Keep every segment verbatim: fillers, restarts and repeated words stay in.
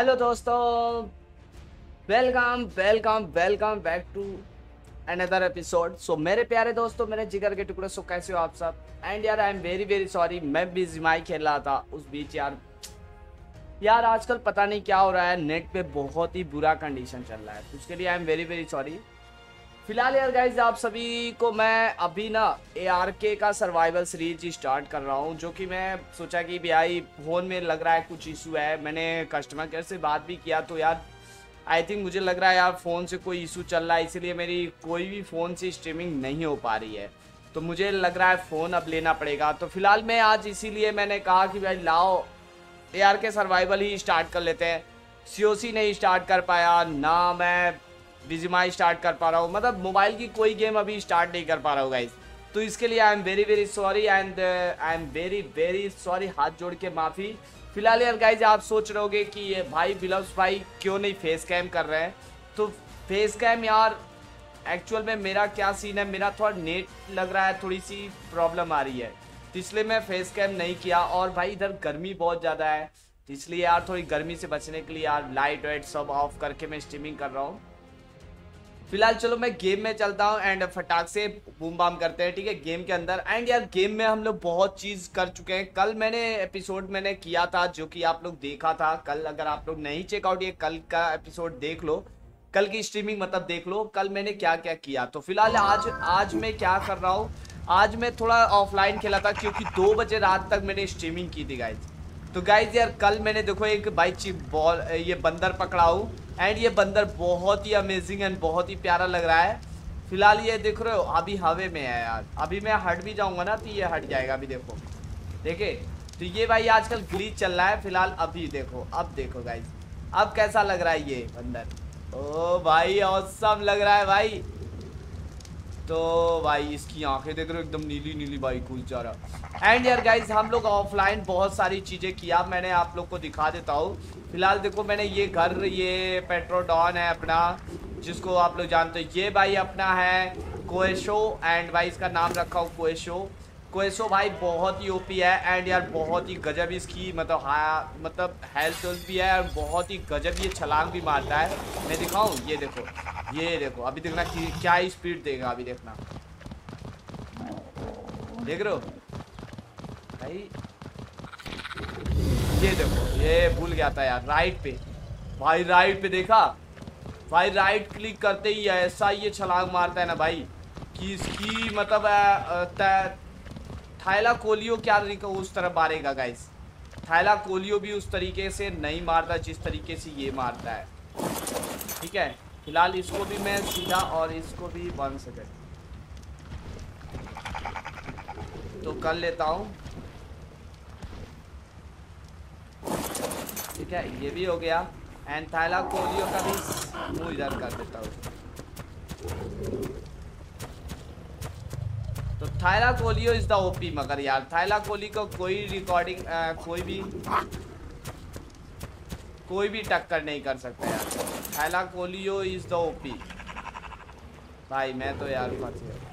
Hello दोस्तों, welcome welcome welcome back to another episode. So मेरे प्यारे दोस्तों, मेरे जिगर के टुकड़े, सो कैसे हो आप सब। एंड यार I am very very sorry, मैं भी जिमाई खेल रहा था उस बीच। यार यार आजकल पता नहीं क्या हो रहा है, नेट पे बहुत ही बुरा कंडीशन चल रहा है, तो उसके लिए I am very very sorry. फिलहाल यार गाइज, आप सभी को मैं अभी ना ए आर के का सर्वाइवल सीरीज स्टार्ट कर रहा हूँ, जो कि मैं सोचा कि भाई फोन में लग रहा है कुछ इशू है। मैंने कस्टमर केयर से बात भी किया, तो यार आई थिंक मुझे लग रहा है यार फ़ोन से कोई इशू चल रहा है, इसीलिए मेरी कोई भी फ़ोन से स्ट्रीमिंग नहीं हो पा रही है। तो मुझे लग रहा है फ़ोन अब लेना पड़ेगा। तो फिलहाल मैं आज इसीलिए मैंने कहा कि भाई लाओ ए आर के सर्वाइवल ही स्टार्ट कर लेते हैं। सी ओ सी नहीं स्टार्ट कर पाया ना, मैं बीजीएमआई स्टार्ट कर पा रहा हूँ, मतलब मोबाइल की कोई गेम अभी स्टार्ट नहीं कर पा रहा हूँ गाइज। तो इसके लिए I am very very sorry and I am very very sorry, हाथ जोड़ के माफ़ी। फिलहाल यार गाइज, आप सोच रहे होगे कि ये भाई बिलव्स भाई क्यों नहीं फेस कैम कर रहे हैं। तो फेस कैम यार एक्चुअल में मेरा क्या सीन है, मेरा थोड़ा नेट लग रहा है थोड़ी सी प्रॉब्लम आ रही है, तो इसलिए मैं फेस कैम नहीं किया। और भाई इधर गर्मी बहुत ज़्यादा है, तो इसलिए यार थोड़ी गर्मी से बचने के लिए यार लाइट वाइट सब ऑफ करके मैं स्ट्रीमिंग कर रहा हूँ। फिलहाल चलो मैं गेम में चलता हूँ एंड फटाक से बूम बाम करते हैं, ठीक है, गेम के अंदर। एंड यार गेम में हम लोग बहुत चीज़ कर चुके हैं। कल मैंने एपिसोड मैंने किया था, जो कि आप लोग देखा था कल। अगर आप लोग नहीं चेकआउट ये कल का एपिसोड देख लो, कल की स्ट्रीमिंग मतलब देख लो, कल मैंने क्या क्या किया। तो फिलहाल आज आज मैं क्या कर रहा हूँ, आज मैं थोड़ा ऑफलाइन खेला था, क्योंकि दो बजे रात तक मैंने स्ट्रीमिंग की थी गाइज। तो गाइज यार कल मैंने देखो एक बाइक चिप बॉल ये बंदर पकड़ा हूँ, एंड ये बंदर बहुत ही अमेजिंग एंड बहुत ही प्यारा लग रहा है। फिलहाल ये देख रहे हो अभी हवे में है यार, अभी मैं हट भी जाऊंगा ना तो ये हट जाएगा। अभी देखो देखे, तो ये भाई आजकल ग्लिच चल रहा है। फिलहाल अभी देखो, अब देखो गाइज अब कैसा लग रहा है ये बंदर। ओ भाई ऑसम लग रहा है भाई। तो भाई इसकी आंखें देख रहे हो, एकदम नीली नीली भाई, घुस जा रहा। एंड यार गाइज हम लोग ऑफलाइन बहुत सारी चीज़ें किया, मैंने आप लोग को दिखा देता हूँ। फिलहाल देखो मैंने ये घर, ये पेट्रोडॉन है अपना, जिसको आप लोग जानते हो। ये भाई अपना है कोएशो, एंड भाई इसका नाम रखा हूँ कोएशो। कोएशो भाई बहुत ही ओपी है, एंड यार बहुत ही गजब इसकी मतलब हाँ मतलब हेल्थ भी है, और बहुत ही गजब ये छलांग भी मारता है। मैं दिखाऊँ, ये देखो ये देखो, अभी देखना कि क्या ही स्पीड देगा। अभी देखना, देख रहे हो भाई, ये देखो, ये भूल गया था यार राइट पे भाई, राइट पे देखा भाई, राइट क्लिक करते ही ऐसा ये छलांग मारता है ना भाई कि इसकी मतलब थैला कोलियो क्या उस तरह मारेगा गाइस। थैला कोलियो भी उस तरीके से नहीं मारता जिस तरीके से ये मारता है, ठीक है। फिलहाल इसको भी मैं सीधा, और इसको भी वन सेकेंड तो कर लेता हूँ, ठीक है, ये भी हो गया। एंड थैला कोलियो का भी मुंह इधर कर देता हूँ। तो थैला कोलियो इज द ओपी, मगर यार थैला कोली को कोई रिकॉर्डिंग कोई भी कोई भी टक्कर नहीं कर सकता यार। थैला कोलियो इज द ओपी भाई। मैं तो यार फंस गया।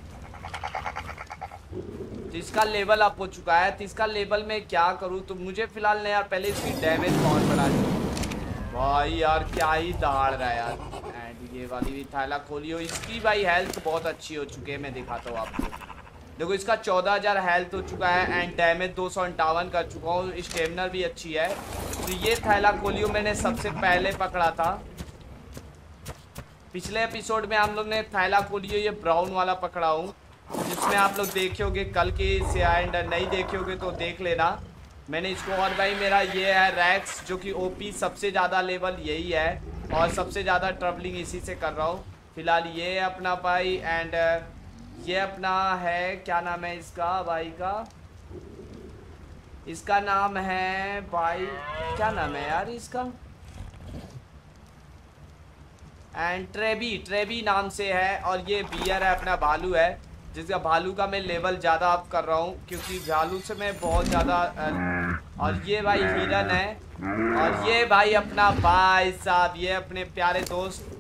इसका लेवल अप हो चुका है, तो इसका लेवल में क्या करूँ, तो मुझे फिलहाल नहीं यार, पहले इसकी डैमेज बहुत बढ़ा दी भाई। यार क्या ही दहाड़ रहा है यार। एंड ये वाली भी थैला कोलियो, इसकी भाई हेल्थ बहुत अच्छी हो चुकी है। मैं दिखाता हूँ आपको, देखो इसका चौदह हज़ार हेल्थ हो चुका है, एंड डैमेज दो सौ अंठावन कर चुका हूँ, स्टेमिना भी अच्छी है। तो ये थैला कोलियो मैंने सबसे पहले पकड़ा था। पिछले एपिसोड में हम लोग ने थैला कोलियो ये ब्राउन वाला पकड़ा हूँ, जिसमें आप लोग देखे होगे कल के से, एंड नहीं देखे होगे तो देख लेना मैंने इसको। और भाई मेरा ये है रैक्स, जो कि ओपी सबसे ज़्यादा लेवल यही है, और सबसे ज़्यादा ट्रैवलिंग इसी से कर रहा हूँ। फिलहाल ये अपना भाई, एंड ये अपना है, क्या नाम है इसका भाई का, इसका नाम है भाई, क्या नाम है यार इसका, एंड ट्रेबी ट्रेबी नाम से है। और ये बियर है अपना, भालू है, जिसका भालू का मैं लेवल ज़्यादा अप कर रहा हूँ, क्योंकि भालू से मैं बहुत ज़्यादा। और ये भाई हिरन है, और ये भाई अपना भाई साहब, ये अपने प्यारे दोस्त,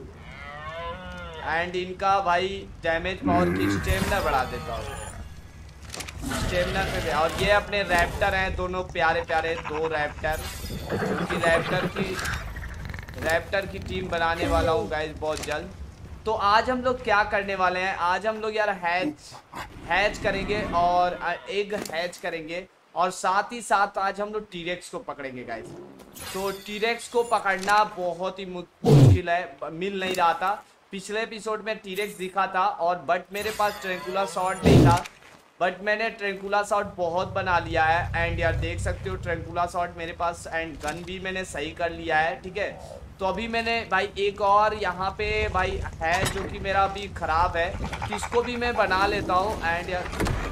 एंड इनका भाई डैमेज पावर की स्टेमिना बढ़ा देता हूँ। स्टेमिना पे। और ये अपने रैप्टर हैं, दोनों प्यारे प्यारे दो रैप्टर, क्योंकि रैप्टर की रैप्टर की टीम बनाने वाला हूँ गाइस बहुत जल्द। तो आज हम लोग क्या करने वाले हैं, आज हम लोग यार हैच हैच करेंगे और एग हैच करेंगे, और साथ ही साथ आज हम लोग टीरेक्स को पकड़ेंगे गाइस। तो टीरेक्स को पकड़ना बहुत ही मुश्किल है, मिल नहीं रहा था। पिछले एपिसोड में टीरेक्स दिखा था और बट मेरे पास ट्रैंकुला शॉट नहीं था, बट मैंने ट्रैंकुला शॉट बहुत बना लिया है। एंड यार देख सकते हो ट्रैंकुला शॉट मेरे पास, एंड गन भी मैंने सही कर लिया है, ठीक है। तो अभी मैंने भाई एक और यहाँ पे भाई है जो कि मेरा अभी ख़राब है, तो इसको भी मैं बना लेता हूँ। एंड यार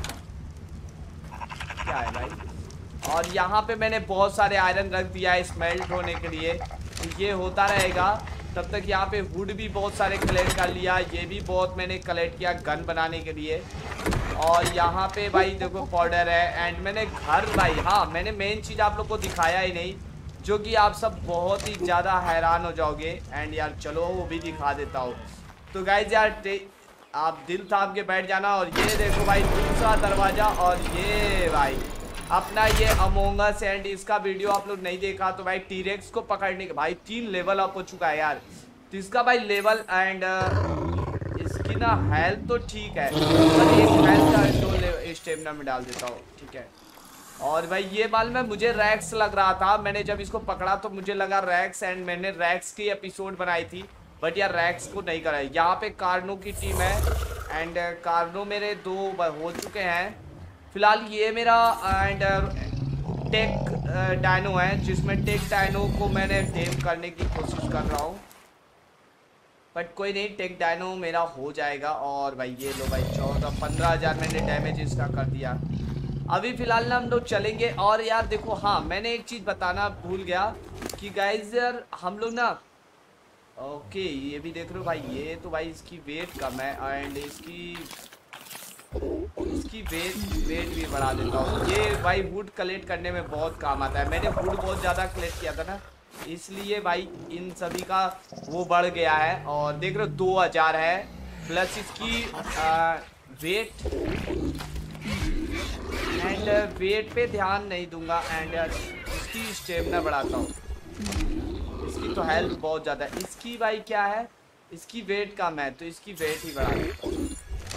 क्या है भाई, और यहाँ पे मैंने बहुत सारे आयरन रख दिया है स्मेल्ट होने के लिए, तो ये होता रहेगा तब तक। यहाँ पे वुड भी बहुत सारे कलेक्ट कर लिया, ये भी बहुत मैंने कलेक्ट किया गन बनाने के लिए। और यहाँ पे भाई देखो पाउडर है। एंड मैंने घर भाई, हाँ मैंने मेन चीज़ आप लोग को दिखाया ही नहीं, जो कि आप सब बहुत ही ज़्यादा हैरान हो जाओगे। एंड यार चलो वो भी दिखा देता हूँ। तो गाइज यार आप दिल थाम के बैठ जाना। और ये देखो भाई दूसरा दरवाज़ा, और ये भाई अपना ये अमोंग अस। एंड इसका वीडियो आप लोग नहीं देखा तो भाई टीरेक्स को पकड़ने के भाई तीन लेवल अप हो चुका है यार, तो इसका भाई लेवल एंड इसकी ना हेल्थ तो ठीक है, पर एक हेल्थ का दो स्टेमिना में डाल देता हूँ, ठीक है। और भाई ये बाल में मुझे रैक्स लग रहा था, मैंने जब इसको पकड़ा तो मुझे लगा रैक्स, एंड मैंने रैक्स की एपिसोड बनाई थी, बट यार रैक्स को नहीं करा। यहाँ पे कार्नो की टीम है, एंड कार्नो मेरे दो हो चुके हैं फिलहाल। ये मेरा एंड टेक डायनो है, जिसमें टेक डायनो को मैंने टेम करने की कोशिश कर रहा हूँ, बट कोई नहीं, टेक डायनो मेरा हो जाएगा। और भाई ये लो भाई चौदह पंद्रह हज़ार मैंने डैमेज इसका कर दिया। अभी फिलहाल ना हम लोग चलेंगे। और यार देखो, हाँ मैंने एक चीज़ बताना भूल गया कि गाइज यार हम लोग ना, ओके ये भी देख रहे हो भाई, ये तो भाई इसकी वेट कम है, एंड इसकी इसकी वेट वेट भी बढ़ा देता हूँ। ये भाई वुड कलेक्ट करने में बहुत काम आता है, मैंने वुड बहुत ज़्यादा कलेक्ट किया था ना, इसलिए भाई इन सभी का वो बढ़ गया है। और देख रहे हो दो हज़ार है, प्लस इसकी आ, वेट एंड वेट पे ध्यान नहीं दूंगा। एंड इसकी स्टेमिना बढ़ाता हूँ, इसकी तो हेल्थ बहुत ज़्यादा है। इसकी भाई क्या है, इसकी वेट कम है, तो इसकी वेट ही बढ़ा देता हूँ।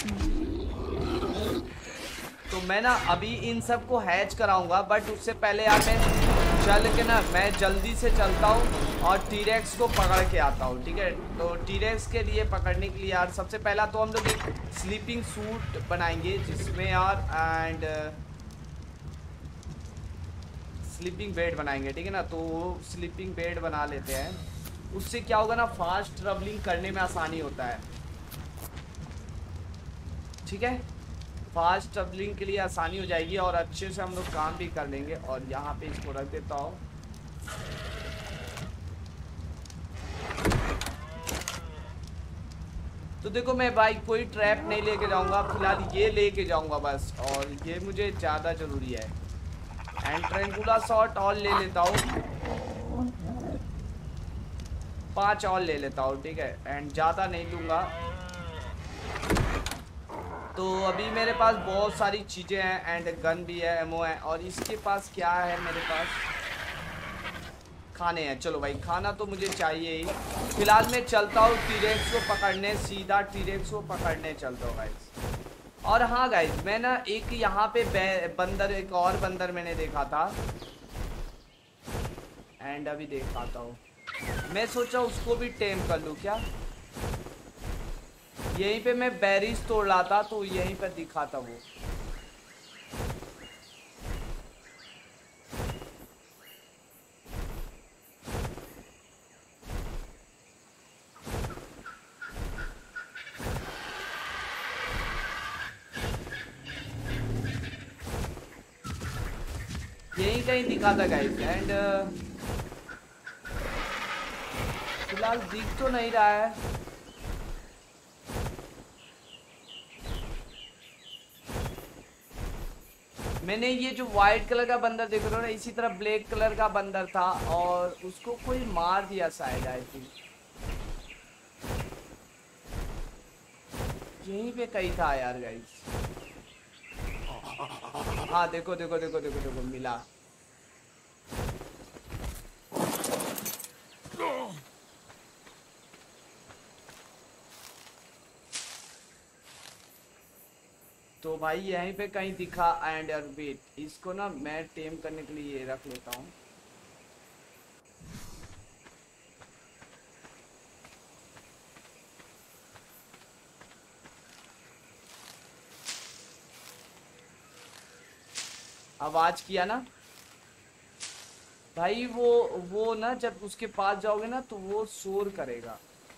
तो मैं ना अभी इन सब को हैच कराऊंगा, बट उससे पहले यार मैं चल के ना मैं जल्दी से चलता हूँ और टीरेक्स को पकड़ के आता हूँ, ठीक है। तो टीरेक्स के लिए पकड़ने के लिए यार सबसे पहला तो हम लोग एक स्लीपिंग सूट बनाएंगे, जिसमें यार एंड स्लीपिंग बेड बनाएंगे, ठीक है ना। तो स्लीपिंग बेड बना लेते हैं, उससे क्या होगा ना, फास्ट ट्रैवलिंग करने में आसानी होता है, ठीक है। फास्ट ट्रैवलिंग के लिए आसानी हो जाएगी और अच्छे से हम लोग काम भी कर लेंगे। और यहाँ पे इसको रख देता हूँ। तो देखो मैं भाई कोई ट्रैप नहीं लेके जाऊंगा, फिलहाल ये लेके जाऊंगा बस, और ये मुझे ज़्यादा ज़रूरी है। एंड ट्रैंकुला शॉट और ले लेता हूँ, पाँच और ले लेता हूँ, ठीक है। एंड ज़्यादा नहीं लूँगा। तो अभी मेरे पास बहुत सारी चीज़ें हैं, एंड गन भी है, एमओ है। और इसके पास क्या है, मेरे पास खाने हैं। चलो भाई खाना तो मुझे चाहिए ही। फिलहाल मैं चलता हूँ टीरेक्स को पकड़ने, सीधा टीरेक्स को पकड़ने चलता हूँ गाइस। और हाँ गाइस मैं ना एक यहाँ पे बंदर, एक और बंदर मैंने देखा था, एंड अभी देख पाता हूँ। मैं सोचा उसको भी टेम कर लूँ क्या। यहीं पे मैं बेरीज तोड़ रहा था, तो यहीं पे दिखा था वो। यहीं कहीं दिखा था गाइस। एंड फिलहाल दिख तो नहीं रहा है। मैंने ये जो वाइट कलर का बंदर देख रहे हो ना, इसी तरह ब्लैक कलर का बंदर था, और उसको कोई मार दिया शायद, आई थिंक यहीं पे कहीं था यार गाइस। हाँ देखो देखो देखो देखो देखो मिला। तो भाई यहीं पे कहीं दिखा एंड वेट, इसको ना मैं टेम करने के लिए ये रख लेता हूँ। आवाज किया ना भाई, वो वो ना जब उसके पास जाओगे ना तो वो शोर करेगा।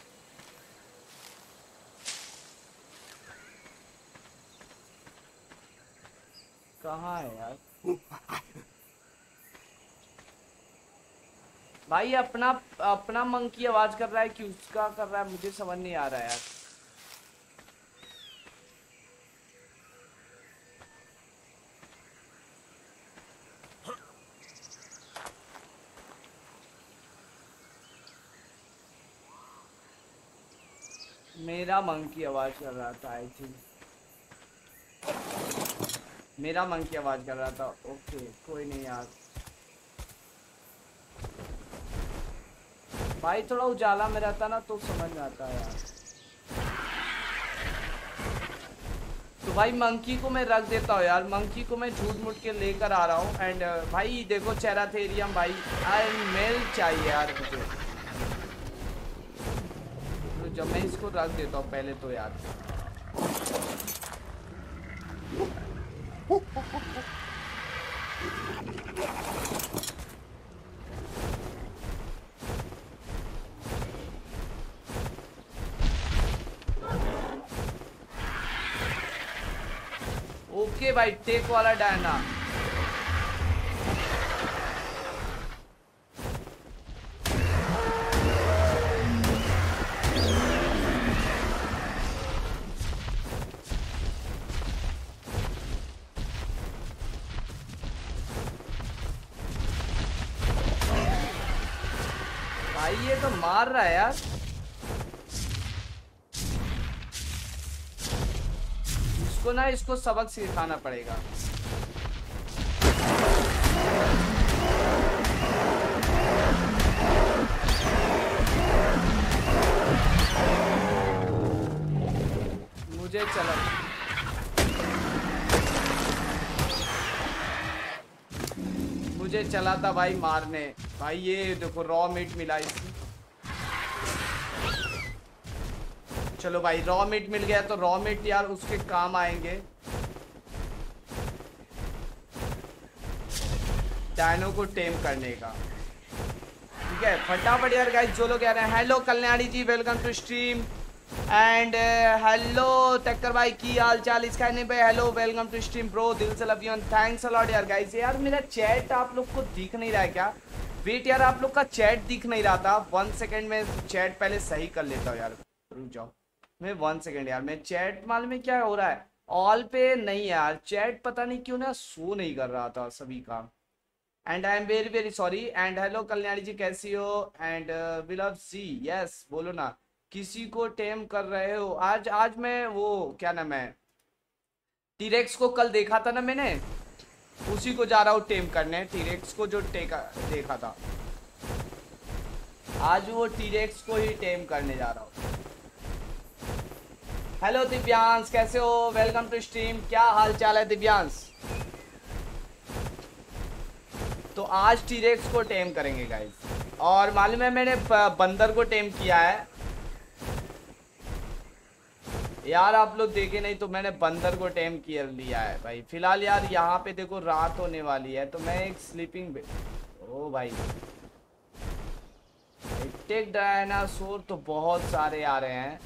कहाँ है यार भाई? अपना अपना मंकी आवाज कर रहा है कि उसका कर रहा है, मुझे समझ नहीं आ रहा है यार। मेरा मंकी आवाज कर रहा था, आई थिंक मेरा मंकी आवाज कर रहा था। ओके कोई नहीं यार भाई, थोड़ा उजाला में रहता ना तो समझ में आता है यार। तो भाई मंकी को मैं रख देता हूँ यार, मंकी को मैं झूठ मूठ के लेकर आ रहा हूँ। एंड भाई देखो चेराथेरियम भाई, आई मेल चाहिए यार मुझे। तो जब मैं इसको रख देता हूँ पहले तो यार ओके भाई, टेक वाला डायना। भाई ये तो मार रहा है यार। इसको ना इसको सबक सिखाना पड़ेगा। मुझे चला मुझे चला था भाई मारने। भाई ये देखो रॉ मीट मिला इसमें। चलो भाई रॉ मीट मिल गया, तो रॉ मीट यार उसके काम आएंगे डायनो को टेम करने का। ठीक है फटाफट यार गाइस, जो लोग कह रहे हैं hello Kalyani ji welcome to stream and hello Takkar भाई की हाल चाल, इसका नहीं भाई hello welcome to stream bro, दिल से love you and thanks a lot यार गाइस। यार मेरा चैट आप लोग को दिख नहीं रहा है क्या? वेट यार, आप लोग का चैट दिख नहीं रहा था। वन सेकंड में चैट पहले सही कर लेता हूँ यार, रुक जाओ मैं वन सेकंड यार। मैं चैट मालूम में क्या हो रहा है, ऑल पे नहीं यार, चैट पता नहीं क्यों ना शो नहीं कर रहा था सभी का। And I am very very sorry. And hello Kalyani ji कैसी हो? एंड विलव सी यस बोलो ना, किसी को टेम कर रहे हो? आज आज मैं वो क्या नाम है टीरेक्स को कल देखा था ना मैंने, उसी को जा रहा हूँ टेम करने। टीरेक्स को जो टेका देखा था, आज वो टीरेक्स को ही टेम करने जा रहा हूँ। हेलो दिव्यांश कैसे हो? वेलकम टू स्ट्रीम, क्या हाल चाल है दिव्यांश? तो आज टीरेक्स को टेम करेंगे गाइस। और मालूम है मैंने बंदर को टेम किया है यार, आप लोग देखे नहीं तो मैंने बंदर को टेम किया लिया है भाई। फिलहाल यार यहाँ पे देखो रात होने वाली है, तो मैं एक स्लीपिंग ओ भाई टेक डायनासोर तो बहुत सारे आ रहे हैं।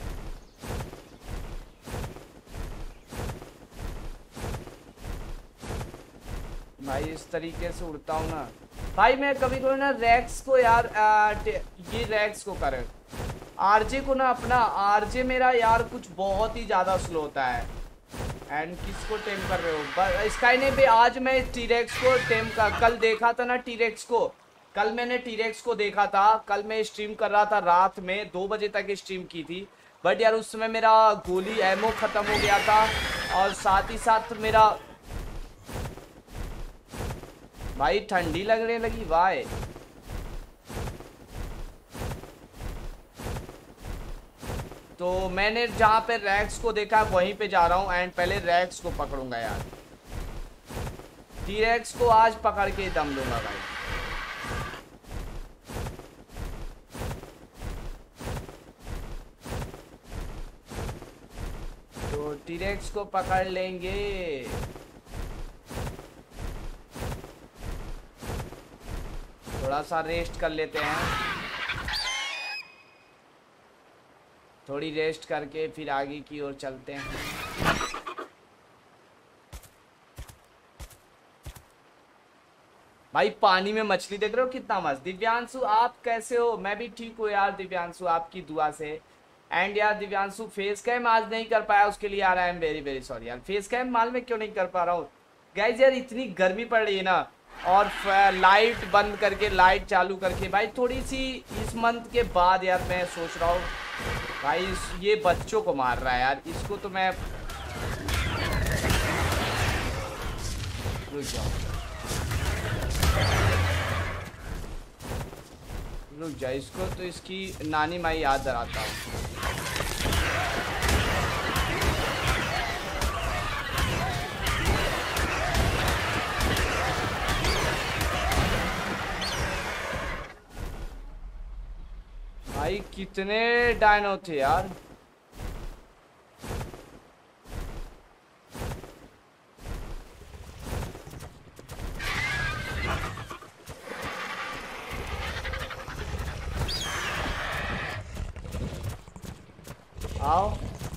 भाई इस तरीके से उड़ता हूँ ना भाई मैं, कभी कभी ना रैक्स को यार आ, ये रैक्स को करें आरजे को ना, अपना आरजे मेरा यार कुछ बहुत ही ज्यादा स्लो होता है। एंड किसको टेम कर रहे हो? स्काई ने भी आज मैं टीरेक्स को टेम का कल देखा था ना, टीरेक्स को कल मैंने टीरेक्स को देखा था। कल मैं स्ट्रीम कर रहा था रात में दो बजे तक स्ट्रीम की थी, बट यार उस समय मेरा गोली एमओ खत्म हो गया था और साथ ही साथ मेरा भाई ठंडी लगने लगी वाई। तो मैंने जहाँ पे रैक्स को देखा वहीं पे जा रहा हूँ एंड पहले रैक्स को पकड़ूंगा यार। टी-रेक्स को आज पकड़ के दम लूंगा भाई। तो टी-रेक्स को पकड़ लेंगे। थोड़ा सा रेस्ट कर लेते हैं, थोड़ी रेस्ट करके फिर आगे की ओर चलते हैं। भाई पानी में मछली देख रहे हो कितना मस्त। दिव्यांशु आप कैसे हो? मैं भी ठीक हूँ यार दिव्यांशु, आपकी दुआ से। एंड यार दिव्यांशु फेस कैम आज नहीं कर पाया, उसके लिए यार I am very very sorry यार। फेस कैम माल में क्यों नहीं कर पा रहा हूँ गाइज यार, इतनी गर्मी पड़ रही है ना, और लाइट बंद करके लाइट चालू करके भाई थोड़ी सी इस मंथ के बाद यार मैं सोच रहा हूँ भाई ये बच्चों को मार रहा है यार, इसको तो मैं रुक जाओ रुक जा, इसको तो इसकी नानी माई याद दिलाता हूँ। भाई कितने डायनो थे यार। आओ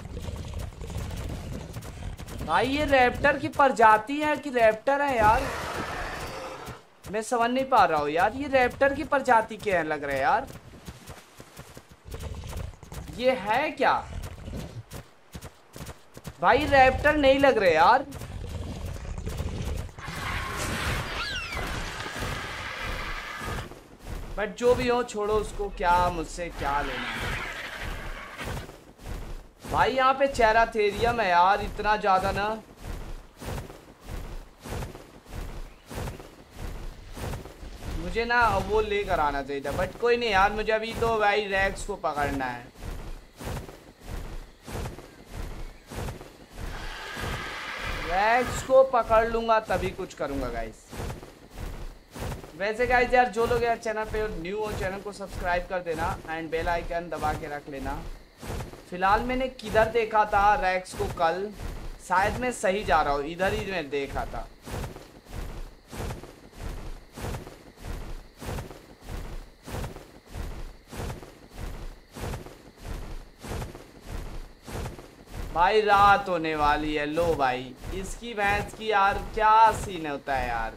भाई, ये रैप्टर की प्रजाति है कि रैप्टर है यार, मैं समझ नहीं पा रहा हूँ यार। ये रैप्टर की प्रजाति क्या लग रहा है यार, ये है क्या भाई? रैप्टर नहीं लग रहे यार। बट जो भी हो छोड़ो उसको, क्या मुझसे क्या लेना है भाई। यहाँ पे चेराथेरियम है यार इतना ज्यादा ना, मुझे ना वो लेकर आना चाहिए था, बट कोई नहीं यार। मुझे अभी तो भाई रैक्स को पकड़ना है। रैक्स को पकड़ लूंगा तभी कुछ करूंगा गाइस। वैसे गाइस यार जो लोग यार चैनल पे न्यू हो चैनल को सब्सक्राइब कर देना एंड बेल आइकन दबा के रख लेना। फिलहाल मैंने किधर देखा था रैक्स को कल, शायद मैं सही जा रहा हूँ, इधर ही मैं देखा था। भाई रात होने वाली है, लो भाई इसकी भैंस की यार क्या सीन होता है यार।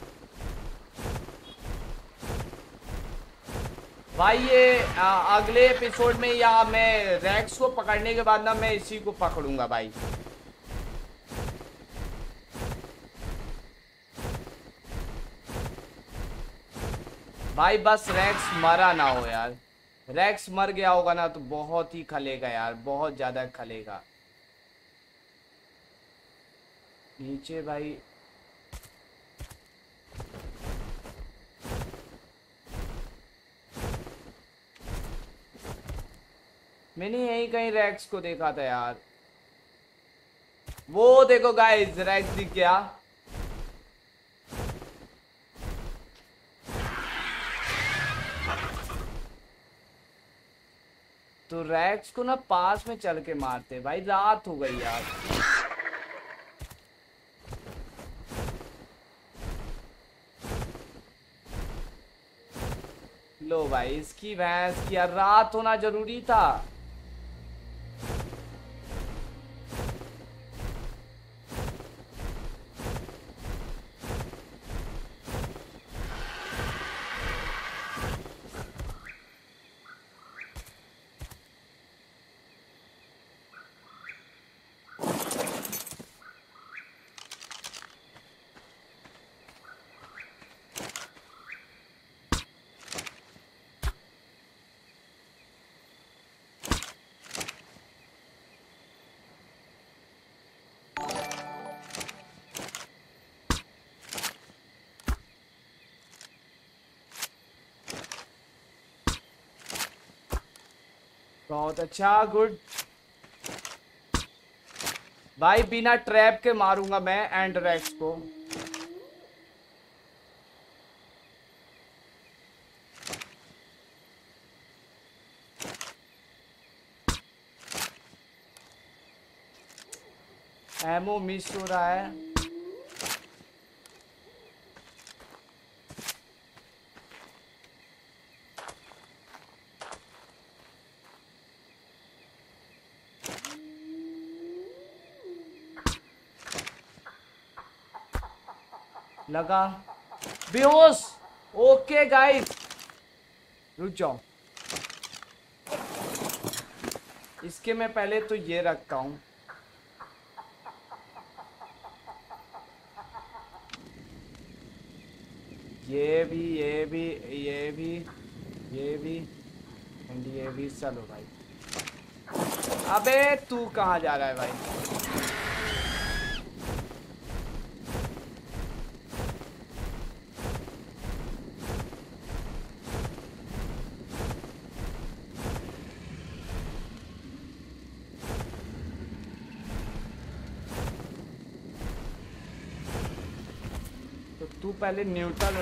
भाई ये आ, अगले एपिसोड में या मैं रैक्स को पकड़ने के बाद ना मैं इसी को पकड़ूंगा भाई। भाई बस रैक्स मरा ना हो यार, रैक्स मर गया होगा ना तो बहुत ही खलेगा यार, बहुत ज्यादा खलेगा। नीचे भाई मैंने यहीं कहीं रैक्स को देखा था यार। वो देखो गाइस रैक्स दिख गया। तो रैक्स को ना पास में चल के मारते भाई, रात हो गई यार। लो भाई इसकी भैंस की यार, रात होना जरूरी था। बहुत अच्छा, गुड भाई। बिना ट्रैप के मारूंगा मैं एंड रेक्स को। एमो मिस हो रहा है। लगा बेहोश। ओके गाइस रुक जाओ, इसके मैं पहले तो ये रखता हूँ। ये भी ये भी ये भी ये भी एंड ये भी। चलो भाई। अबे तू कहाँ जा रहा है भाई? तो तू पहले न्यूट्रल।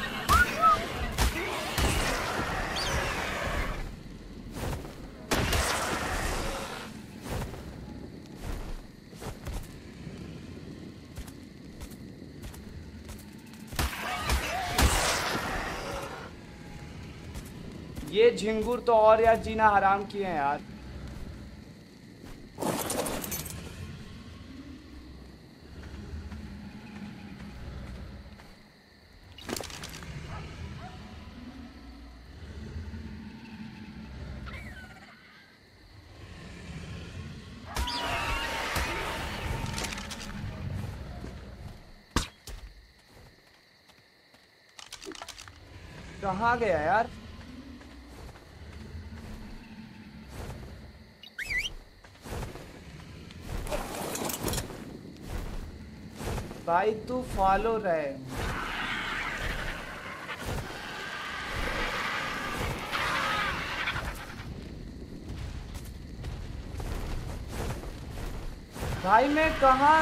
ये झिंगुर तो और यार जीना हराम किए हैं यार। कहाँ गया यार? भाई तू फॉलो रहे। भाई मैं कहाँ?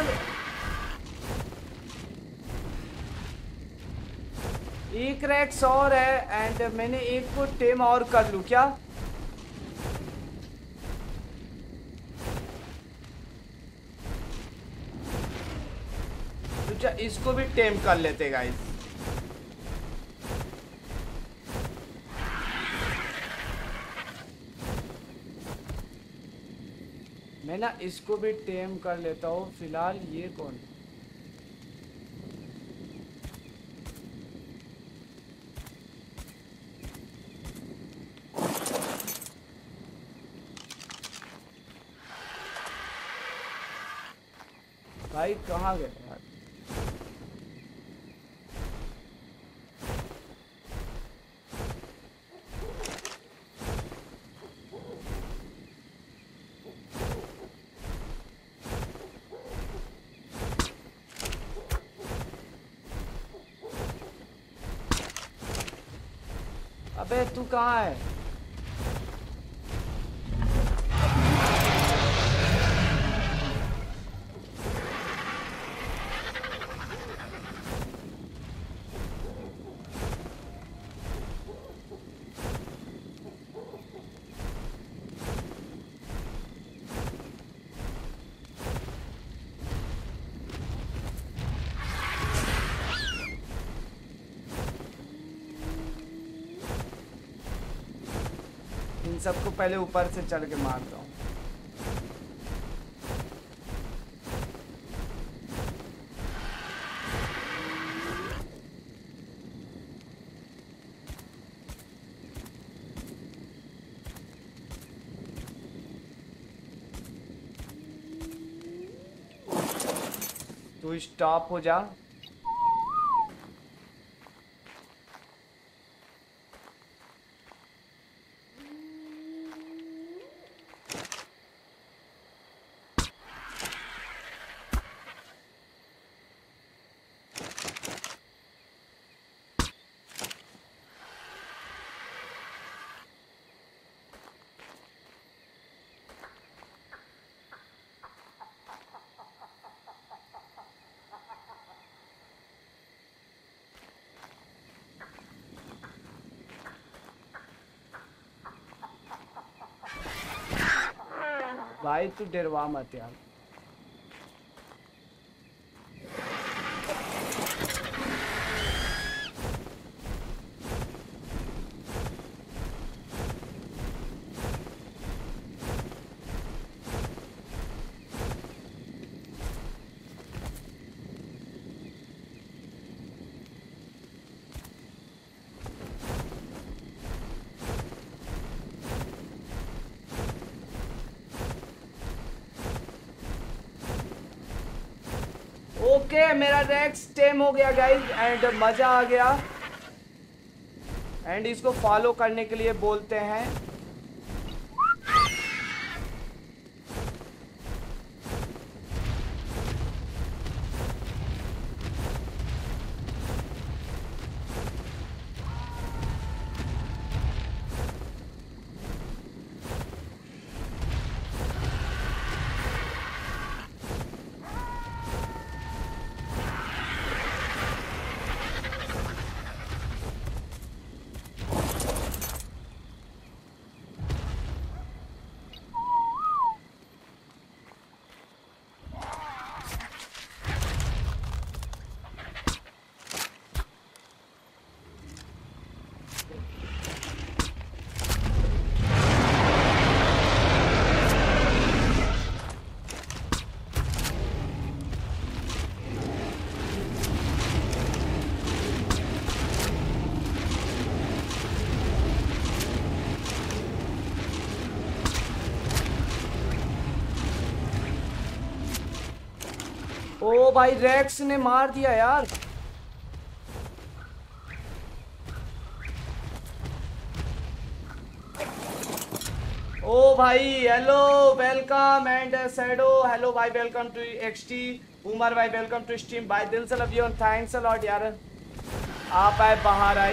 एक रैक्स और है एंड मैंने एक को टेम और कर लूं क्या? तो इसको भी टेम कर लेते गाइस। मैं ना इसको भी टेम कर लेता हूँ फिलहाल। ये कौन? भाई कहाँ गए यार? अबे तू कहाँ है? इन सबको पहले ऊपर से चढ़ के मारता हूँ। तू स्टॉप हो जा। भाई तू डरवा मत यार। ओके okay, मेरा रेक्स टेम हो गया गाइज एंड मजा आ गया। एंड इसको फॉलो करने के लिए बोलते हैं। ओ भाई रेक्स ने मार दिया यार। ओ भाई hello welcome and shadow hello भाई वेलकम टू एक्सटी। उमर भाई वेलकम टू स्ट्रीम भाई दिल से love you and thanks a lot यार। आप आए बाहर आई।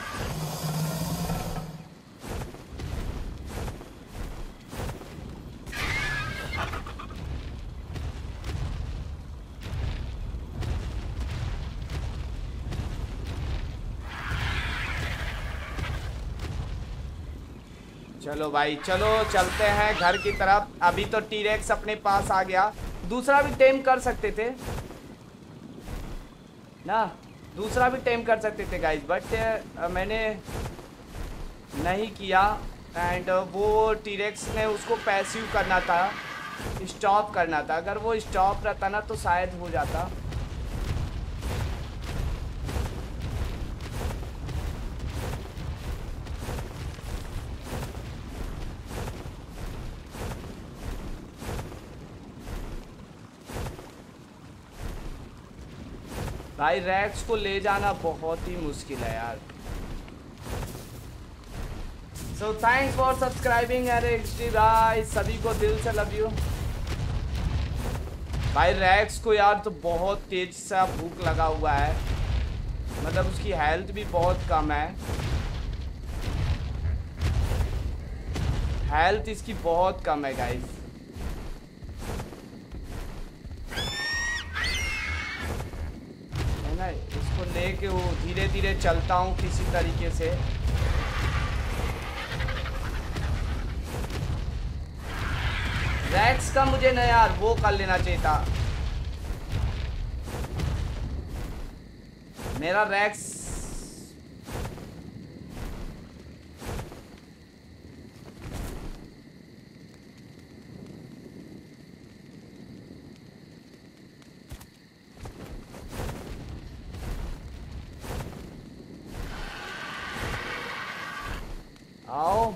चलो भाई चलो चलते हैं घर की तरफ। अभी तो टीरेक्स अपने पास आ गया। दूसरा भी टेम कर सकते थे ना, दूसरा भी टेम कर सकते थे गाइस, बट मैंने नहीं किया। एंड वो टीरेक्स ने उसको पैसिव करना था, स्टॉप करना था। अगर वो स्टॉप रहता ना तो शायद हो जाता। भाई रैक्स को ले जाना बहुत ही मुश्किल है यार। सो थैंक्स फॉर सब्सक्राइबिंग अरे एक्सटी भाई, सभी को दिल से लव यू। भाई रैक्स को यार तो बहुत तेज सा भूख लगा हुआ है, मतलब उसकी हेल्थ भी बहुत कम है। हेल्थ इसकी बहुत कम है गाइस। है ना, इसको लेके वो धीरे धीरे चलता हूँ किसी तरीके से। रैक्स का मुझे ना यार वो कर लेना चाहिए था। मेरा रैक्स आओ।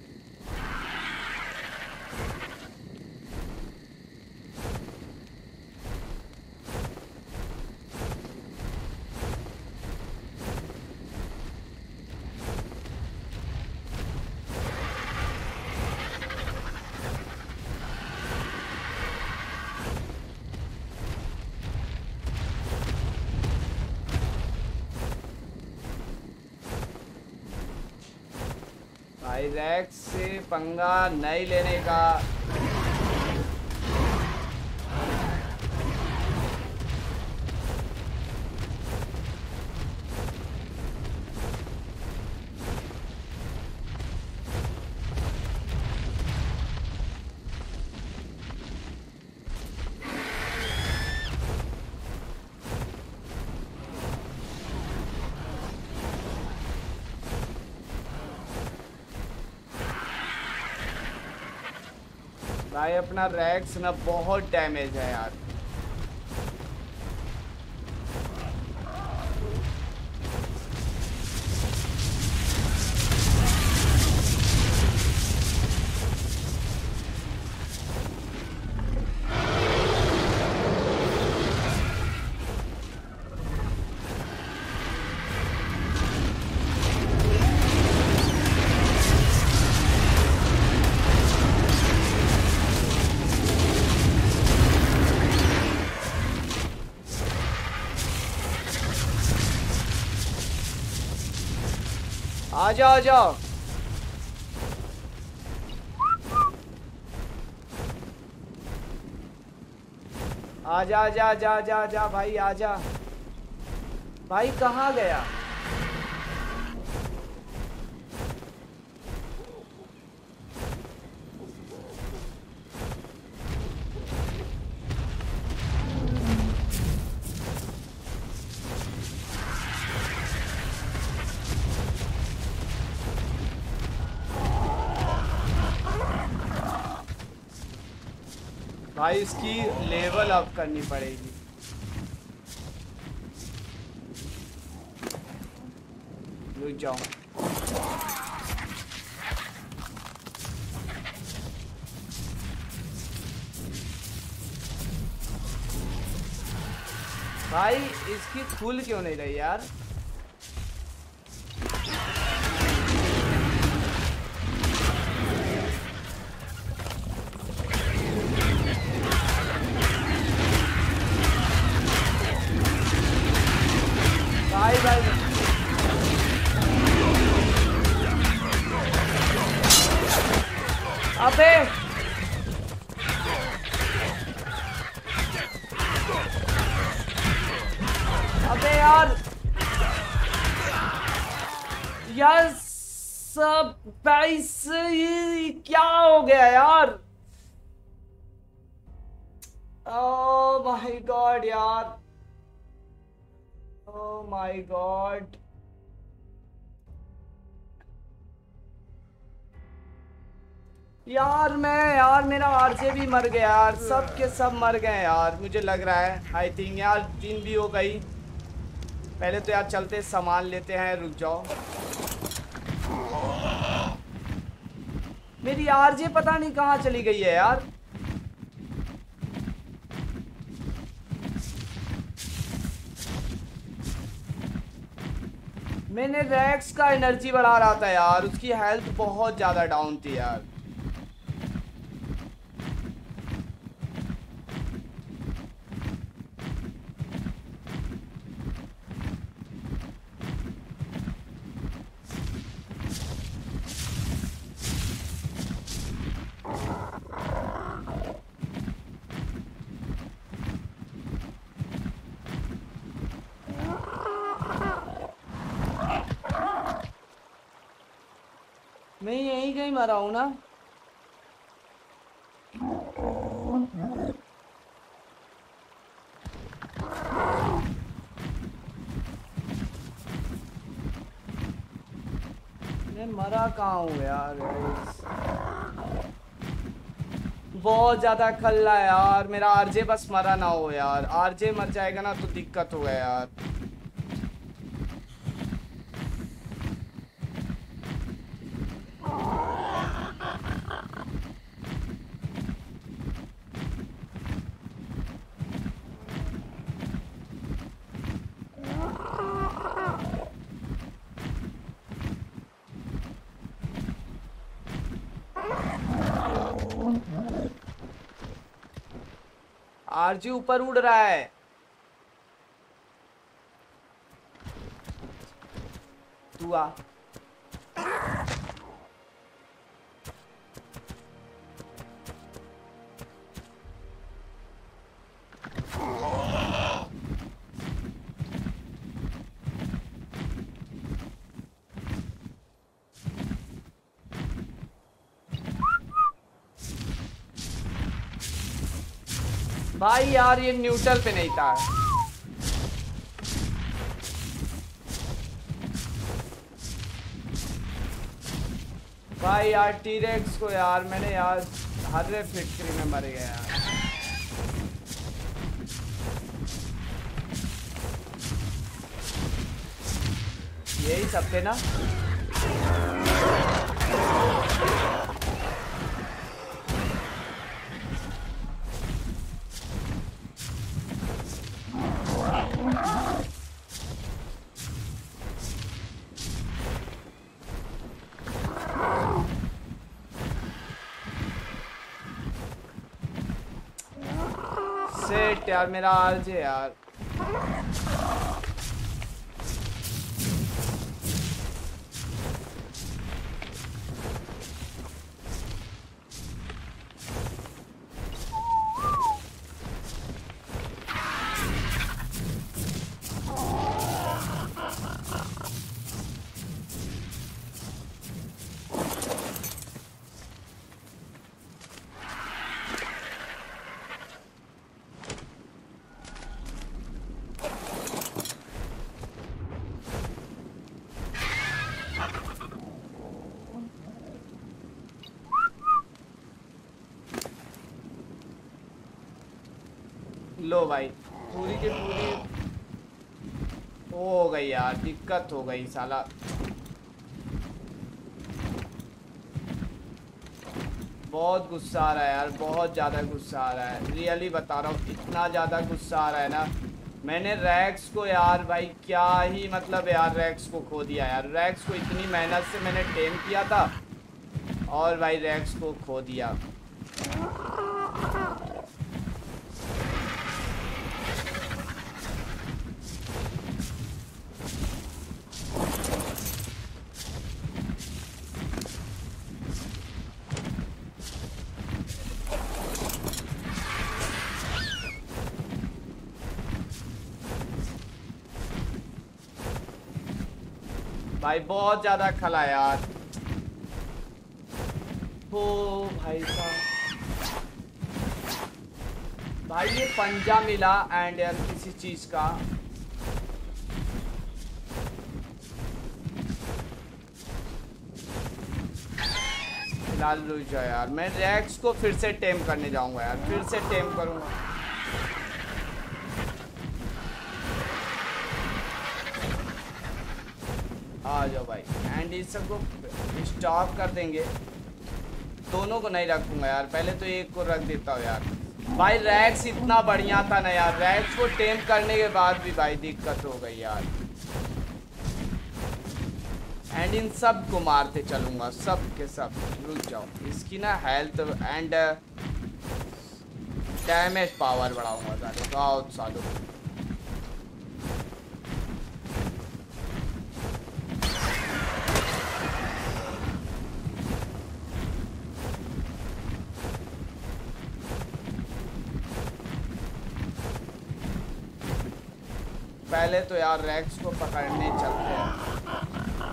भाई रैक्स से पंगा नहीं लेने का। भाई अपना रैक्स ना बहुत डैमेज है यार। आ जाओ आ जाओ। आजा आजा आजा आजा आजा भाई आजा। भाई कहाँ गया? भाई इसकी लेवल अप करनी पड़ेगी। रुक जाओ। भाई इसकी खुल क्यों नहीं रही यार? भाई भाई अबे अबे यार यार सब भाई से ये क्या हो गया यार? ओह माय गॉड यार, ओह माय गॉड। यार मैं यार मेरा आरजे भी मर गया यार, सब के सब मर गए यार मुझे लग रहा है। आई थिंक यार दिन भी हो गई। पहले तो यार चलते सामान लेते हैं। रुक जाओ। मेरी आरजे पता नहीं कहाँ चली गई है यार। मैंने रैक्स का एनर्जी बढ़ा रहा था यार, उसकी हेल्थ बहुत ज्यादा डाउन थी यार। मैं यहीं कहीं मरा हूं ना। मैं मरा कहाँ हूँ यार? बहुत ज्यादा खल्ला है यार मेरा। आरजे बस मरा ना हो यार, आरजे मर जाएगा ना तो दिक्कत होगा यार। आरजी ऊपर उड़ रहा है। तू आ। भाई यार ये न्यूट्रल पे नहीं था। भाई यार टीरेक्स को यार मैंने यार हर फिटकरी में मर गया यार। यही सब थे ना। सेट यार मेरा आरजे यार। लो भाई पूरी की पूरी हो गई यार, दिक्कत हो गई साला। बहुत गुस्सा आ रहा है यार, बहुत ज़्यादा गुस्सा आ रहा है, रियली बता रहा हूँ, इतना ज़्यादा गुस्सा आ रहा है ना। मैंने रैक्स को यार भाई क्या ही मतलब यार रैक्स को खो दिया यार। रैक्स को इतनी मेहनत से मैंने टेम किया था और भाई रैक्स को खो दिया। भाई बहुत ज्यादा खला यार। ओ भाई साहब, भाई ये पंजा मिला एंड यार किसी चीज का। फिलहाल रुक जाओ यार, मैं रैक्स को फिर से टेम करने जाऊंगा यार, फिर से टेम करूंगा। आ जाओ भाई एंड इस सबको स्टॉप कर देंगे। दोनों को नहीं रखूंगा यार, पहले तो एक को रख देता हूँ यार। भाई रैक्स इतना बढ़िया था ना यार, रैक्स को टेम करने के बाद भी भाई दिक्कत हो गई यार। एंड इन सब को मारते चलूंगा, सब के सब। रुक जाओ, इसकी ना हेल्थ एंड डैमेज पावर बढ़ाऊंगा साले, बहुत सालों। पहले तो यार रैक्स को पकड़ने चलते हैं।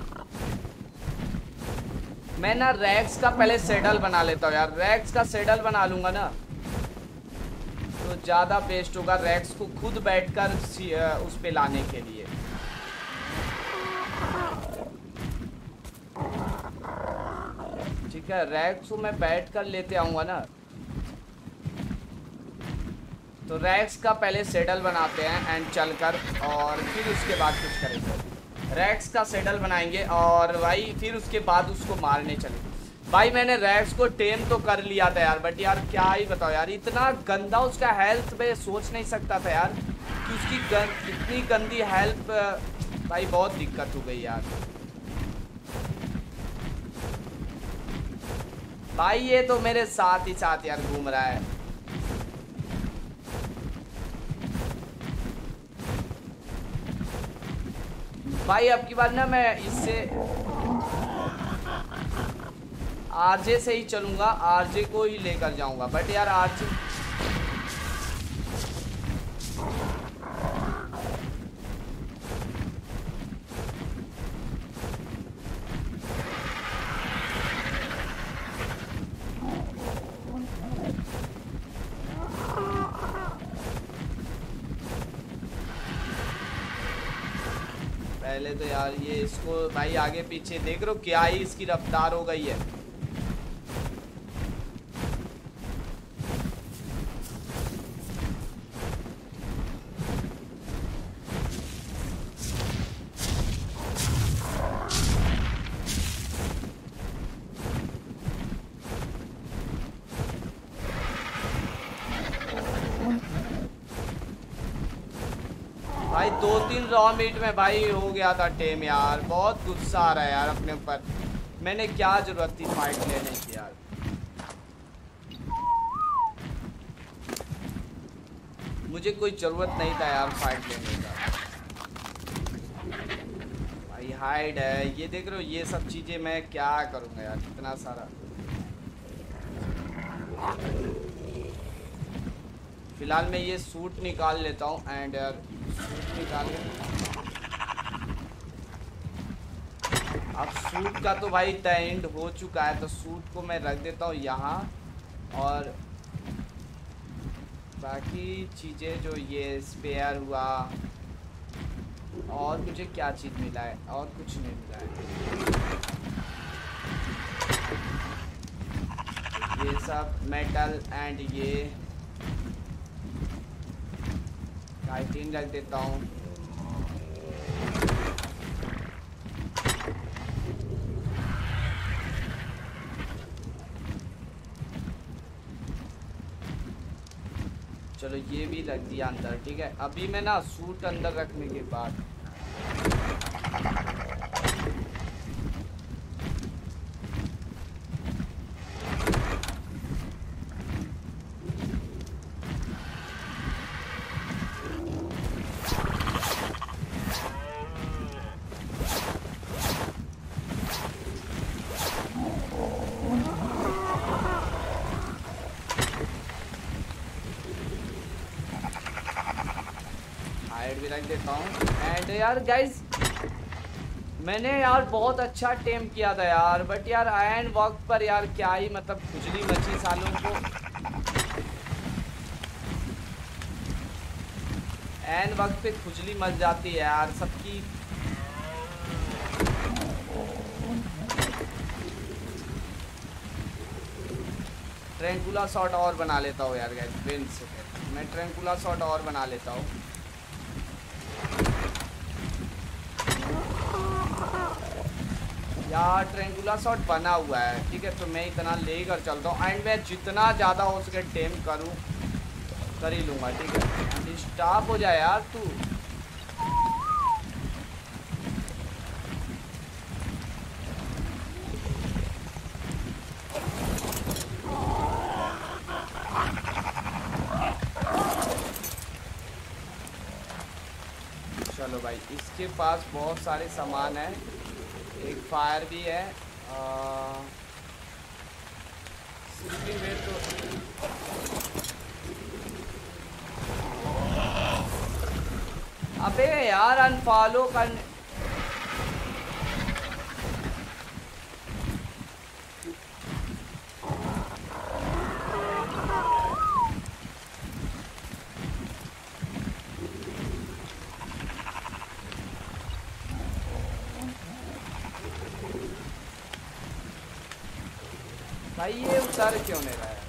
मैं ना रैक्स का पहले सेडल बना लेता हूँ यार, रैक्स का सेडल बना लूंगा ना तो ज़्यादा बेस्ट होगा रैक्स को खुद बैठकर उस पे लाने के लिए। ठीक है, रैक्स को मैं बैठ कर लेते आऊँगा ना, तो रैक्स का पहले सेडल बनाते हैं एंड चलकर, और फिर उसके बाद कुछ करेंगे। रैक्स का सेडल बनाएंगे और भाई फिर उसके बाद उसको मारने चलेंगे। भाई मैंने रैक्स को टेम तो कर लिया था यार, बट यार क्या ही बताओ यार, इतना गंदा उसका हेल्थ मैं सोच नहीं सकता था यार कि उसकी गन, इतनी गंदी हेल्थ। भाई बहुत दिक्कत हो गई यार। भाई ये तो मेरे साथ ही साथ यार घूम रहा है। भाई अब की बार ना मैं इससे आरजे से ही चलूंगा, आरजे को ही लेकर जाऊंगा। बट यार आरजे पहले तो यार ये इसको भाई आगे पीछे देख रहे हो क्या ही इसकी रफ्तार हो गई है। भाई दो तीन रॉ मीट में भाई हो गया था टेम यार। बहुत गुस्सा आ रहा है यार अपने ऊपर। मैंने क्या जरूरत थी फाइट लेने की यार। मुझे कोई जरूरत नहीं था यार फाइट लेने का। भाई हाइड है, ये देख रहे हो, ये सब चीजें मैं क्या करूंगा यार, इतना सारा। फिलहाल मैं ये सूट निकाल लेता हूँ एंड यार सूट निकाल ले। अब सूट का तो भाई द एंड हो चुका है, तो सूट को मैं रख देता हूँ यहाँ। और बाकी चीज़ें जो ये स्पेयर हुआ, और मुझे क्या चीज़ मिला है, और कुछ नहीं मिला है। ये सब मेटल एंड ये काइटिन रख देता हूँ। चलो ये भी रख दिया अंदर, ठीक है। अभी मैं ना सूट अंदर रखने के बाद देता हूँ। एंड यार गाइज मैंने यार बहुत अच्छा टेम किया था यार, बट यार आयन वक्त पर यार क्या ही मतलब खुजली मची सालों को। एन वक्त पे खुजली मच जाती है यार सबकी। ट्रैंकुला शॉट और बना लेता हूँ यार गाइस, विन से मैं ट्रैंकुला शॉट और बना लेता हूँ। यार ट्रैंकुला शॉट बना हुआ है, ठीक है, तो मैं इतना लेकर चलता हूँ। एंड मैं जितना ज़्यादा हो सके टेम करूँ कर ही लूँगा, ठीक है। एंड स्टॉप हो जाए यार तू। चलो भाई, इसके पास बहुत सारे सामान है, एक फायर भी है। स्लीपिंग बेड तो अबे यार अनफॉलो करने। भाई ये उतर क्यों नहीं रहा है?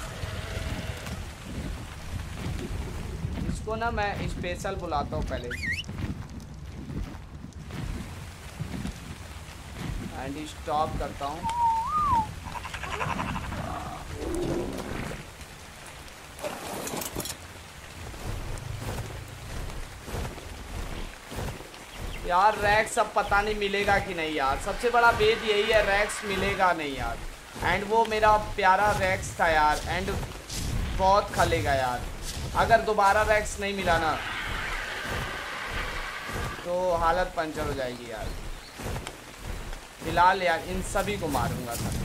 इसको ना मैं स्पेशल बुलाता हूँ पहले एंड स्टॉप करता हूँ। यार रैक्स अब पता नहीं मिलेगा कि नहीं यार, सबसे बड़ा भेद यही है, रैक्स मिलेगा नहीं यार। एंड वो मेरा प्यारा रैक्स था यार, एंड बहुत खलेगा यार। अगर दोबारा रैक्स नहीं मिला ना तो हालत पंचर हो जाएगी यार। फिलहाल यार इन सभी को मारूंगा था।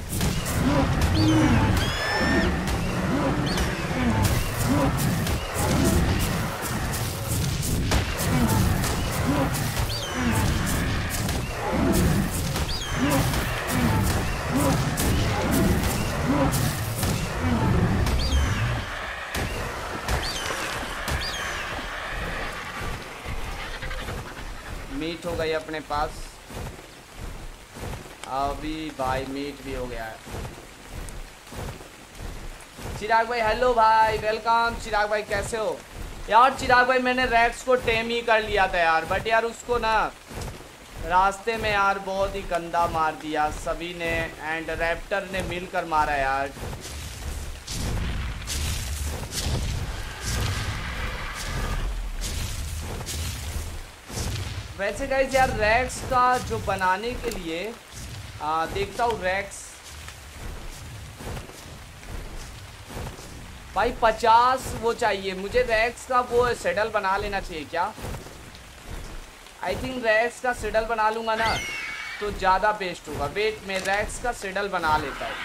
मीट हो गई अपने पास अभी भाई, मीट भी हो गया है। चिराग भाई हेलो भाई, वेलकम। चिराग भाई कैसे हो यार? चिराग भाई मैंने रैक्स को टेम ही कर लिया था यार, बट यार उसको ना रास्ते में यार बहुत ही गंदा मार दिया सभी ने, एंड रैप्टर ने मिलकर मारा यार। वैसे गाइस यार रैक्स का जो बनाने के लिए आ, देखता हूँ रैक्स भाई पचास वो चाहिए मुझे रैक्स का। वो सेडल बना लेना चाहिए क्या? आई थिंक रैक्स का सेडल बना लूंगा ना तो ज़्यादा बेस्ट होगा। वेट में रैक्स का सेडल बना लेता हूँ।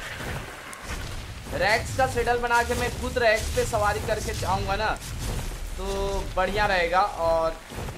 रैक्स का सेडल बना के मैं खुद रैक्स पे सवारी करके जाऊँगा ना तो बढ़िया रहेगा। और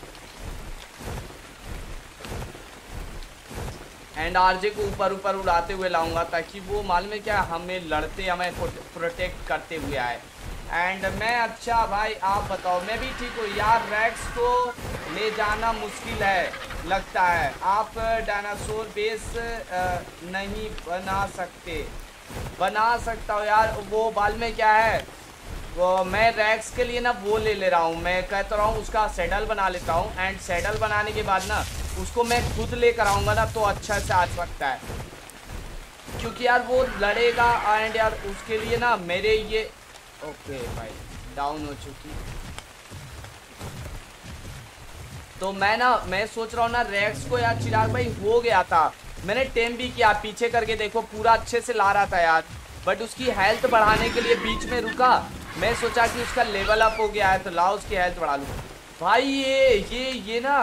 एंड आरजे को ऊपर ऊपर उड़ाते हुए लाऊंगा ताकि वो मालूम है क्या हमें लड़ते हमें प्रोटेक्ट करते हुए आए। एंड मैं अच्छा भाई आप बताओ मैं भी ठीक हूँ यार। रैक्स को ले जाना मुश्किल है लगता है। आप डायनासोर बेस नहीं बना सकते? बना सकता हूँ यार। वो बाल में क्या है वो मैं रैक्स के लिए ना वो ले ले रहा हूँ। मैं कहता रहा हूँ उसका सेडल बना लेता हूँ एंड सेडल बनाने के बाद ना उसको मैं खुद लेकर आऊँगा ना तो अच्छा से आ सकता है। क्योंकि यार वो लड़ेगा एंड यार उसके लिए ना मेरे ये ओके भाई डाउन हो चुकी। तो मैं ना मैं सोच रहा हूँ ना रैक्स को यार चिराग भाई हो गया था। मैंने टेम भी किया पीछे करके देखो पूरा अच्छे से ला रहा था यार। बट उसकी हेल्थ बढ़ाने के लिए बीच में रुका। मैं सोचा कि उसका लेवल अप हो गया है तो लाओ उसकी हेल्थ बढ़ा लूँ। भाई ये ये ये ना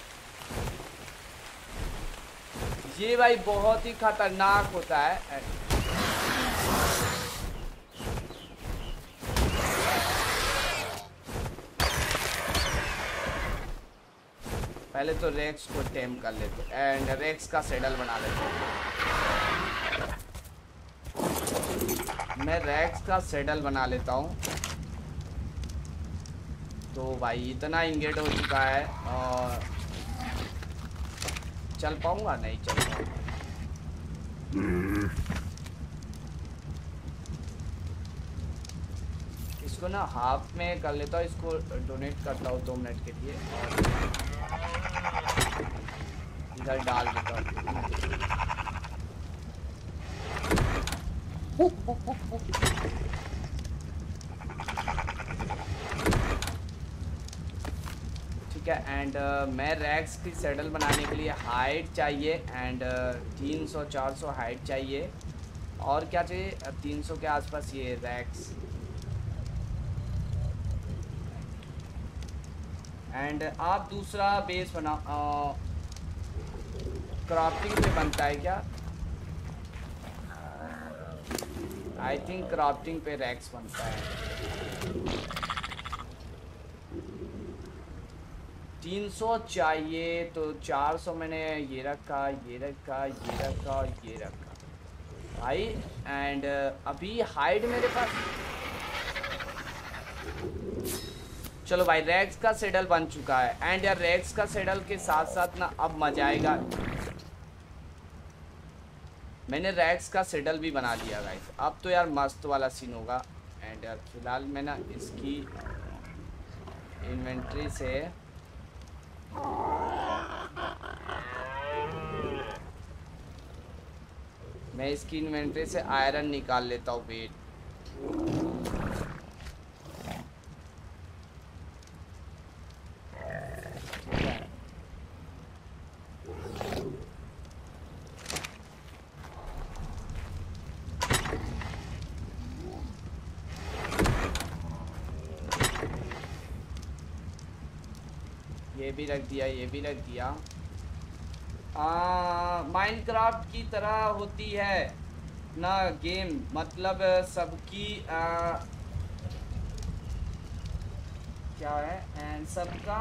ये भाई बहुत ही खतरनाक होता है। पहले तो रेक्स को टेम कर लेते एंड रेक्स का सेडल बना लेते। मैं रेक्स का सेडल बना लेता हूँ। तो भाई इतना इंगेट हो चुका है और चल पाऊंगा नहीं चल पाऊंगा। इसको ना हाफ में कर लेता हूँ। इसको डोनेट करता हूँ दो मिनट के लिए और इधर डाल देता हूँ। ठीक है एंड uh, मैं रैक्स की सेडल बनाने के लिए हाइट चाहिए एंड तीन सौ चार सौ हाइट चाहिए। और क्या चाहिए? तीन सौ के आसपास ये रैक्स एंड आप दूसरा बेस बना। क्राफ्टिंग पे बनता है क्या? आई थिंक क्राफ्टिंग पे रैक्स बनता है। तीन सौ चाहिए तो चार सौ मैंने ये रखा ये रखा ये रखा ये रखा भाई। एंड अभी हाइट मेरे पास चलो भाई रैक्स का सेडल बन चुका है एंड यार रैक्स का सेडल के साथ साथ ना अब मजा आएगा। मैंने रैक्स का सेडल भी बना लिया गाइस। अब तो यार मस्त वाला सीन होगा। एंड यार फिलहाल मैं ना इसकी इन्वेंट्री से मैं इसकी इन्वेंट्री से आयरन निकाल लेता हूँ। वेट ये भी रख दिया ये भी रख दिया। माइनक्राफ्ट की तरह होती है ना गेम मतलब सबकी क्या है एंड सबका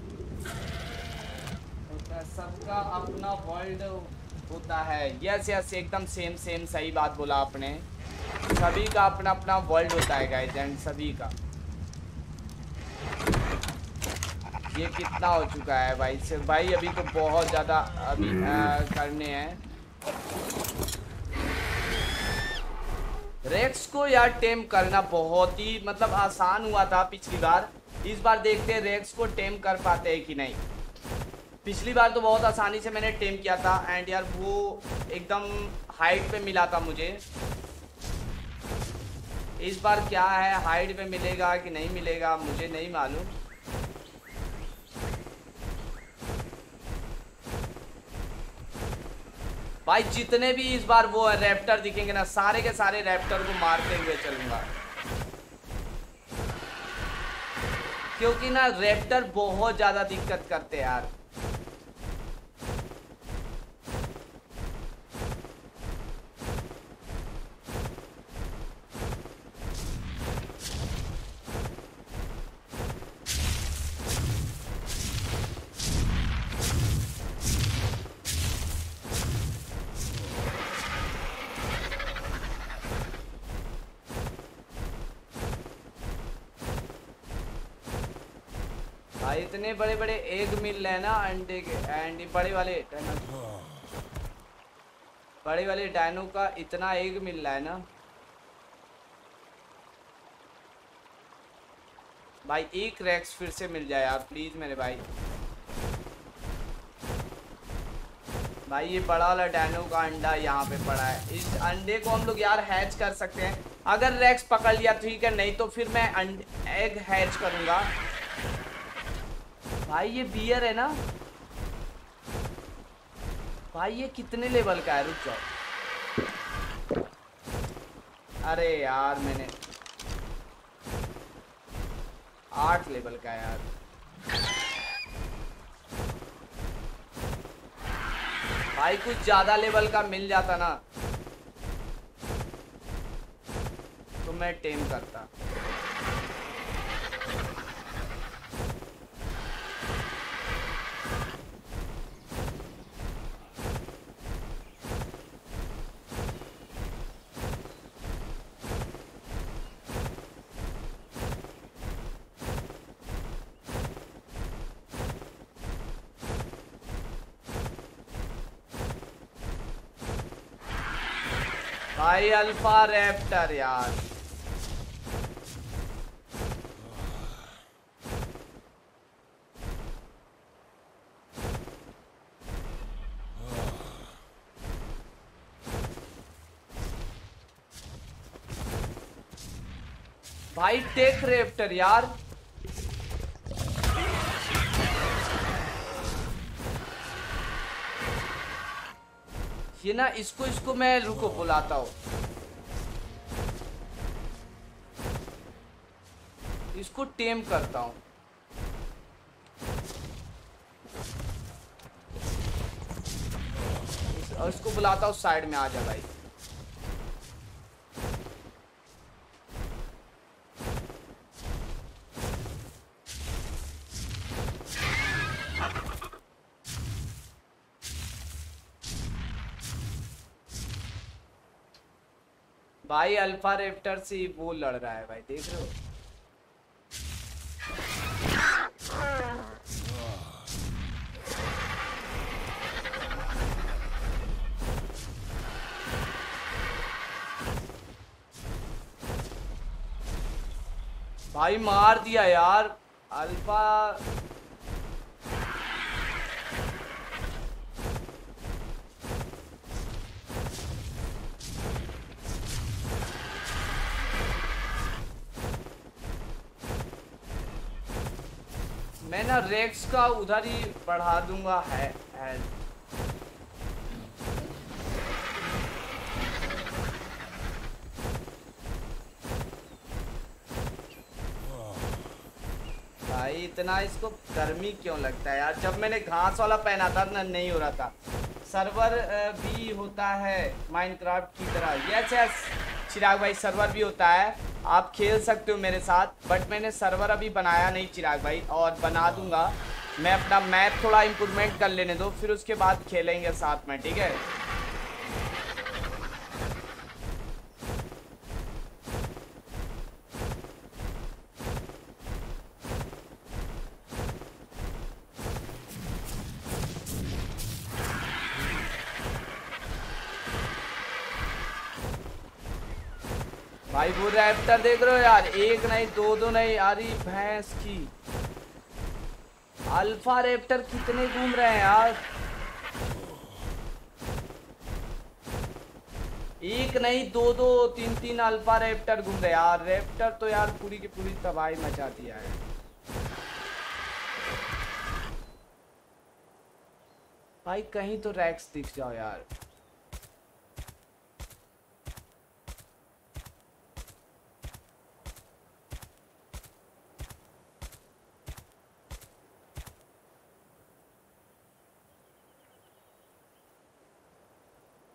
सबका अपना वर्ल्ड होता है। यस यस एकदम सेम सेम सही बात बोला आपने। सभी का अपना अपना वर्ल्ड होता है गाइस एंड सभी का। ये कितना हो चुका है भाई से भाई? अभी तो बहुत ज़्यादा अभी आ, करने हैं। रेक्स को यार टेम करना बहुत ही मतलब आसान हुआ था पिछली बार। इस बार देखते हैं रेक्स को टेम कर पाते हैं कि नहीं। पिछली बार तो बहुत आसानी से मैंने टेम किया था एंड यार वो एकदम हाइट पे मिला था मुझे। इस बार क्या है हाइट पे मिलेगा कि नहीं मिलेगा मुझे नहीं मालूम। भाई जितने भी इस बार वो रैप्टर दिखेंगे ना, सारे के सारे रैप्टर को मारते हुए चलूंगा, क्योंकि ना रैप्टर बहुत ज्यादा दिक्कत करते हैं यार। भाई इतने बड़े बड़े एग मिल रहे हैं ना अंडे के, एंड बड़े वाले बड़े वाले डायनो का इतना एग मिल रहा है ना भाई। एक रेक्स फिर से मिल जाए यार प्लीज मेरे भाई। भाई ये बड़ा वाला डायनो का अंडा यहाँ पे पड़ा है, इस अंडे को हम लोग यार हैच कर सकते हैं अगर रेक्स पकड़ लिया ठीक है, नहीं तो फिर मैं एग हैच करूंगा। भाई ये बियर है ना भाई, ये कितने लेवल का है, रुक जाओ। अरे यार मैंने आठ लेवल का है यार। भाई कुछ ज्यादा लेवल का मिल जाता ना तो मैं टेम करता। भाई अल्फा रैप्टर यार, भाई टेक रैप्टर यार। ये ना इसको इसको मैं रुको बुलाता हूँ, इसको टेम करता हूँ। और इसको बुलाता हूँ साइड में, आ जा भाई। भाई अल्फा रैप्टर से वो लड़ रहा है भाई, देख रहे हो। भाई मार दिया यार अल्फा। मैं ना रेक्स का उधर ही बढ़ा दूंगा है, है। भाई इतना इसको गर्मी क्यों लगता है यार। जब मैंने घास वाला पहना था ना नहीं हो रहा था। सर्वर भी होता है माइनक्राफ्ट की तरह। यस यस चिराग भाई, सर्वर भी होता है, आप खेल सकते हो मेरे साथ, बट मैंने सर्वर अभी बनाया नहीं चिराग भाई, और बना दूंगा। मैं अपना मैप थोड़ा इम्प्रूवमेंट कर लेने दो, फिर उसके बाद खेलेंगे साथ में, ठीक है। भाई वो रैप्टर देख रहे हो यार, एक नहीं दो दो नहीं, अरे भैंस की अल्फा रैप्टर कितने घूम रहे हैं यार। एक नहीं दो दो तीन तीन अल्फा रैप्टर घूम रहे यार। रैप्टर तो यार पूरी की पूरी तबाही मचा दिया है। भाई कहीं तो रैक्स दिख जाओ यार।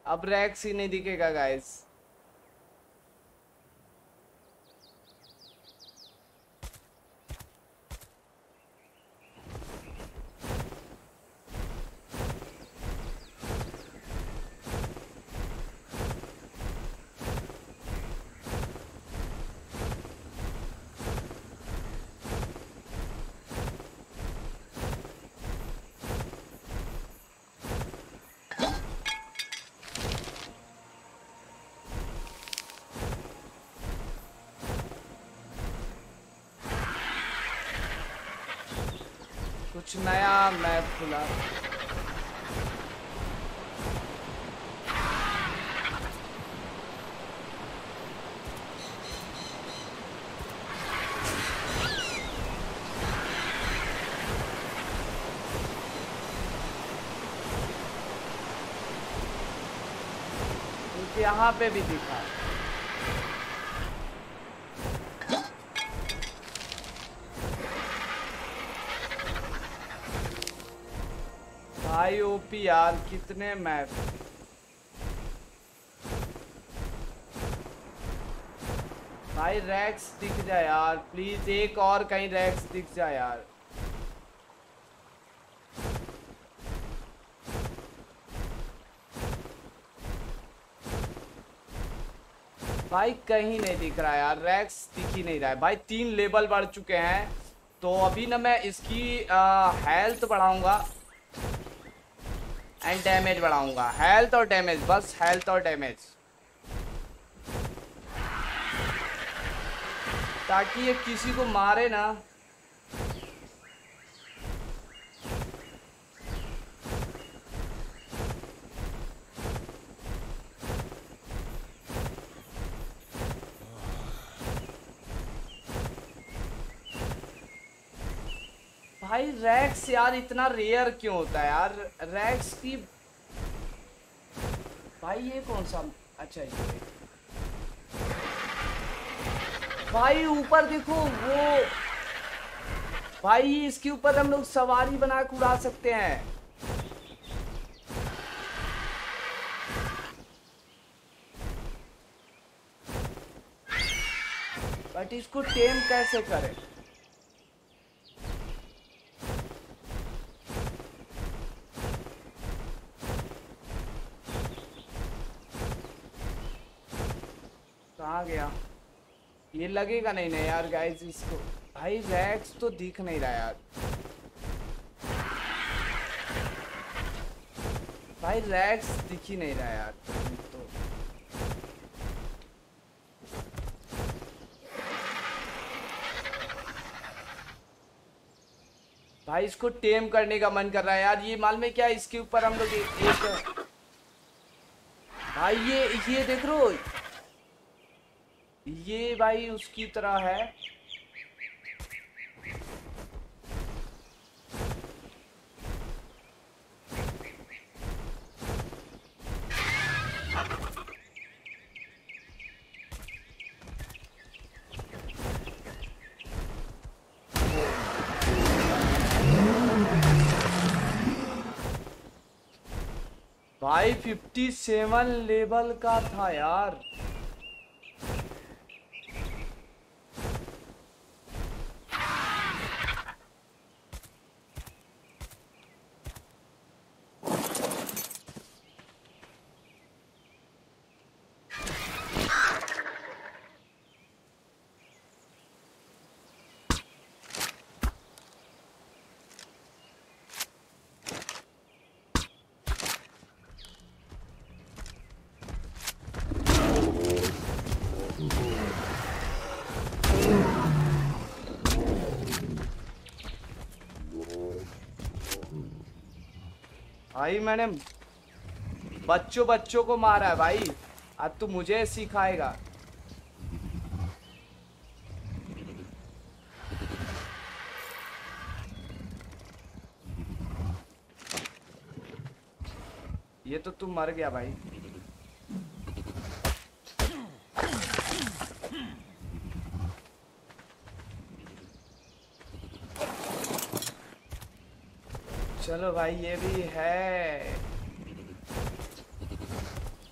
अब रैक्स ही नहीं दिखेगा गाइस। कुछ नया मैप खुला। यहाँ पे भी दिखा। भाई ओपी यार, कितने मैप। भाई रैक्स दिख जाए यार प्लीज, एक और कहीं रैक्स दिख जाए यार। भाई कहीं नहीं दिख रहा यार, रैक्स दिख ही नहीं रहा है भाई। तीन लेवल बढ़ चुके हैं, तो अभी ना मैं इसकी हेल्थ बढ़ाऊंगा एंड डैमेज बढ़ाऊंगा। हेल्थ और डैमेज, बस हेल्थ और डैमेज, ताकि ये किसी को मारे ना। भाई रैक्स यार इतना रेयर क्यों होता है यार रैक्स की। भाई ये कौन सा, अच्छा ये भाई ऊपर देखो वो। भाई इसके ऊपर हम लोग सवारी बना के उड़ा सकते हैं। बट इसको टेम कैसे करें। कहाँ गया ये, लगेगा नहीं ना यार गाइस इसको। भाई रैक्स तो दिख नहीं रहा यार। भाई रैक्स दिख ही नहीं रहा यार तो। भाई इसको टेम करने का मन कर रहा है यार। ये मालूम है क्या, इसके ऊपर हम लोग एक, एक भाई ये ये देख रहे हो, ये भाई उसकी तरह है। भाई सत्तावन लेवल का था यार। भाई मैंने बच्चों बच्चों को मारा है भाई, आज तू मुझे सिखाएगा। ये तो तू मर गया भाई। चलो भाई ये भी है।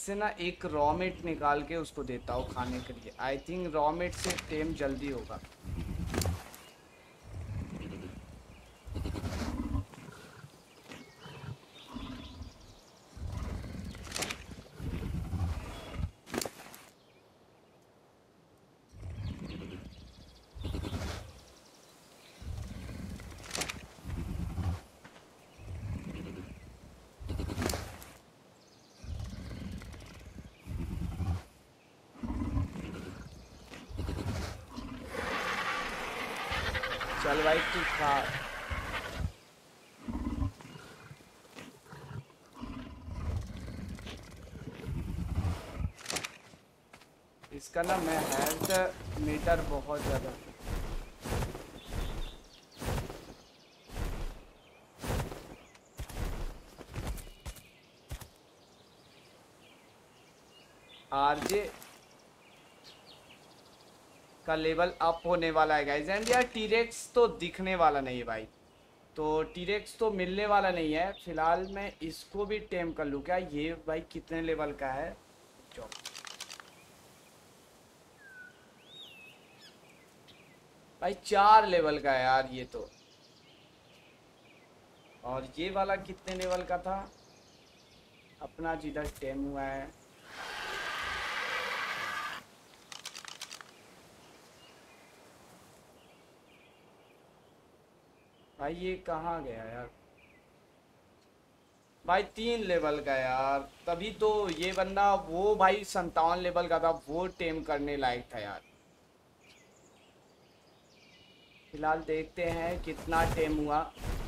इससे ना एक रॉ मीट निकाल के उसको देता हूँ खाने के लिए। आई थिंक रॉ मीट से टेम जल्दी होगा। चल भाई तू खा। इसका ना मैं हेल्थ मीटर बहुत ज़्यादा। आरजे का लेवल अप होने वाला है गाइस। एंड यार टीरेक्स तो दिखने वाला नहीं है भाई, तो टीरेक्स तो मिलने वाला नहीं है। फिलहाल मैं इसको भी टेम कर लूँ क्या? ये भाई कितने लेवल का है? जो भाई चार लेवल का है यार ये तो। और ये वाला कितने लेवल का था अपना जिधर टेम हुआ है? भाई ये कहाँ गया यार? भाई तीन लेवल का यार, तभी तो ये बंदा वो भाई संतावन लेवल का था, वो टेम करने लायक था यार। फिलहाल देखते हैं कितना टेम हुआ।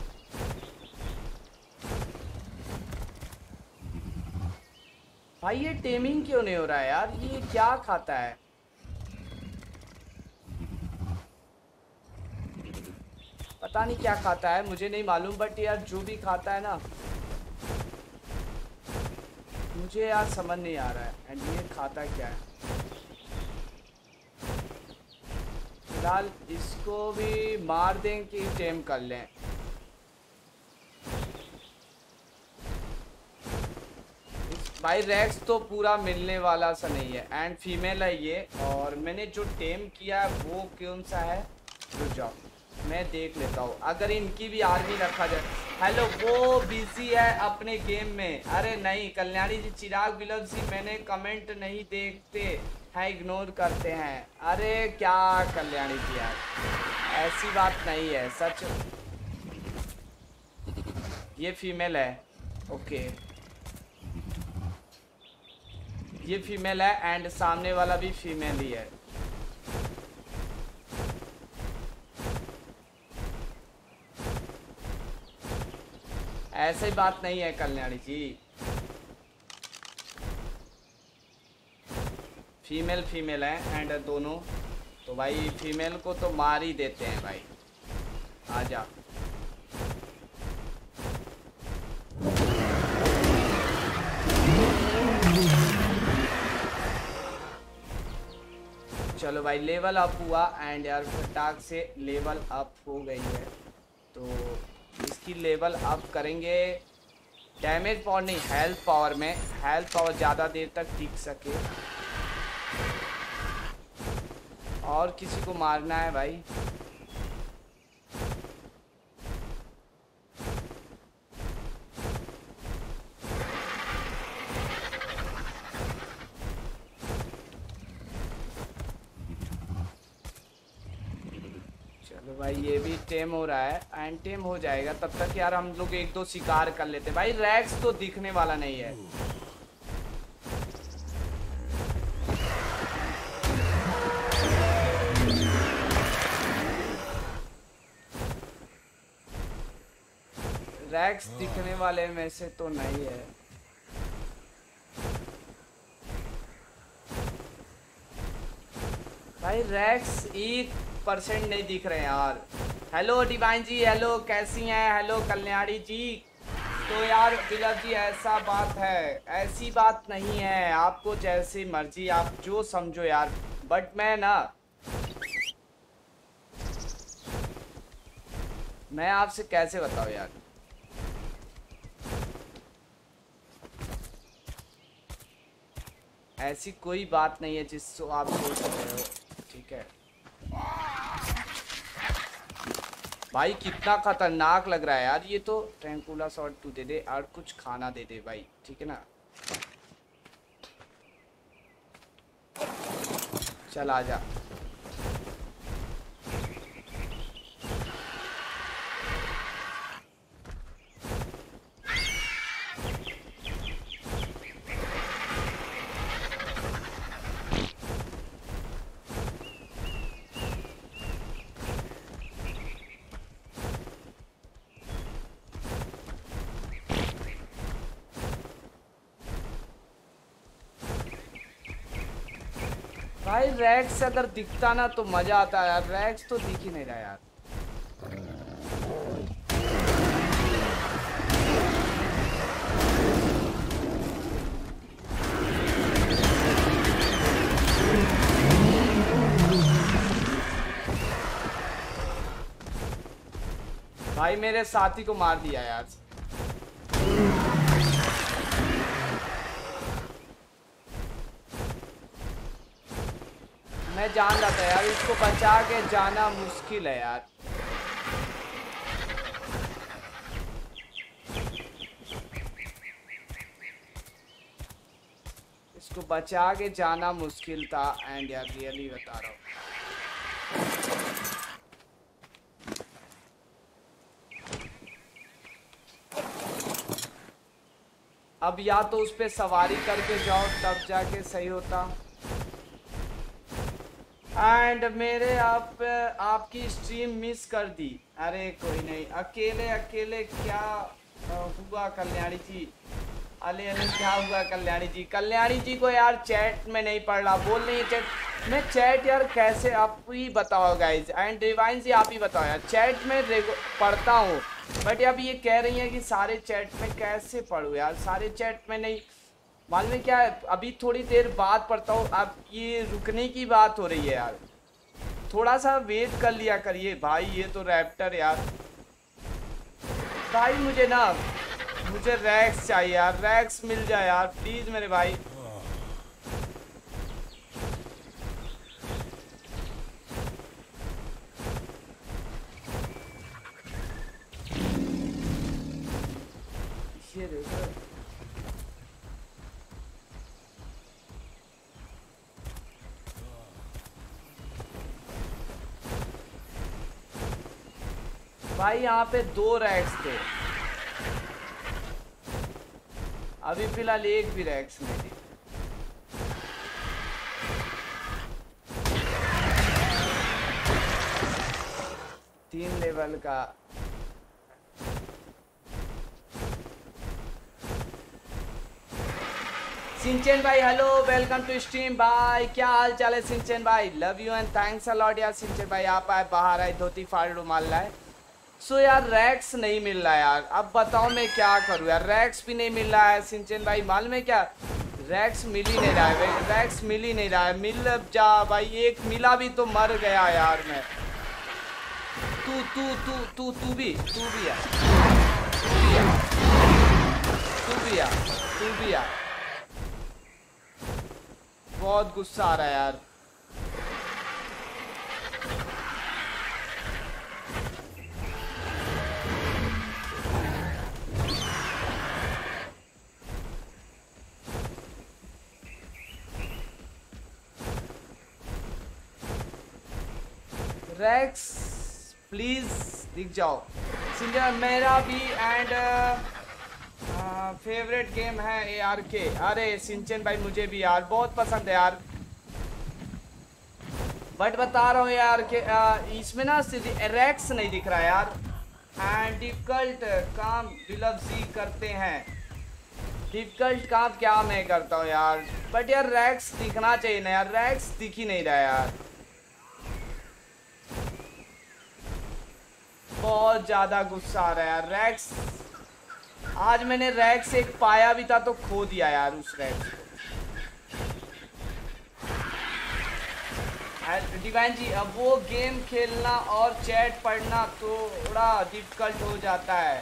भाई ये टेमिंग क्यों नहीं हो रहा है यार? ये क्या खाता है? पता नहीं क्या खाता है, मुझे नहीं मालूम, बट यार जो भी खाता है ना मुझे यार समझ नहीं आ रहा है। एंड ये खाता क्या है? फिलहाल इसको भी मार दें कि टेम कर लें? भाई रैक्स तो पूरा मिलने वाला सा नहीं है। एंड फीमेल है ये, और मैंने जो टेम किया है वो कौन सा है? रुक जाओ मैं देख लेता हूँ, अगर इनकी भी आर्मी रखा जाए। हेलो, वो बिजी है अपने गेम में। अरे नहीं कल्याणी जी, चिराग बिलव जी मैंने कमेंट नहीं देखते हैं, इग्नोर करते हैं। अरे क्या कल्याणी जी यार, ऐसी बात नहीं है सच। ये फीमेल है, ओके ये फीमेल है एंड सामने वाला भी फीमेल ही है। ऐसे ही बात नहीं है कल्याणी जी, फीमेल फीमेल है एंड दोनों। तो भाई फीमेल को तो मार ही देते हैं भाई। आजा चलो भाई लेवल अप हुआ एंड यार फटाक से लेवल अप हो गई है। तो इसकी लेवल अप करेंगे डैमेज पावर नहीं, हेल्थ पावर में। हेल्थ पावर ज़्यादा देर तक टिक सके। और किसी को मारना है भाई। चलो भाई ये भी टेम हो रहा है एंड टेम हो जाएगा। तब तक यार हम लोग एक दो शिकार कर लेते। भाई रैक्स तो दिखने वाला नहीं है। रैक्स दिखने वाले में से तो नहीं है। भाई रैक्स एक परसेंट नहीं दिख रहे यार। हेलो डिवाइन जी, हेलो कैसी हैं? हेलो कल्याणी जी। तो यार बिलव जी ऐसा बात है, ऐसी बात नहीं है, आपको जैसी मर्जी आप जो समझो यार। बट मैं ना मैं आपसे कैसे बताऊं यार। ऐसी कोई बात नहीं है जिसको आप सोच रहे हो, ठीक है भाई। कितना खतरनाक लग रहा है यार ये तो। ट्रैंकुला शॉट तू दे दे और कुछ खाना दे दे भाई, ठीक है ना। चल आजा। भाई रैक्स अगर दिखता ना तो मजा आता यार, रैक्स तो दिख ही नहीं रहा यार। भाई मेरे साथी को मार दिया यार। मैं जान रहा था यार, इसको बचा के जाना मुश्किल है यार। इसको बचा के जाना मुश्किल था एंड यार रियली बता रहा हूँ। अब या तो उस पे सवारी करके जाओ तब जाके सही होता। एंड मेरे आप आपकी स्ट्रीम मिस कर दी। अरे कोई नहीं, अकेले अकेले क्या हुआ कल्याणी जी। अरे अरे क्या हुआ कल्याणी जी। कल्याणी जी को यार चैट में नहीं पढ़ रहा, बोल रही है चैट में। चैट यार कैसे, आप ही बताओ गाइज। एंड डिवाइन जी आप ही बताओ यार, चैट में पढ़ता हूँ बट अब ये कह रही है कि सारे चैट में कैसे पढ़ूँ यार। सारे चैट में नहीं, मालूम है क्या है, अभी थोड़ी देर बाद पढ़ता हूँ। अब ये रुकने की बात हो रही है यार, थोड़ा सा वेट कर लिया करिए भाई। ये तो रैप्टर यार भाई, मुझे ना मुझे रैक्स चाहिए यार, रैक्स मिल जाए यार प्लीज मेरे भाई। ये देखो भाई, यहाँ पे दो रैक्स थे, अभी फिलहाल एक भी रैक्स नहीं थी। तीन लेवल का सिंचन भाई, हेलो वेलकम टू स्ट्रीम भाई। क्या हाल चाल है सिंचन भाई, love you and thanks a lot यार। सिंचन भाई आप आए, बाहर आए, धोती फाड़ रुमाल लाए। सो so, यार रैक्स नहीं मिल रहा यार, अब बताओ मैं क्या करूँ यार। रैक्स भी नहीं मिल रहा है सिंचन भाई, मालूम है क्या, रैक्स मिल ही नहीं रहा है। रैक्स मिल ही नहीं रहा है, मिल जा भाई। एक मिला भी तो मर गया यार मैं। तू तू तू तू तू भी तू भी यार, तू भी यार, तू भी यार, तू भी यार। बहुत गुस्सा आ रहा है यार। रैक्स प्लीज दिख जाओ सिंचन। मेरा भी एंड फेवरेट गेम है ए आर के। अरे सिंचन भाई मुझे भी यार बहुत पसंद है यार, बट बता रहा हूँ यार कि इसमें ना रैक्स नहीं दिख रहा यार। एंड डिफिकल्ट काम बिलव जी करते हैं, डिफिकल्ट काम क्या मैं करता हूँ यार। बट यार रैक्स दिखना चाहिए ना यार, रैक्स दिख ही नहीं रहा यार। बहुत ज्यादा गुस्सा आ रहा है यार। रैक्स आज मैंने रैक्स एक पाया भी था तो खो दिया यार उस रैक्स को। डिवाइन जी अब वो गेम खेलना और चैट पढ़ना थोड़ा डिफिकल्ट हो जाता है।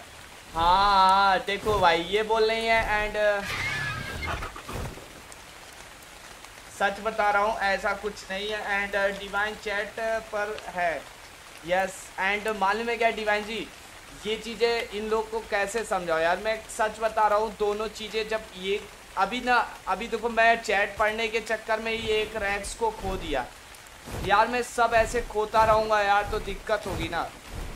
हाँ देखो भाई ये बोल रही है एंड सच बता रहा हूँ, ऐसा कुछ नहीं है। एंड डिवाइन चैट पर है, यस। एंड मालूम है क्या डिवाइन जी, ये चीज़ें इन लोग को कैसे समझाओ यार। मैं सच बता रहा हूँ, दोनों चीज़ें जब ये अभी ना, अभी देखो मैं चैट पढ़ने के चक्कर में ही एक रैक्स को खो दिया यार। मैं सब ऐसे खोता रहूँगा यार तो दिक्कत होगी ना।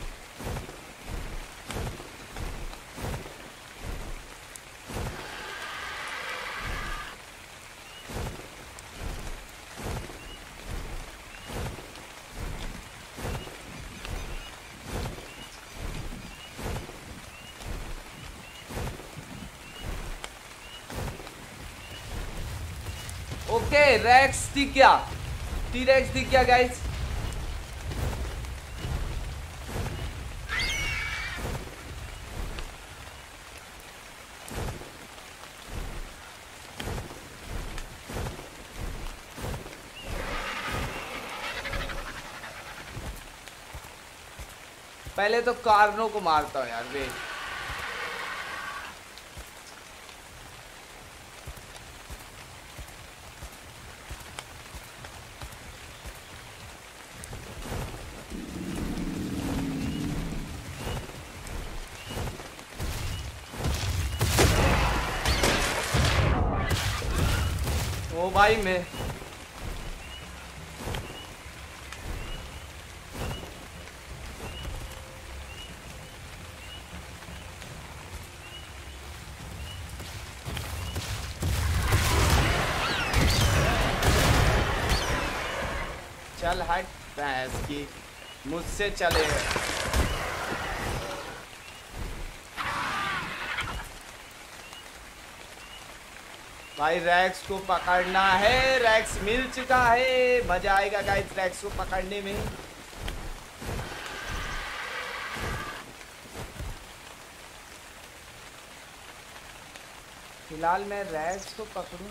ओके रैक्स दिख गया, टी रैक्स दिख गया गाइस। पहले तो कार्नो को मारता हूँ यार वे। ओ भाई मैं चल हट भैंस की, मुझसे चले। भाई रैक्स को पकड़ना है, रैक्स मिल चुका है, मजा आएगा गाइस रैक्स को पकड़ने में। फिलहाल मैं रैक्स को पकड़ूं।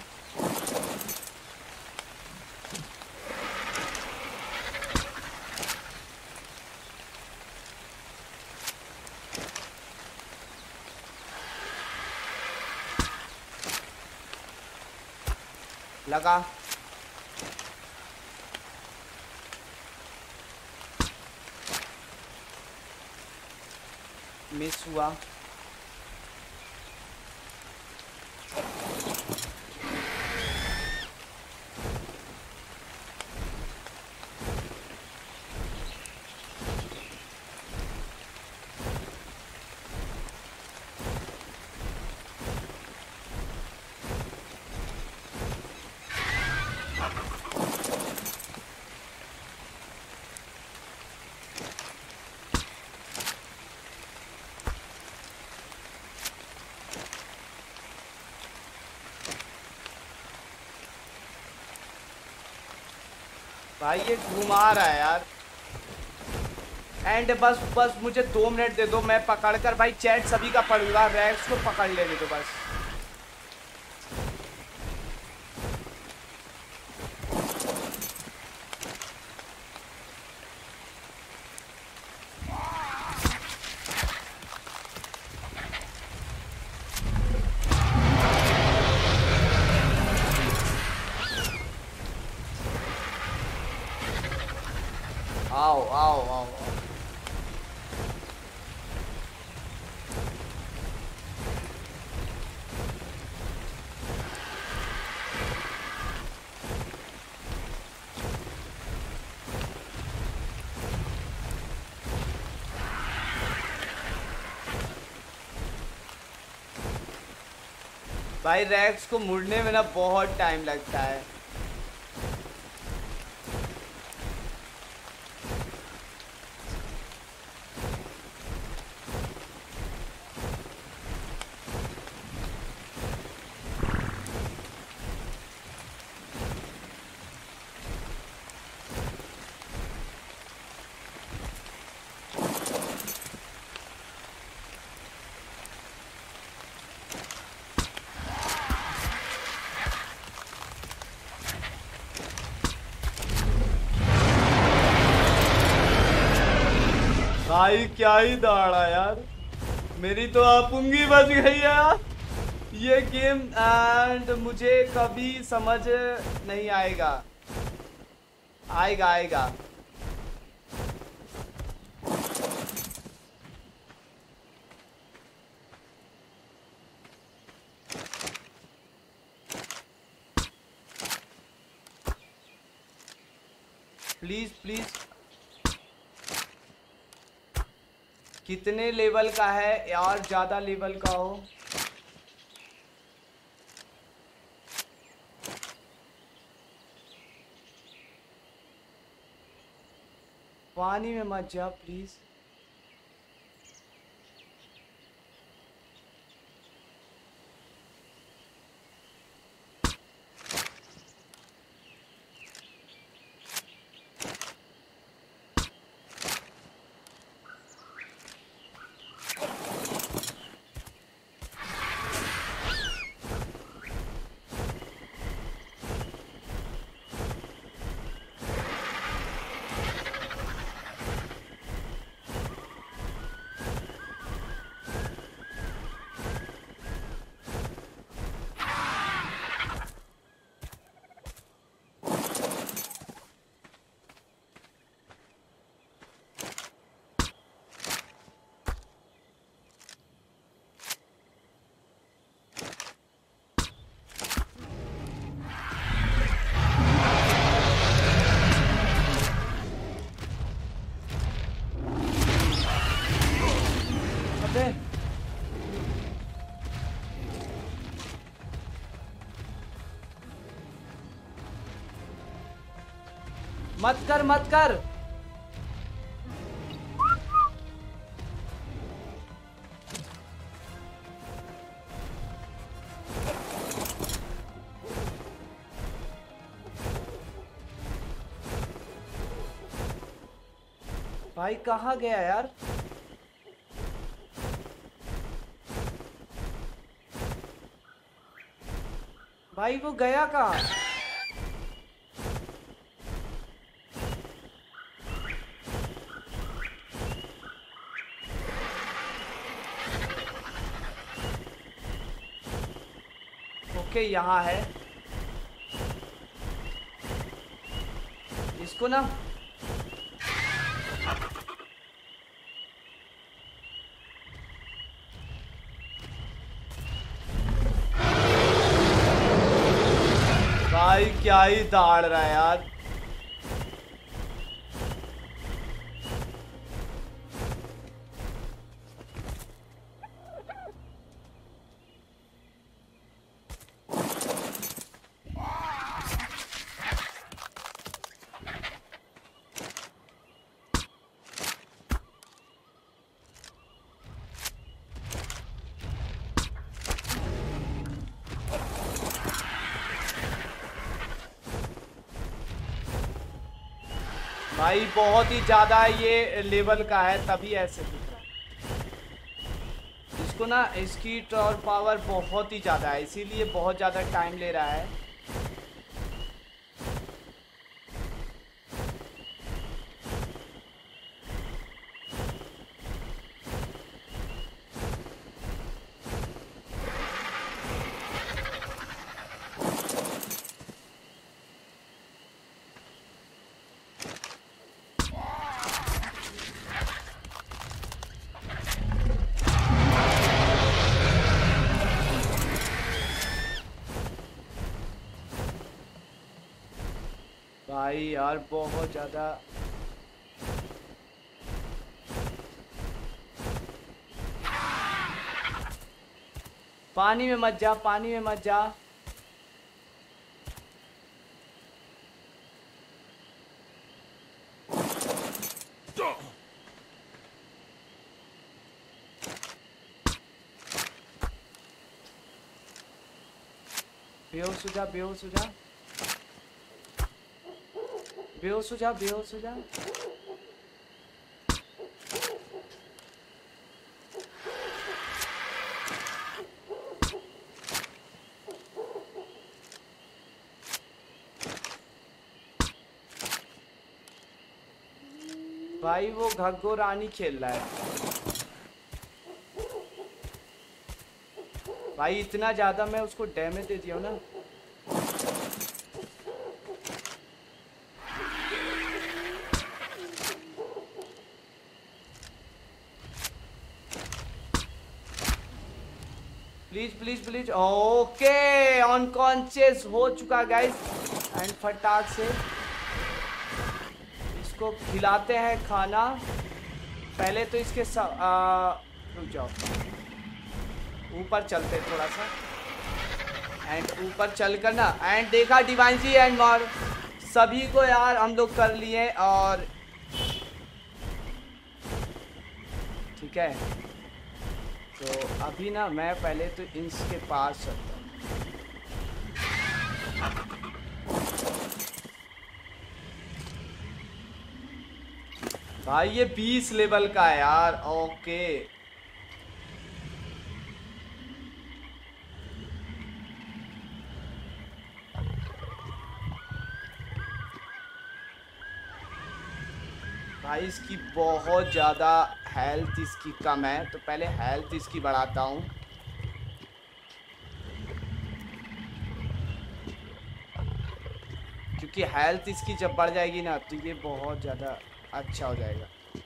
लगा मिस हुआ। भाई ये घुमा रहा है यार। एंड बस बस मुझे दो मिनट दे दो, मैं पकड़कर भाई चैट सभी का पढ़ूंगा, रैक्स को पकड़ लेने दो बस। आओ आओ आओ, आओ। भाई रैक्स को मुड़ने में ना बहुत टाइम लगता है। भाई क्या ही दौड़ा यार, मेरी तो आप उंगली बच गई यार। ये गेम एंड मुझे कभी समझ नहीं आएगा आएगा आएगा प्लीज प्लीज। कितने लेवल का है यार? ज्यादा लेवल का हो। पानी में मत जा प्लीज। मत कर मत कर। भाई कहाँ गया यार? भाई वो गया कहाँ? ओके यहाँ है। इसको ना भाई क्या ही दाड़ रहा है यार। भाई बहुत ही ज्यादा ये लेवल का है तभी ऐसे दिख रहा है। इसको ना इसकी और पावर बहुत ही ज्यादा है इसीलिए बहुत ज्यादा टाइम ले रहा है। भाई यार बहुत ज्यादा पानी में मत जा पानी में मत जा। बेहोश हो जा बेहोश हो जा बेहोश हो जा बेहोश हो जा। भाई वो घग्गो रानी खेल रहा है। भाई इतना ज्यादा मैं उसको डैमेज दे दिया हूँ ना। Please please please. Okay unconscious हो चुका गाइस। एंड फटाक से इसको खिलाते हैं खाना। पहले तो इसके रुक जाओ, ऊपर चलते थोड़ा सा। एंड ऊपर चल कर ना एंड देखा डिवाइन जी एंड मॉर सभी को यार हम लोग कर लिए। और ठीक है तो अभी ना मैं पहले तो इसके पास चलता हूँ। भाई ये बीस लेवल का है यार। ओके भाई इसकी बहुत ज़्यादा हेल्थ इसकी कम है, तो पहले हेल्थ इसकी बढ़ाता हूँ। क्योंकि हेल्थ इसकी जब बढ़ जाएगी ना तो ये बहुत ज़्यादा अच्छा हो जाएगा।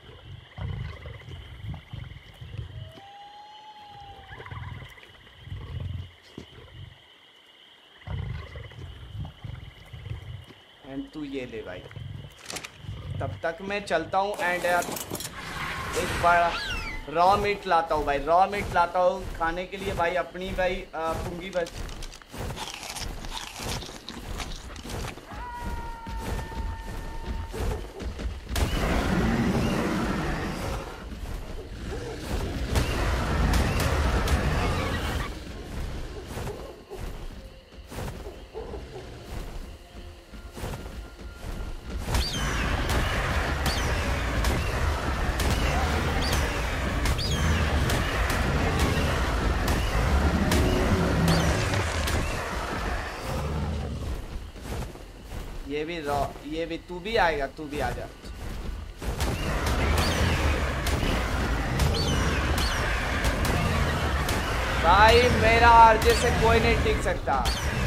एंड तू ये ले भाई, तब तक मैं चलता हूँ। एंड यार एक बड़ा रॉ मीट लाता हूँ भाई, रॉ मीट लाता हूँ खाने के लिए भाई अपनी भाई पुंगी बस। ये भी रॉ, ये भी तू भी आएगा, तू भी आ जा। भाई मेरा आरजे से कोई नहीं टिक सकता।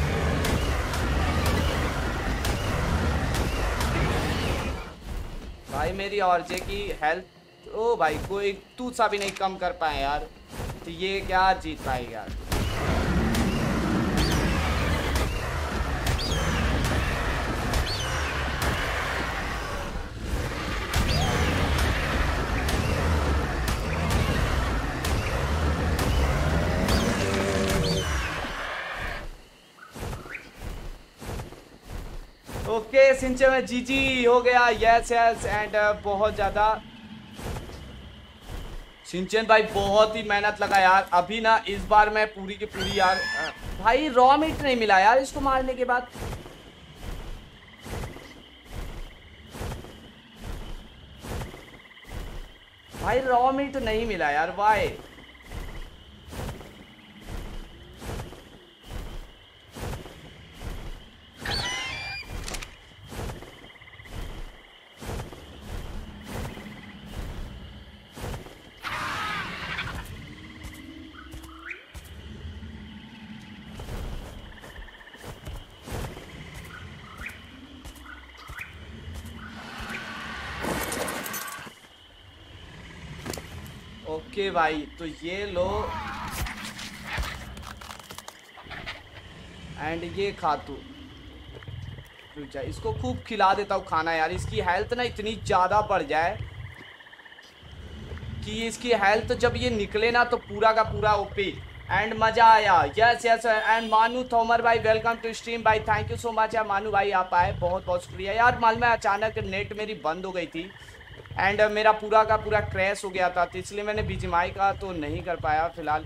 भाई मेरी आरजे की हेल्थ, ओ भाई कोई तू सा भी नहीं कम कर पाए यार, तो ये क्या जीत पाएगा। ओके सिंचे में जीजी हो गया। यस यस एंड बहुत ज़्यादा सिंचन भाई बहुत ही मेहनत लगा यार। अभी ना इस बार मैं पूरी की पूरी यार uh, भाई रॉ मीट नहीं मिला यार इसको मारने के बाद। भाई रॉ मीट नहीं मिला यार, वाई। ओके भाई तो ये लो एंड ये खा तू। इसको खूब खिला देता हूँ खाना यार, इसकी हेल्थ ना इतनी ज़्यादा बढ़ जाए कि इसकी हेल्थ जब ये निकले ना तो पूरा का पूरा ओपी। एंड मज़ा आया। Yes yes and Manu Tomar भाई वेलकम टू स्ट्रीम भाई, थैंक यू सो मच यार मानू भाई, आप आए बहुत बहुत शुक्रिया यार। मालूम है अचानक नेट मेरी बंद हो गई थी एंड मेरा पूरा का पूरा क्रैश हो गया था, तो इसलिए मैंने बीजीएमआई का तो नहीं कर पाया फिलहाल।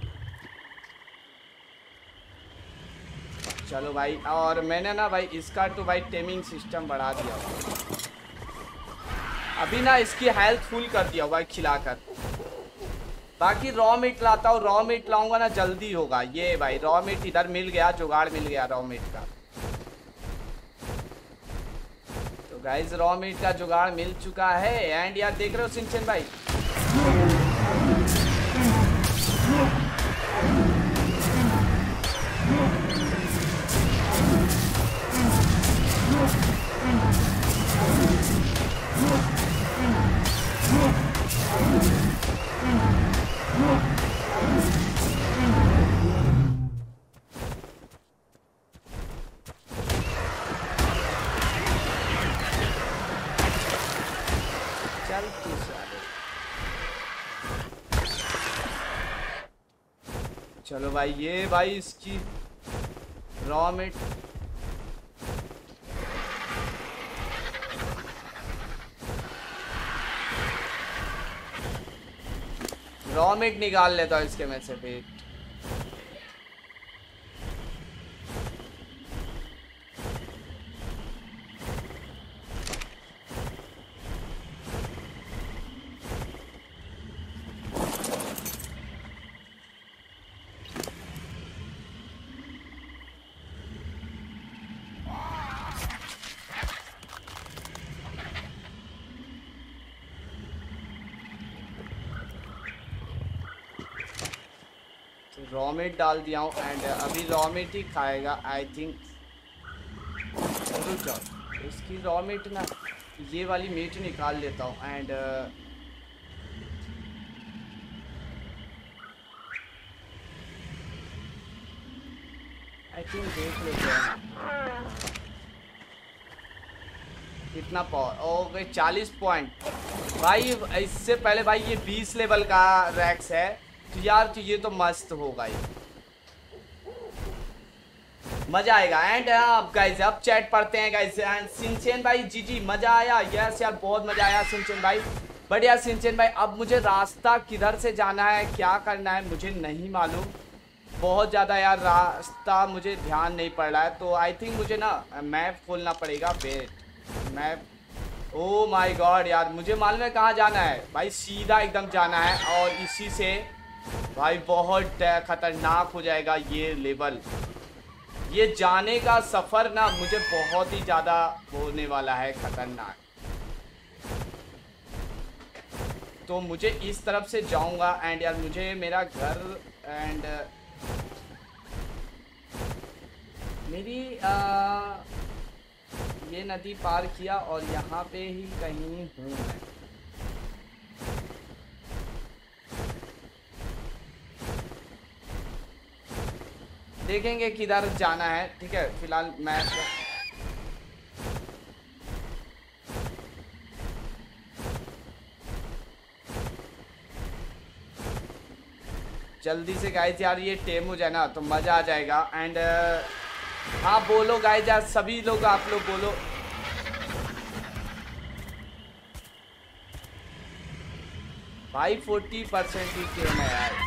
चलो भाई, और मैंने ना भाई इसका तो भाई टेमिंग सिस्टम बढ़ा दिया, अभी ना इसकी हेल्थ फुल कर दिया भाई खिलाकर। बाकी रॉ मीट लाता हूँ, रॉ मीट लाऊंगा ना जल्दी होगा। ये भाई रॉ मीट इधर मिल गया, जुगाड़ मिल गया रॉ मीट का। तो गाइस रॉ मीट का जुगाड़ मिल चुका है। एंड यार देख रहे हो सिंचन भाई, चलो भाई, ये भाई इसकी रॉ मिट रॉ मिट निकाल लेता हूँ इसके में से फिर। रॉ मीट डाल दिया हूँ एंड अभी रॉ मीट ही खाएगा आई थिंक। रुक जाओ, इसकी रॉ मीट ना, ये वाली मीट निकाल लेता हूँ एंड आई थिंक देख लेते हैं कितना पावर। ओके चालीस पॉइंट भाई। इससे पहले भाई ये बीस लेवल का रैक्स है तो यार, तो ये तो मस्त होगा ही, मजा आएगा। एंड अब गाइस अब चैट पढ़ते हैं गाइस। एंड सिंचन भाई जी जी मजा आया, यस यार बहुत मजा आया सिंचन भाई, बढ़िया सिंचन भाई। अब मुझे रास्ता किधर से जाना है, क्या करना है मुझे नहीं मालूम बहुत ज़्यादा यार, रास्ता मुझे ध्यान नहीं पड़ रहा है। तो आई थिंक मुझे ना मैप खोलना पड़ेगा। Wait map, oh my god यार मुझे मालूम है कहाँ जाना है भाई, सीधा एकदम जाना है और इसी से भाई बहुत खतरनाक हो जाएगा ये लेवल। ये जाने का सफ़र ना मुझे बहुत ही ज़्यादा होने वाला है खतरनाक। तो मुझे इस तरफ से जाऊंगा एंड यार मुझे मेरा घर एंड मेरी आ, ये नदी पार किया और यहाँ पे ही कहीं हूँ मैं। देखेंगे किधर जाना है, ठीक है। फिलहाल मैं जल्दी से गाइस यार ये टेम हो जाए ना तो मज़ा आ जाएगा। एंड हाँ बोलो गाइस यार, सभी लोग आप लोग बोलो। भाई फोर्टी परसेंट ही टेम है यार।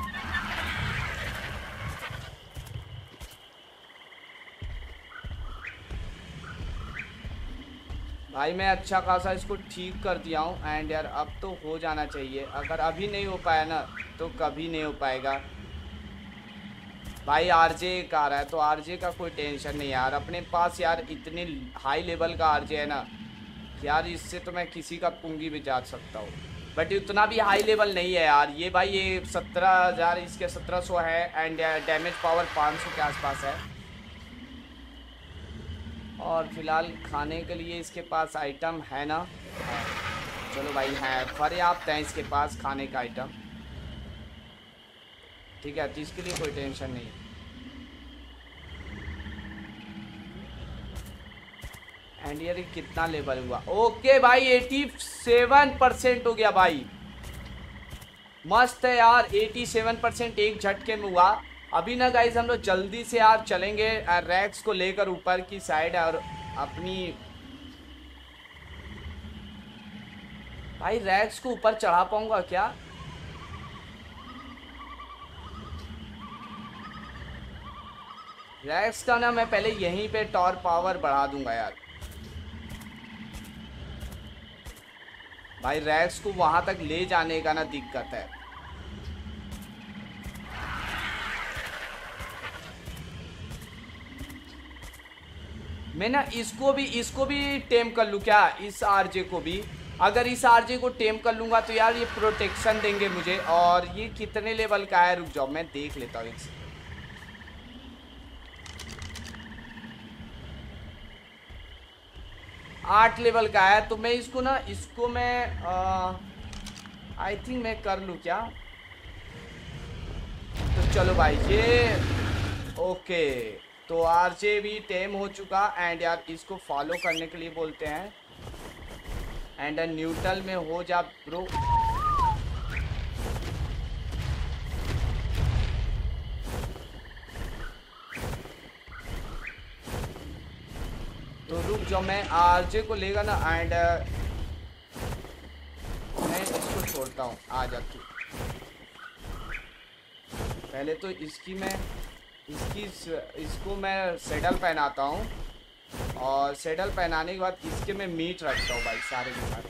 भाई मैं अच्छा खासा इसको ठीक कर दिया हूँ एंड यार अब तो हो जाना चाहिए। अगर अभी नहीं हो पाया ना तो कभी नहीं हो पाएगा। भाई आरजे का आ रहा है तो आरजे का कोई टेंशन नहीं यार, अपने पास यार इतने हाई लेवल का आरजे है ना यार, इससे तो मैं किसी का पुंगी भी जा सकता हूँ। बट उतना भी हाई लेवल नहीं है यार ये। भाई ये सत्रह हज़ार इसके सत्रह सौ है एंड डैमेज पावर पाँच सौ के आसपास है। और फिलहाल खाने के लिए इसके पास आइटम है ना, है। चलो भाई है, पर्याप्त है इसके पास खाने का आइटम, ठीक है। तो इसके लिए कोई टेंशन नहीं। एंड यार कितना लेवल हुआ, ओके भाई सत्तासी परसेंट हो गया भाई, मस्त है यार। सत्तासी परसेंट एक झटके में हुआ। अभी ना गाइस हम लोग जल्दी से यार चलेंगे रैक्स को लेकर ऊपर की साइड और अपनी भाई रैक्स को ऊपर चढ़ा पाऊंगा क्या? रैक्स का ना मैं पहले यहीं पे टॉर पावर बढ़ा दूंगा यार। भाई रैक्स को वहां तक ले जाने का ना दिक्कत है। मैं ना इसको भी इसको भी टेम कर लूँ क्या, इस आरजे को भी? अगर इस आरजे को टेम कर लूँगा तो यार ये प्रोटेक्शन देंगे मुझे। और ये कितने लेवल का है, रुक जाओ मैं देख लेता हूँ। आठ लेवल का है तो मैं इसको ना इसको मैं आई थिंक मैं कर लूँ क्या? तो चलो भाई ये ओके, तो आरजे भी टेम हो चुका एंड यार इसको फॉलो करने के लिए बोलते हैं। एंड न्यूट्रल में हो जा ब्रो। जो मैं आरजे को लेगा ना एंड मैं इसको छोड़ता हूँ। आ जा तू। पहले तो इसकी मैं इसकी इसको मैं सेडल पहनाता हूँ और सेडल पहनाने के बाद इसके मैं मीट रखता हूँ भाई सारे के सारे।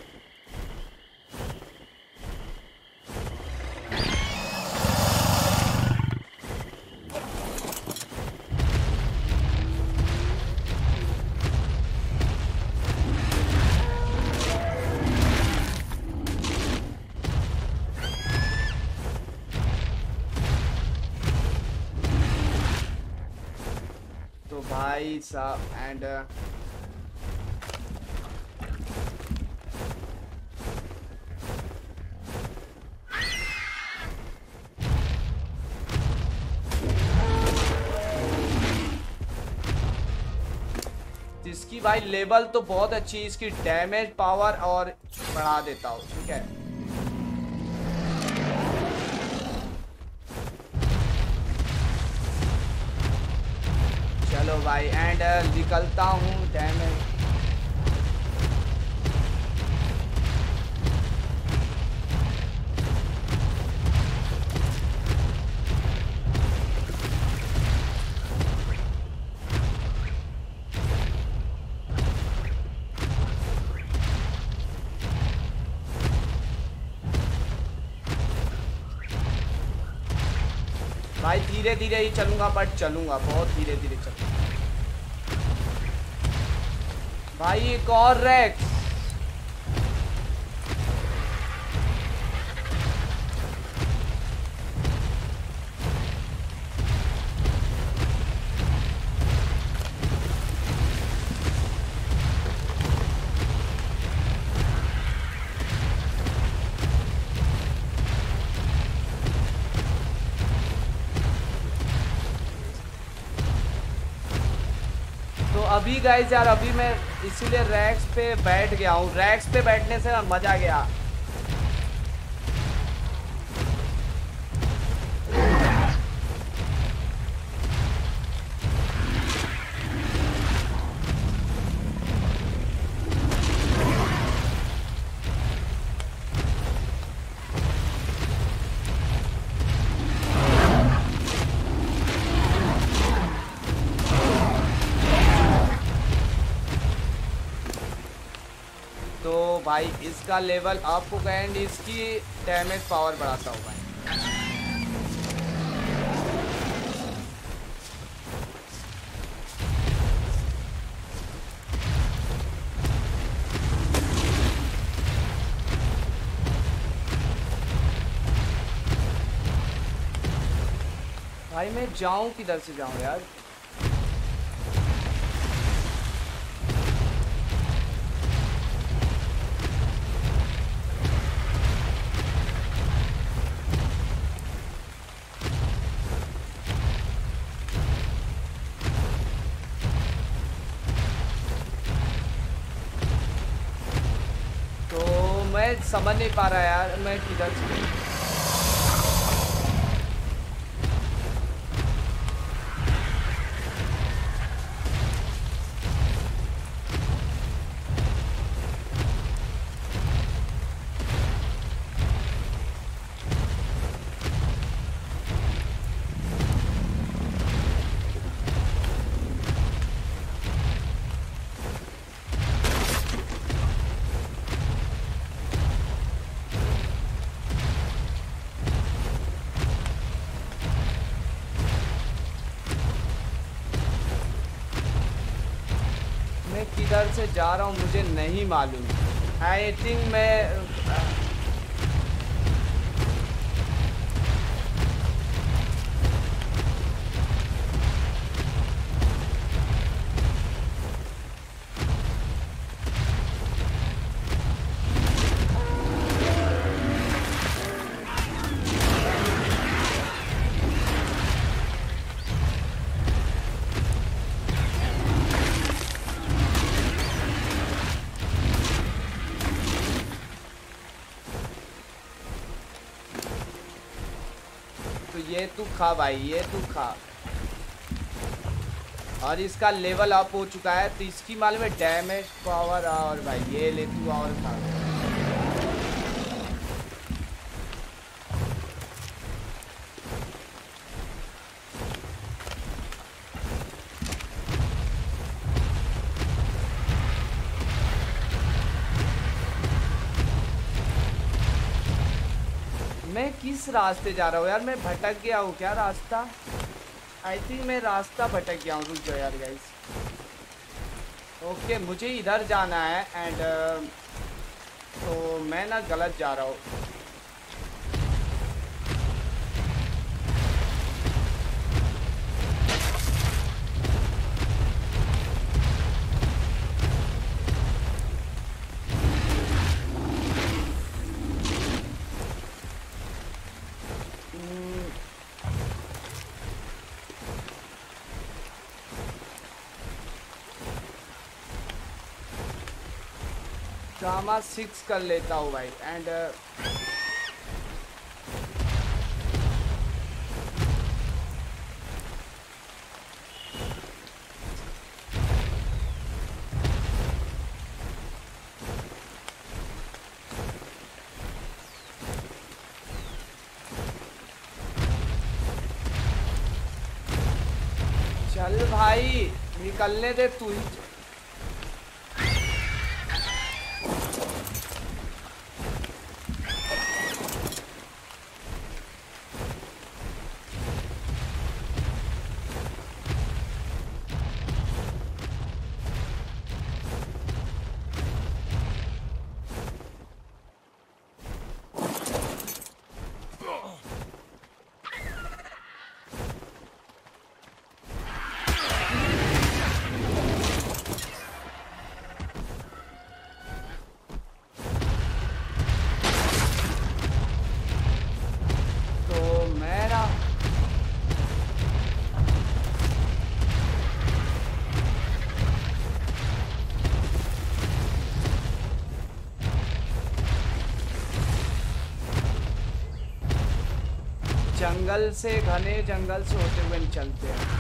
तो भाई साहब एंड इसकी भाई लेवल तो बहुत अच्छी, इसकी डैमेज पावर और बढ़ा देता हूँ। ठीक है चलो भाई एंड निकलता हूँ डैमेज। भाई धीरे धीरे ही चलूंगा बट चलूंगा, बहुत धीरे धीरे चलूंगा। भाई एक और रैक्स। अभी गाइस यार अभी मैं इसीलिए रैक्स पे बैठ गया हूँ। रैक्स पे बैठने से मजा आ गया। भाई इसका लेवल अप हो गया एंड इसकी डैमेज पावर बढ़ाता हूँ भाई। भाई मैं जाऊँ किधर से जाऊँ यार? समझ नहीं पा रहा यार मैं किधर से। किधर से जा रहा हूँ मुझे नहीं मालूम। आई थिंक मैं ये तू खा भाई, ये तू खा। और इसका लेवल अप हो चुका है, तो इसकी मालूम है डैमेज पावर। और भाई ये ले तू और खा। मैं किस रास्ते जा रहा हूँ यार? मैं भटक गया हूँ क्या रास्ता? आई थिंक मैं रास्ता भटक गया हूँ। रुक जाओ यार गाइस। ओके मुझे इधर जाना है एंड तो मैं ना गलत जा रहा हूँ। गामा सिक्स कर लेता हूँ भाई एंड चल भाई निकलने दे तू ही। जंगल से घने जंगल से होते हुए चलते हैं।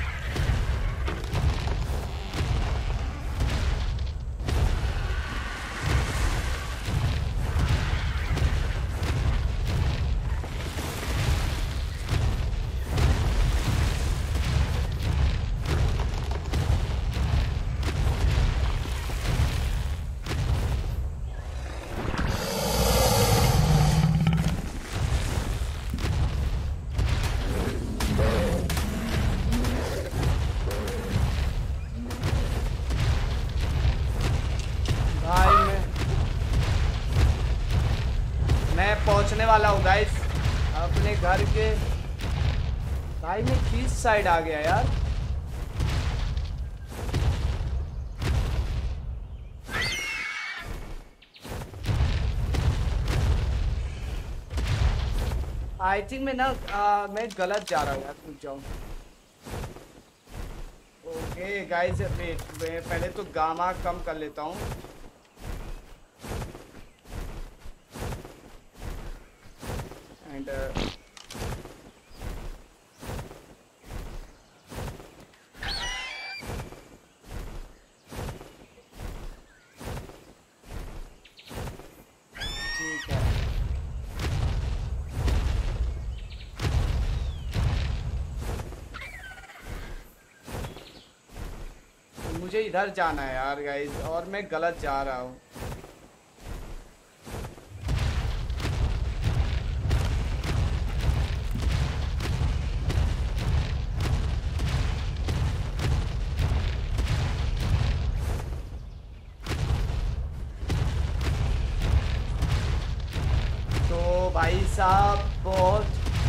पहुंचने वाला हूँ गाइस अपने घर के। भाई मैं किस साइड आ गया यार? आई थिंक मैं ना आ, मैं गलत जा रहा हूँ यार। रुक जाऊँ। ओके गाइस वेट, मैं पहले तो गामा कम कर लेता हूँ। एंड ठीक है। मुझे इधर जाना है यार गाइस और मैं गलत जा रहा हूँ। तो भाई साहब बहुत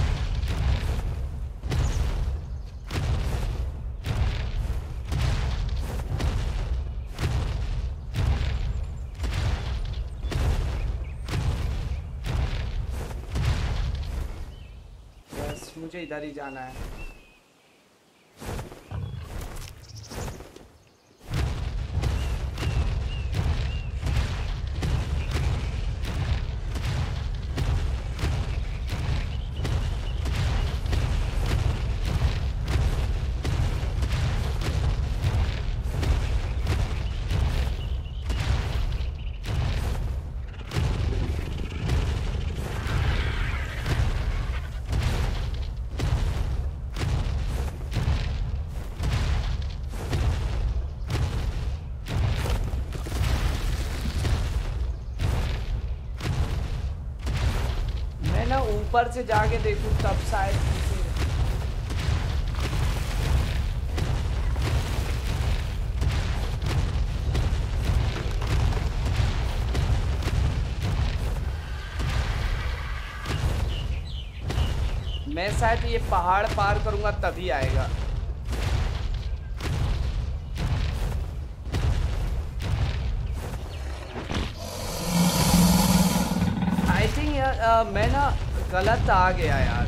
बस मुझे इधर ही जाना है। ऊपर से जाके देखूं तब शायद दिखे। मैं शायद ये पहाड़ पार करूंगा तभी आएगा। आई थिंक यार मैं ना गलत आ गया यार।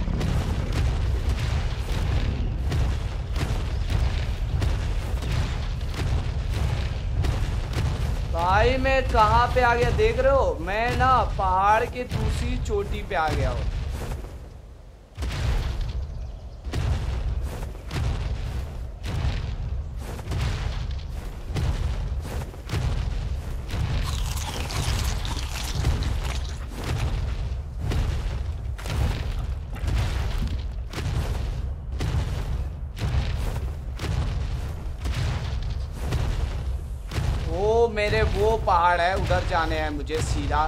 भाई मैं कहाँ पे आ गया देख रहे हो? मैं ना पहाड़ के दूसरी चोटी पे आ गया हूँ। मेरे वो पहाड़ है, उधर जाने हैं मुझे सीधा।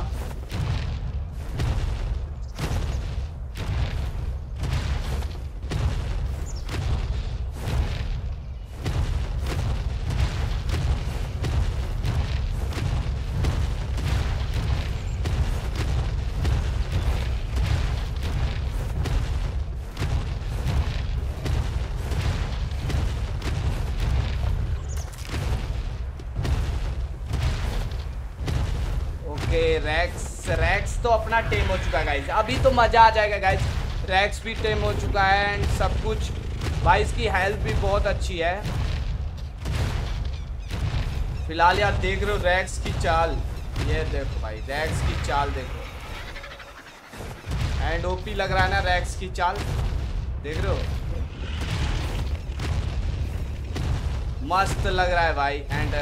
रैक्स रैक्स तो अपना टेम हो चुका है गाइस। अभी तो मजा आ जाएगा गाइस। रैक्स भी टेम हो चुका है एंड सब कुछ। भाई इसकी हेल्थ भी बहुत अच्छी है फिलहाल यार। देख रहे हो रैक्स की चाल? ये देखो भाई रैक्स की चाल देखो। एंड ओपी लग रहा है ना रैक्स की चाल, देख रहे हो? मस्त लग रहा है भाई। एंड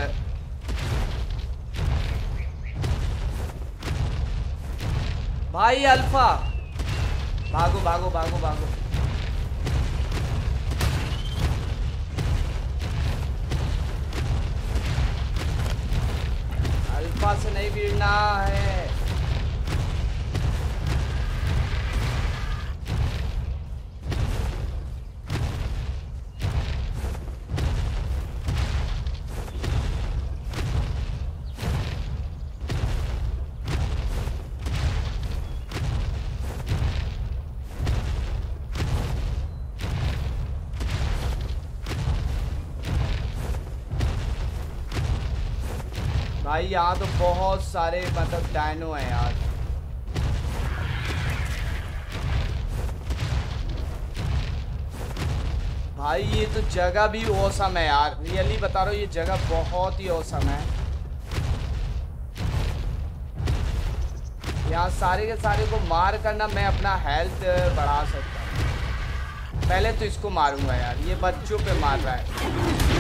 भाई अल्फा भागो भागो भागो भागो। अल्फा से नहीं गिरना है। भाई यहाँ तो बहुत सारे मतलब डायनो है यार। भाई ये तो जगह भी औसम है यार, रियली बता रहा हूँ ये जगह बहुत ही औसम है। यहाँ सारे के सारे को मार करना मैं अपना हेल्थ बढ़ा सकता हूँ। पहले तो इसको मारूंगा यार, ये बच्चों पे मार रहा है।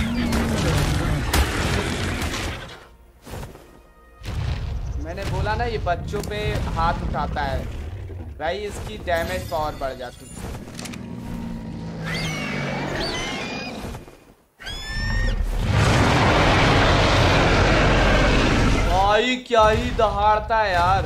मैंने बोला ना ये बच्चों पे हाथ उठाता है भाई, इसकी डैमेज पावर बढ़ जाती है। भाई क्या ही दहाड़ता है यार।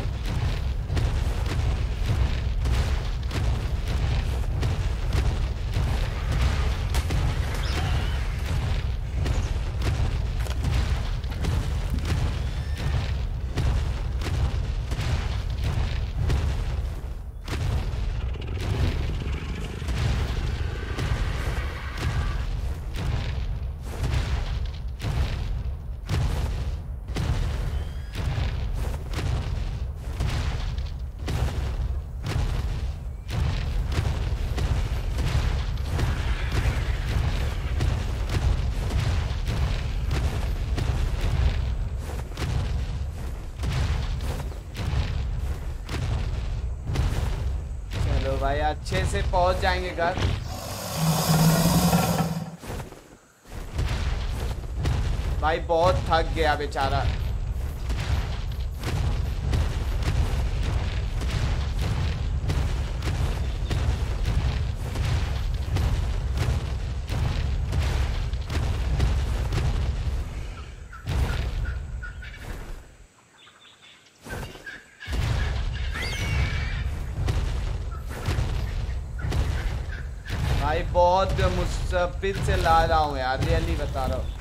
भाई अच्छे से पहुंच जाएंगे घर। भाई बहुत थक गया बेचारा। भाई बहुत मुश्किल से ला रहा हूँ यार, रियली बता रहा हूँ।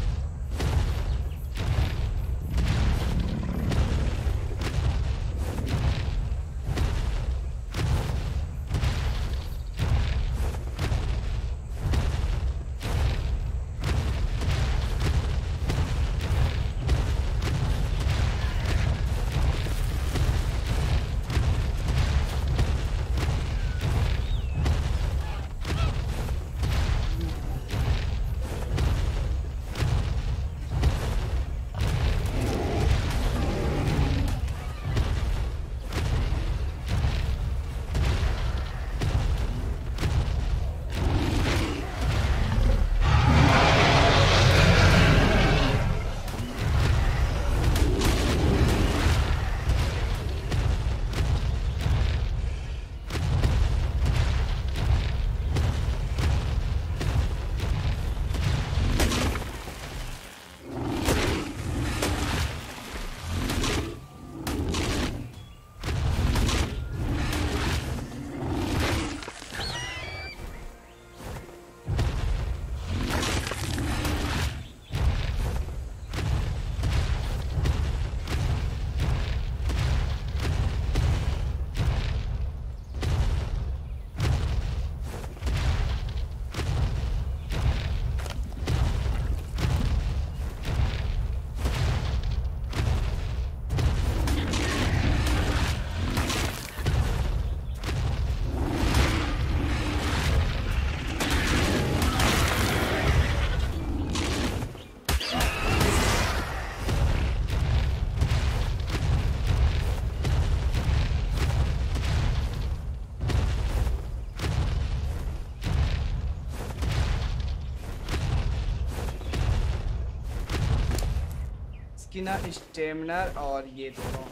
इसकी ना स्टेमिनर और ये दोनों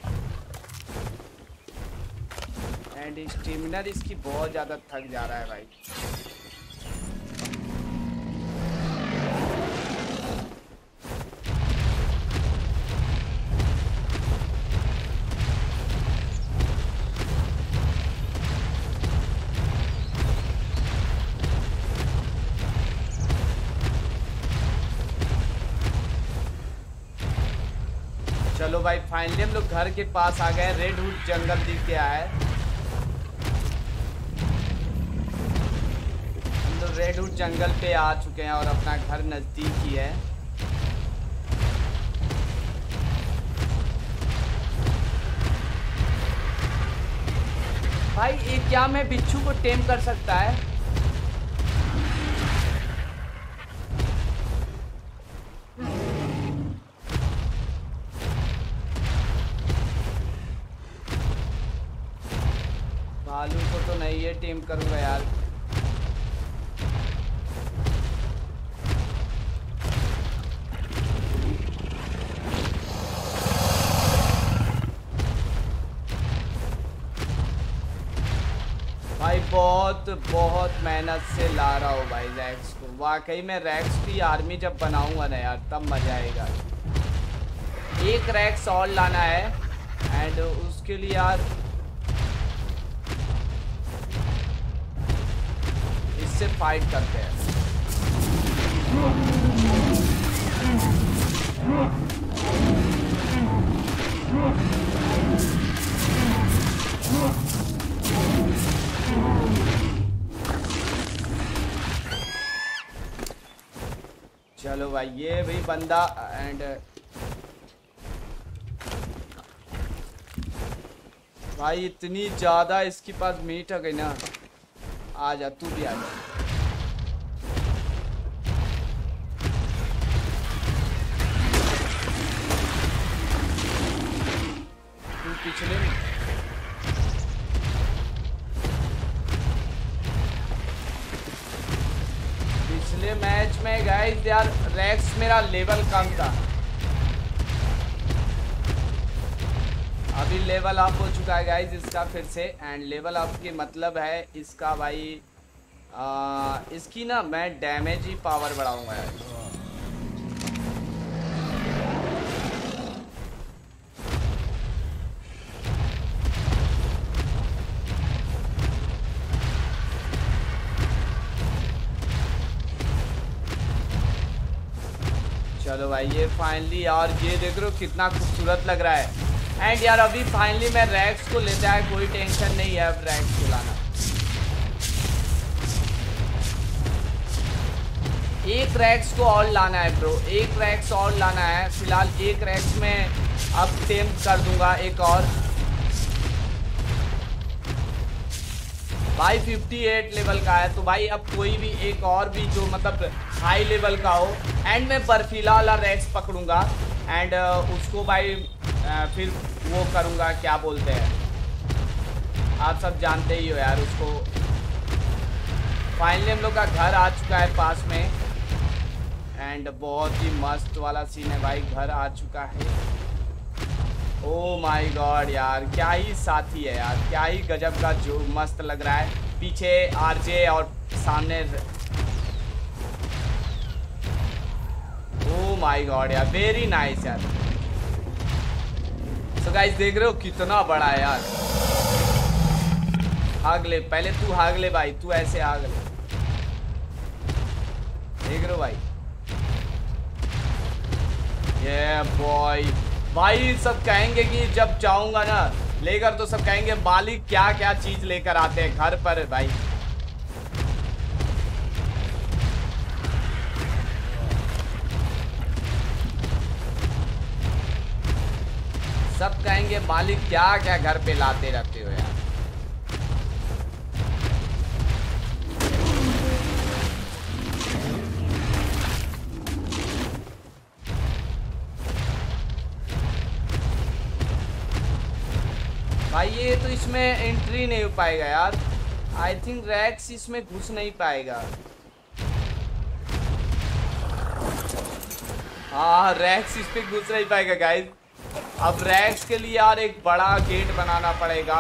एंड स्टेमिनर इसकी बहुत ज़्यादा थक जा रहा है भाई। चलो भाई फाइनली हम लोग घर के पास आ गए। रेड वुड जंगल दिख गया है। हम लोग रेड वुड जंगल पे आ चुके हैं और अपना घर नज़दीक ही है। भाई ये क्या मैं बिच्छू को टेम कर सकता है? भालू को तो नहीं है टीम करूंगा यार। भाई बहुत बहुत मेहनत से ला रहा हूँ भाई रैक्स को। वाकई में रैक्स की आर्मी जब बनाऊंगा ना यार तब मजा आएगा। एक रैक्स और लाना है एंड उसके लिए यार से फाइट करते हैं। चलो भाई ये भी बंदा एंड भाई इतनी ज्यादा इसके पास मीट आ गई ना। आ जा तू भी आ जा। तू पिछले पिछले मैच में गाइस यार रैक्स मेरा लेवल कम था। अभी लेवल अप हो चुका है गाइज इसका फिर से एंड लेवल अप की मतलब है इसका भाई आ, इसकी ना मैं डैमेज ही पावर बढ़ाऊंगा यार। चलो भाई ये फाइनली, और ये देख रहे हो कितना खूबसूरत लग रहा है। एंड यार अभी फाइनली मैं रैक्स को लेता है, कोई टेंशन नहीं है अब रैक्स को लाना। एक रैक्स को और लाना है ब्रो, एक रैक्स और लाना है। फिलहाल एक रैक्स में अब टेम कर दूंगा एक और भाई। अट्ठावन लेवल का है तो भाई अब कोई भी एक और भी जो मतलब हाई लेवल का हो। एंड मैं बर्फीला वाला रैक्स पकड़ूंगा एंड उसको भाई फिर वो करूंगा, क्या बोलते हैं आप सब जानते ही हो यार उसको। फाइनली हम लोग का घर आ चुका है पास में एंड बहुत ही मस्त वाला सीन है भाई, घर आ चुका है। ओ माय गॉड यार क्या ही साथी है यार, क्या ही गजब का जो मस्त लग रहा है। पीछे आरजे और सामने, ओ माय गॉड यार वेरी नाइस यार। सो गाइस देख रहे हो कितना बड़ा है यार। हाग ले पहले, तू हाग ले भाई, तू ऐसे हाग ले, देख रहे हो भाई। ये बॉय भाई सब कहेंगे कि जब जाऊंगा ना लेकर तो सब कहेंगे मालिक क्या क्या चीज लेकर आते हैं घर पर भाई। सब कहेंगे मालिक क्या क्या घर पे लाते रहते हो यार। भाई ये तो इसमें एंट्री नहीं हो पाएगा यार, आई थिंक रैक्स इसमें घुस नहीं पाएगा। हाँ रैक्स इस पे घुस नहीं पाएगा गाइस। अब रैक्स के लिए यार एक बड़ा गेट बनाना पड़ेगा।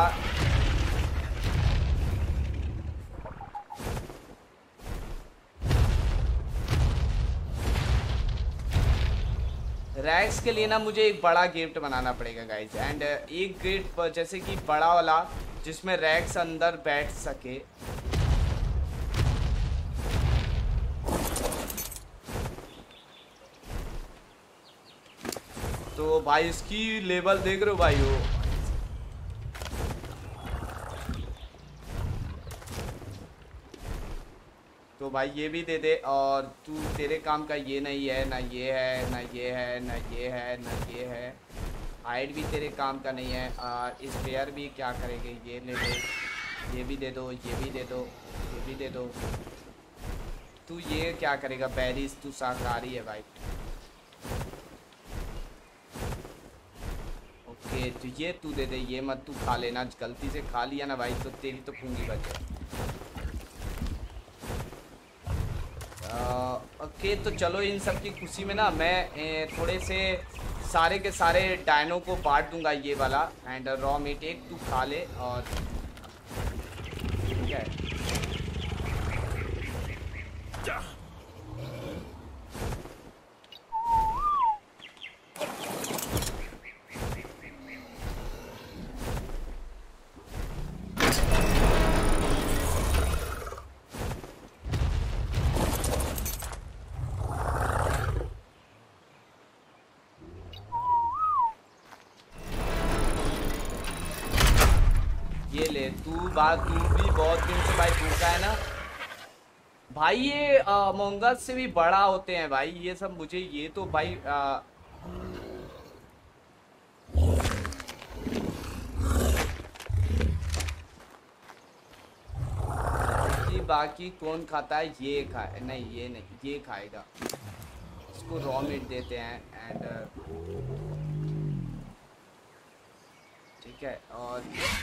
रैक्स के लिए ना मुझे एक बड़ा गेट बनाना पड़ेगा गाइस। एंड एक गेट पर जैसे कि बड़ा वाला जिसमें रैक्स अंदर बैठ सके। तो भाई इसकी लेवल देख रहे हो भाई वो। तो भाई ये भी दे दे, और तू तेरे काम का ये नहीं है, ना ये है ना ये है ना ये है ना ये है। हाइट भी तेरे काम का नहीं है। और इस पेयर भी क्या करेंगे, ये ले लो, ये भी दे दो, ये भी दे दो, ये भी दे दो। तू ये क्या करेगा बैरिस, तू शाकाहारी है भाई। ओके तो ये तू दे दे, ये मत तू खा लेना, गलती से खा लिया ना भाई तो तेरी तो पूंगी बचे। ओके तो चलो इन सब की खुशी में ना मैं ए, थोड़े से सारे के सारे डायनो को बांट दूंगा ये वाला। एंड रॉ मीट एक तू खा ले, और ठीक है बात। तू भी बहुत दिन से भाई भूखा है ना भाई। ये मोंगस से भी बड़ा होते हैं भाई ये सब। मुझे ये तो भाई आ, बाकी कौन खाता है, ये खाए नहीं, ये नहीं, ये खाएगा। इसको रॉ मीट देते हैं एंड ठीक है। और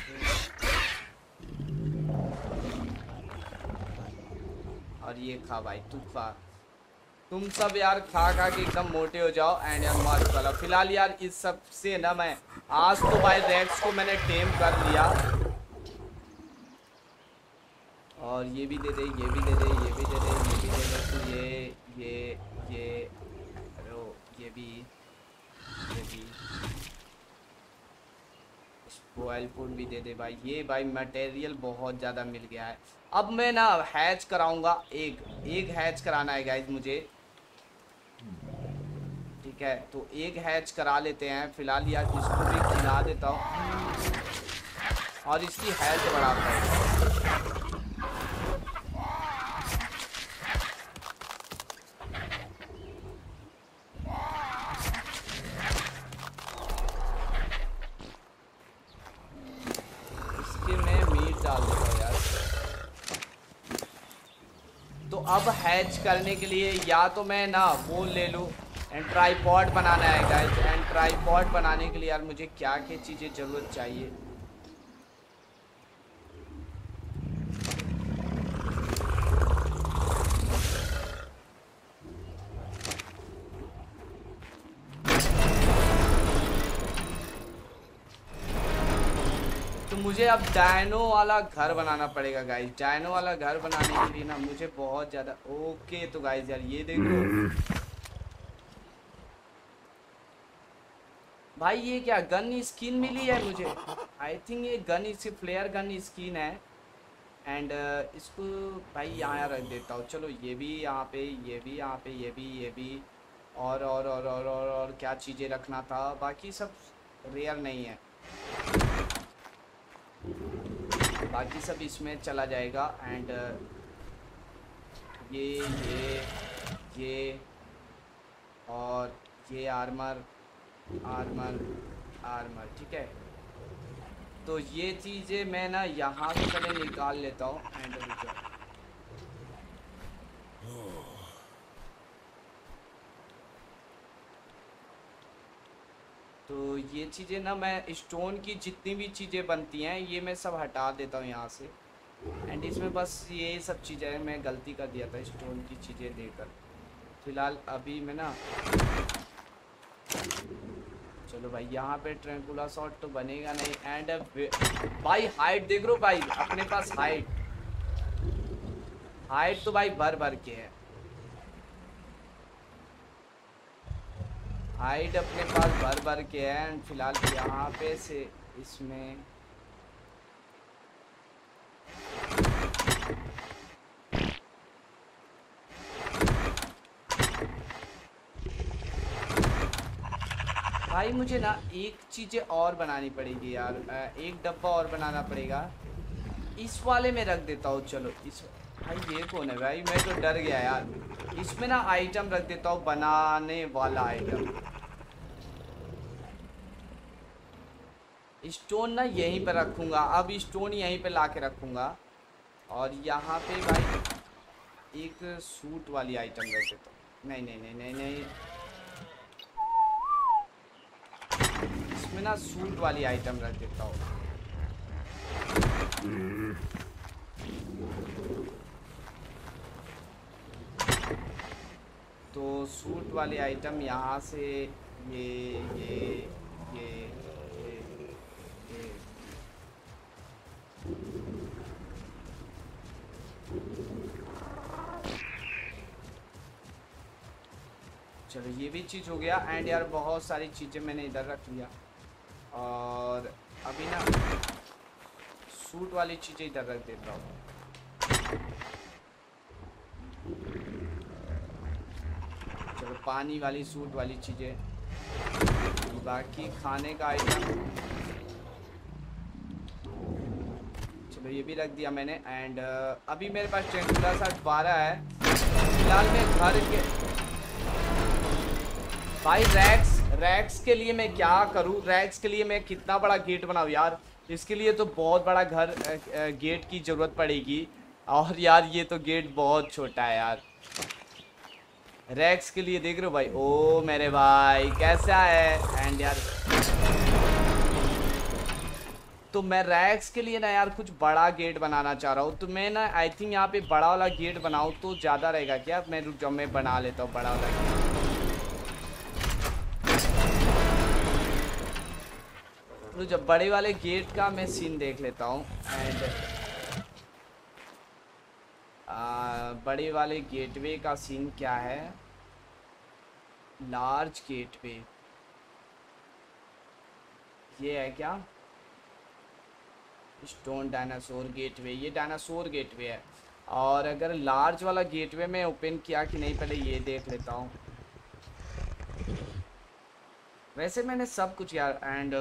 और ये खा भाई, तू खा, तुम सब यार खा खा के एकदम मोटे हो जाओ एंड यार मस्त वाला। फिलहाल यार इस सब से ना मैं आज तो भाई रैक्स को मैंने टेम कर लिया। और ये भी दे दे, ये भी दे दे, ये भी दे दे, ये भी दे दे, तो ये ये ये अरे ये भी ये भी स्पॉइल फूड भी दे दे भाई। ये भाई मटेरियल बहुत ज़्यादा मिल गया है। अब मैं ना हैच कराऊंगा, एक एक हैच कराना है गाइज मुझे। ठीक है, तो एक हैच करा लेते हैं फिलहाल यार, इसको भी खिला देता हूँ और इसकी हेल्थ बढ़ाता है। इसके मैं मीट डाल देता हूँ यार। तो अब हैच करने के लिए या तो मैं ना वो ले लूँ, एंड ट्राईपॉड बनाना है गाइस। एंड ट्राईपॉड बनाने के लिए यार मुझे क्या क्या चीज़ें ज़रूरत चाहिए। तो मुझे अब डायनो वाला घर बनाना पड़ेगा गाइस। डायनो वाला घर बनाने के लिए ना मुझे बहुत ज़्यादा, ओके तो गाइस यार ये देखो भाई, ये क्या गन स्किन मिली है मुझे। आई थिंक ये गन इसकी फ्लेयर गन स्किन है। एंड uh, इसको भाई यहाँ रख देता हूँ। चलो ये भी यहाँ पे, ये भी यहाँ पे, ये भी ये भी और और और और और, और क्या चीज़ें रखना था, बाकी सब रेयर नहीं है, बाकी सब इसमें चला जाएगा। एंड uh, ये ये ये और ये आर्मर आर्मर आर्मर ठीक है। तो ये चीज़ें मैं ना यहाँ से पहले निकाल लेता हूँ। एंड तो ये चीज़ें ना मैं स्टोन की जितनी भी चीज़ें बनती हैं ये मैं सब हटा देता हूँ यहाँ से। एंड इसमें बस ये सब चीज़ें मैं गलती कर दिया था स्टोन की चीज़ें देकर। फिलहाल अभी मैं ना, चलो भाई यहाँ पे ट्रैंकुला शॉट तो बनेगा नहीं। एंड भाई हाइट देख रो भाई, अपने पास हाइट हाइट तो भाई भर भर के है। हाइट अपने पास भर भर के है। एंड फिलहाल यहाँ पे से इसमें भाई मुझे ना एक चीज़ें और बनानी पड़ेगी यार, एक डब्बा और बनाना पड़ेगा। इस वाले में रख देता हूँ। चलो इस, भाई ये कौन है भाई, मैं तो डर गया यार। इसमें ना आइटम रख देता हूँ, बनाने वाला आइटम। स्टोन ना यहीं पर रखूँगा, अब स्टोन यहीं पे ला के रखूँगा। और यहाँ पे भाई एक सूट वाली आइटम रख देता हूँ। नहीं नहीं नहीं नहीं नहीं इसमें ना सूट वाली आइटम रख देता हूँ। तो सूट वाली आइटम यहाँ से ये ये ये ये, ये। चलो ये भी चीज़ हो गया। एंड यार बहुत सारी चीज़ें मैंने इधर रख लिया। और अभी ना सूट वाली चीज़ें इधर रख देता हूँ। चलो पानी वाली सूट वाली चीज़ें, बाकी खाने का आइटम चलो ये भी रख दिया मैंने। एंड अभी मेरे पास ट्रैंकुला शॉट बारह है। फिलहाल मैं घर के भाई रैक्स रैक्स के लिए मैं क्या करूं, रैक्स के लिए मैं कितना बड़ा गेट बनाऊं यार। इसके लिए तो बहुत बड़ा घर गेट की ज़रूरत पड़ेगी। और यार ये तो गेट बहुत छोटा है यार रैक्स के लिए। देख रहे हो भाई, ओ मेरे भाई कैसा है। एंड यार तो मैं रैक्स के लिए ना यार कुछ बड़ा गेट बनाना चाह रहा हूँ। तो मैं ना आई थिंक यहाँ पे बड़ा वाला गेट बनाऊँ तो ज़्यादा रहेगा क्या। मैं रुक जाओ, मैं बना लेता हूँ बड़ा वाला गेट। तो जब बड़े वाले गेट का मैं सीन देख लेता हूँ। एंड बड़े वाले गेटवे का सीन क्या है, लार्ज गेटवे ये है क्या, स्टोन डायनासोर गेटवे, ये डायनासोर गेटवे है। और अगर लार्ज वाला गेटवे में ओपन किया कि नहीं पहले ये देख लेता हूँ। वैसे मैंने सब कुछ यार एंड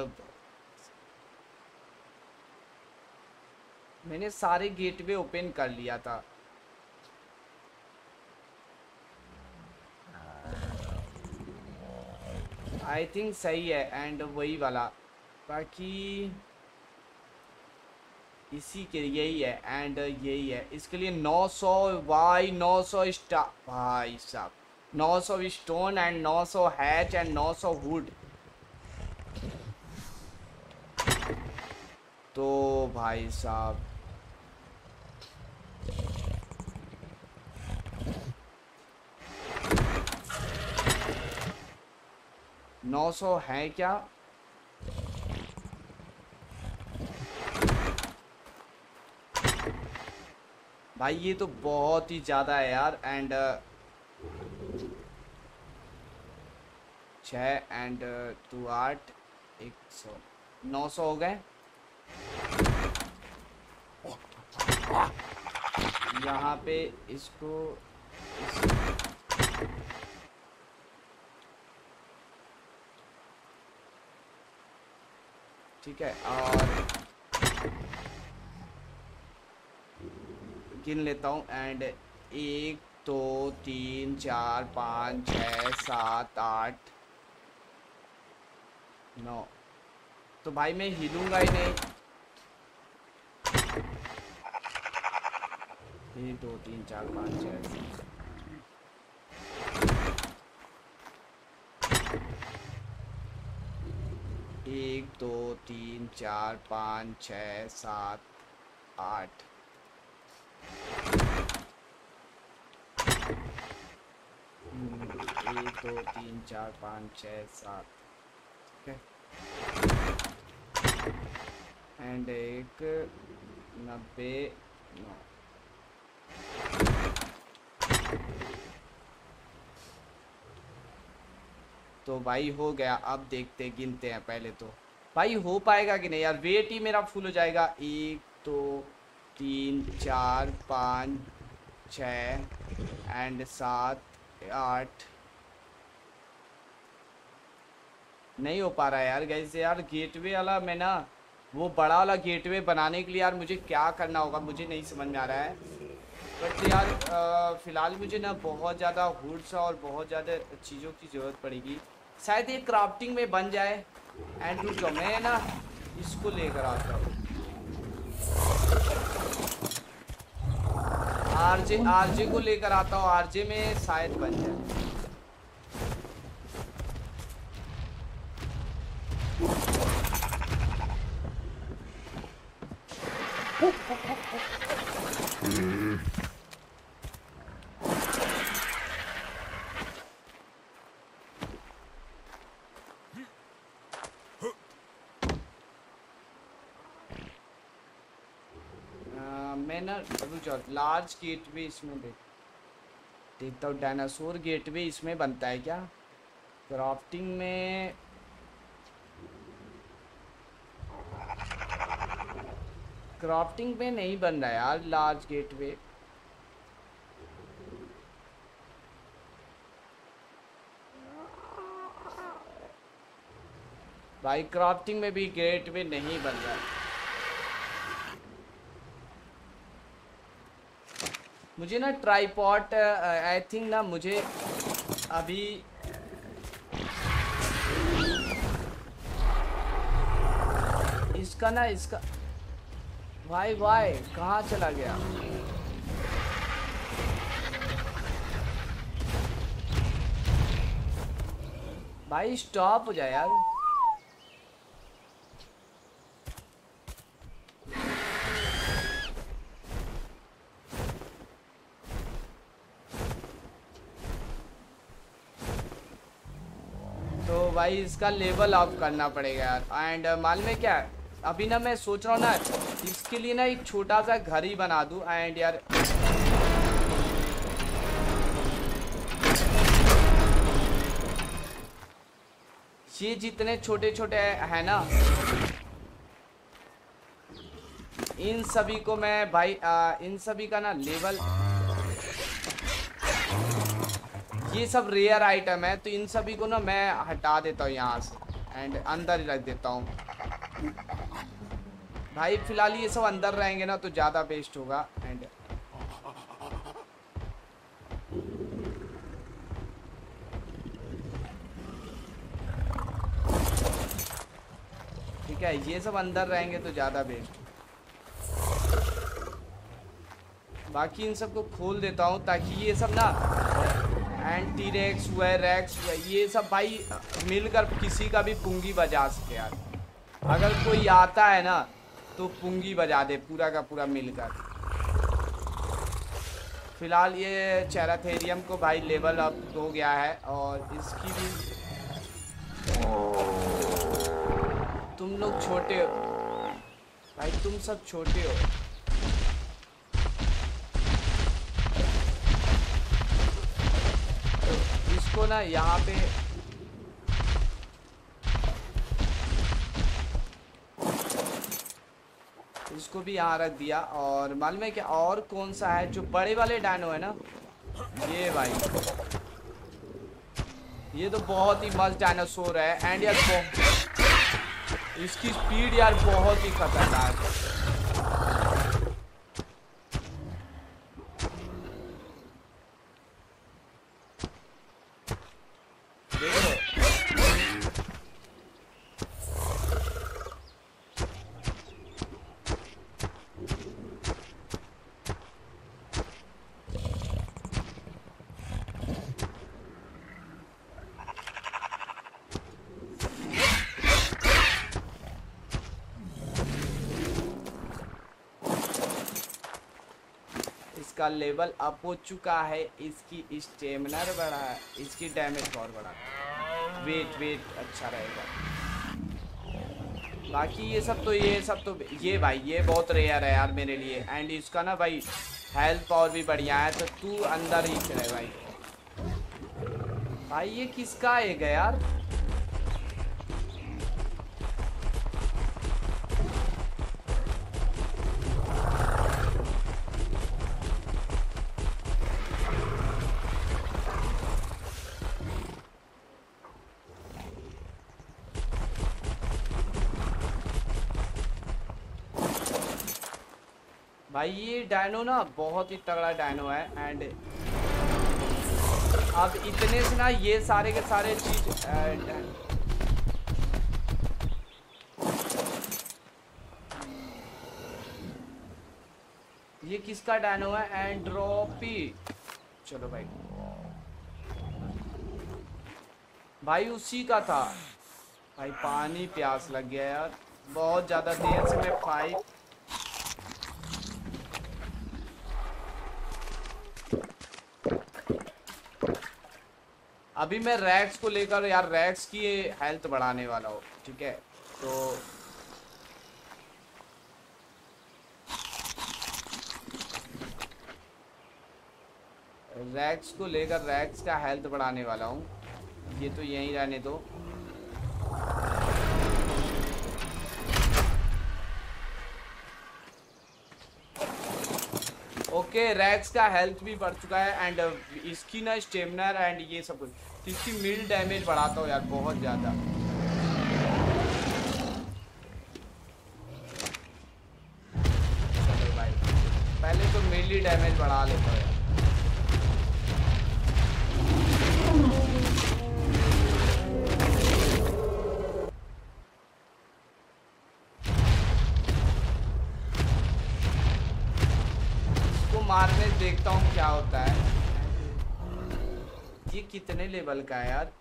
मैंने सारे गेटवे ओपन कर लिया था। आई थिंक सही है एंड वही वाला, बाकी इसी के यही है एंड यही है। इसके लिए नौ सौ वाई नौ सौ स्टार भाई साहब, नौ सौ स्टोन एंड नौ सौ हैच एंड नौ सौ वुड। तो भाई साहब नौ सौ है क्या? भाई ये तो बहुत ही ज़्यादा है यार एंड छः एंड टू आठ एक सौ नौ सौ हो गए। यहाँ पे इसको इस... ठीक है और गिन लेता हूँ एंड एक दो तीन चार पाँच छः सात आठ नौ। तो भाई मैं हिलूंगा ही नहीं। एक दो तीन चार पाँच छः एक दो तीन चार पाँच छः सात आठ एक दो तीन चार पाँच छः सात एंड एक नब्बे नौ। तो भाई हो गया। अब देखते गिनते हैं पहले तो भाई हो पाएगा कि नहीं यार। वेट ही मेरा फुल हो जाएगा। एक दो तीन चार पाँच छः एंड सात आठ। नहीं हो पा रहा है यार गाइस। यार गेटवे वाला मैं ना वो बड़ा वाला गेटवे बनाने के लिए यार मुझे क्या करना होगा मुझे नहीं समझ में आ रहा है। बट यार फ़िलहाल मुझे ना बहुत ज़्यादा वुड्स और बहुत ज़्यादा चीज़ों की ज़रूरत पड़ेगी। शायद ये क्राफ्टिंग में बन जाए। एंड रुक जाओ मैं ना इसको लेकर आता हूँ। आरजे आरजे को लेकर आता हूँ। आरजे में शायद बन जाए। मैं ना लार्ज गेटवे इसमें देख देखता हूँ। डायनासोर गेटवे इसमें बनता है क्या? क्राफ्टिंग में क्राफ्टिंग में नहीं बन रहा है यार लार्ज गेटवे। भाई क्राफ्टिंग में भी गेटवे नहीं बन रहा है। मुझे ना ट्राईपॉड आई थिंक ना मुझे अभी इसका ना इसका भाई भाई कहाँ चला गया? भाई स्टॉप हो जाए यार। तो भाई इसका लेवल अप करना पड़ेगा यार। एंड मालूम है क्या अभी ना मैं सोच रहा हूँ ना इसके लिए ना एक छोटा सा घर ही बना दूँ। एंड यार ये जितने छोटे छोटे है ना इन सभी को मैं भाई आ, इन सभी का ना लेवल, ये सब रेयर आइटम है तो इन सभी को ना मैं हटा देता हूँ यहाँ से। एंड अंदर ही रख देता हूँ भाई। फिलहाल ये सब अंदर रहेंगे ना तो ज़्यादा बेस्ट होगा। एंड ठीक है, ये सब अंदर रहेंगे तो ज़्यादा बेस्ट। बाकी इन सबको खोल देता हूँ ताकि ये सब ना एंटी रेक्स हुआ रेक्स हुआ ये सब भाई मिलकर किसी का भी पुंगी बजा सके यार। अगर कोई आता है ना तो पुंगी बजा दे पूरा का पूरा मिलकर। फिलहाल ये चेराथेरियम को भाई लेवल अप हो गया है और इसकी भी। तुम लोग छोटे हो भाई, तुम सब छोटे हो। इसको ना यहाँ पे इसको भी यहाँ रख दिया। और मालूम है क्या और कौन सा है जो बड़े वाले डायनो है ना, ये भाई ये तो बहुत ही मस्त डायनासोर है। एंड यार इसकी स्पीड यार बहुत ही खतरनाक है। इसका लेवल अप हो चुका है, इसकी स्टेमिना बढ़ा है, इसकी डैमेज और बढ़ा है, वेट वेट अच्छा रहेगा। बाकी ये सब तो ये सब तो ये भाई ये बहुत रेयर है यार मेरे लिए। एंड इसका ना भाई हेल्थ पावर भी बढ़िया है तो तू अंदर ही चले भाई। भाई ये किसका एग है यार? भाई ये डायनो ना बहुत ही तगड़ा डायनो है। एंड अब इतने से ना ये सारे के सारे चीज ये किसका डायनो है? एंड्रोपी। चलो भाई भाई उसी का था भाई। पानी प्यास लग गया यार, बहुत ज्यादा देर से मैं पाइप अभी मैं रैक्स को लेकर यार रैक्स की हेल्थ बढ़ाने वाला हूँ। ठीक है तो रैक्स को लेकर रैक्स का हेल्थ बढ़ाने वाला हूँ। ये तो यहीं रहने दो। ओके रैक्स का हेल्थ भी बढ़ चुका है। एंड इसकी ना स्टेमिना एंड ये सब कुछ इसकी मिल डैमेज बढ़ाता हूँ यार बहुत ज़्यादा। चलो भाई पहले तो मिली डैमेज बढ़ा लेता हूँ यार। मारने देखता हूँ क्या होता है। ये कितने लेवल का है यार?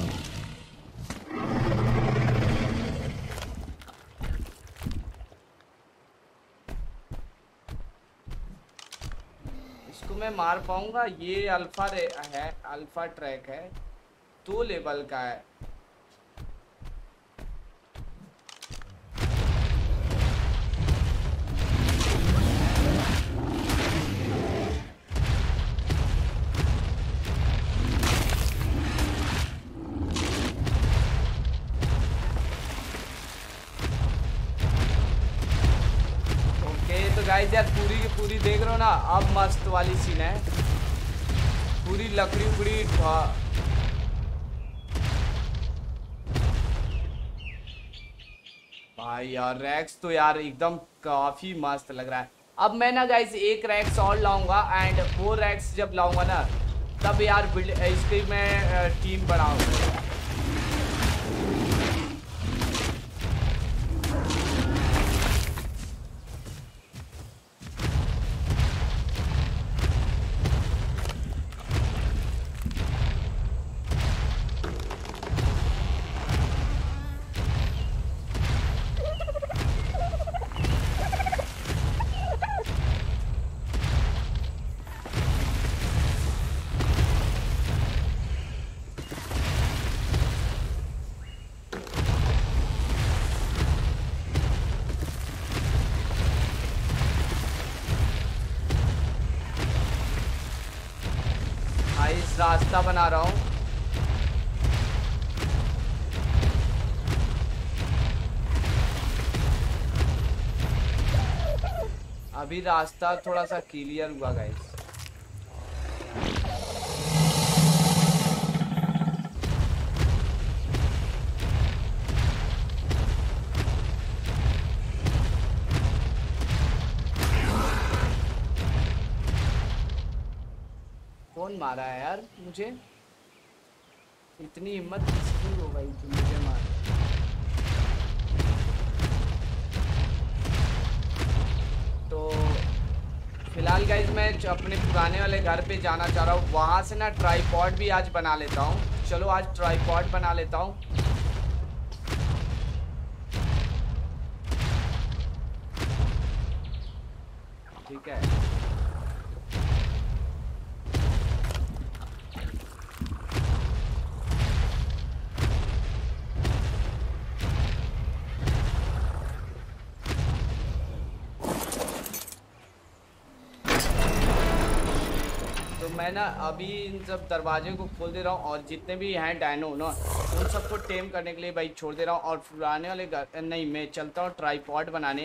इसको मैं मार पाऊंगा? ये अल्फा है, अल्फा ट्रैक है, दो लेवल का है। गाइस यार पूरी की पूरी देख रहे हो ना, अब मस्त वाली सीन है। पूरी लकड़ी उकड़ी भाई यार रैक्स तो यार एकदम काफी मस्त लग रहा है। अब मैं ना गाइस एक रैक्स और लाऊंगा एंड वो रैक्स जब लाऊंगा ना तब यार इसकी मैं टीम बढ़ाऊंगा। रास्ता बना रहा हूँ। अभी रास्ता थोड़ा सा क्लियर हुआ गाइस। कौन मारा है यार मुझे? इतनी हिम्मत किसकी हो गई कि मुझे मार? तो फिलहाल गाइस मैं अपने पुराने वाले घर पे जाना चाह रहा हूँ। वहाँ से ना ट्राइपॉड भी आज बना लेता हूँ। चलो आज ट्राइपॉड बना लेता हूँ। ठीक है। मैं ना अभी इन सब दरवाजे को खोल दे रहा हूँ और जितने भी हैं डायनो ना उन सबको टेम करने के लिए भाई छोड़ दे रहा हूँ। और पुराने वाले घर नहीं, मैं चलता हूँ ट्राइपॉड बनाने।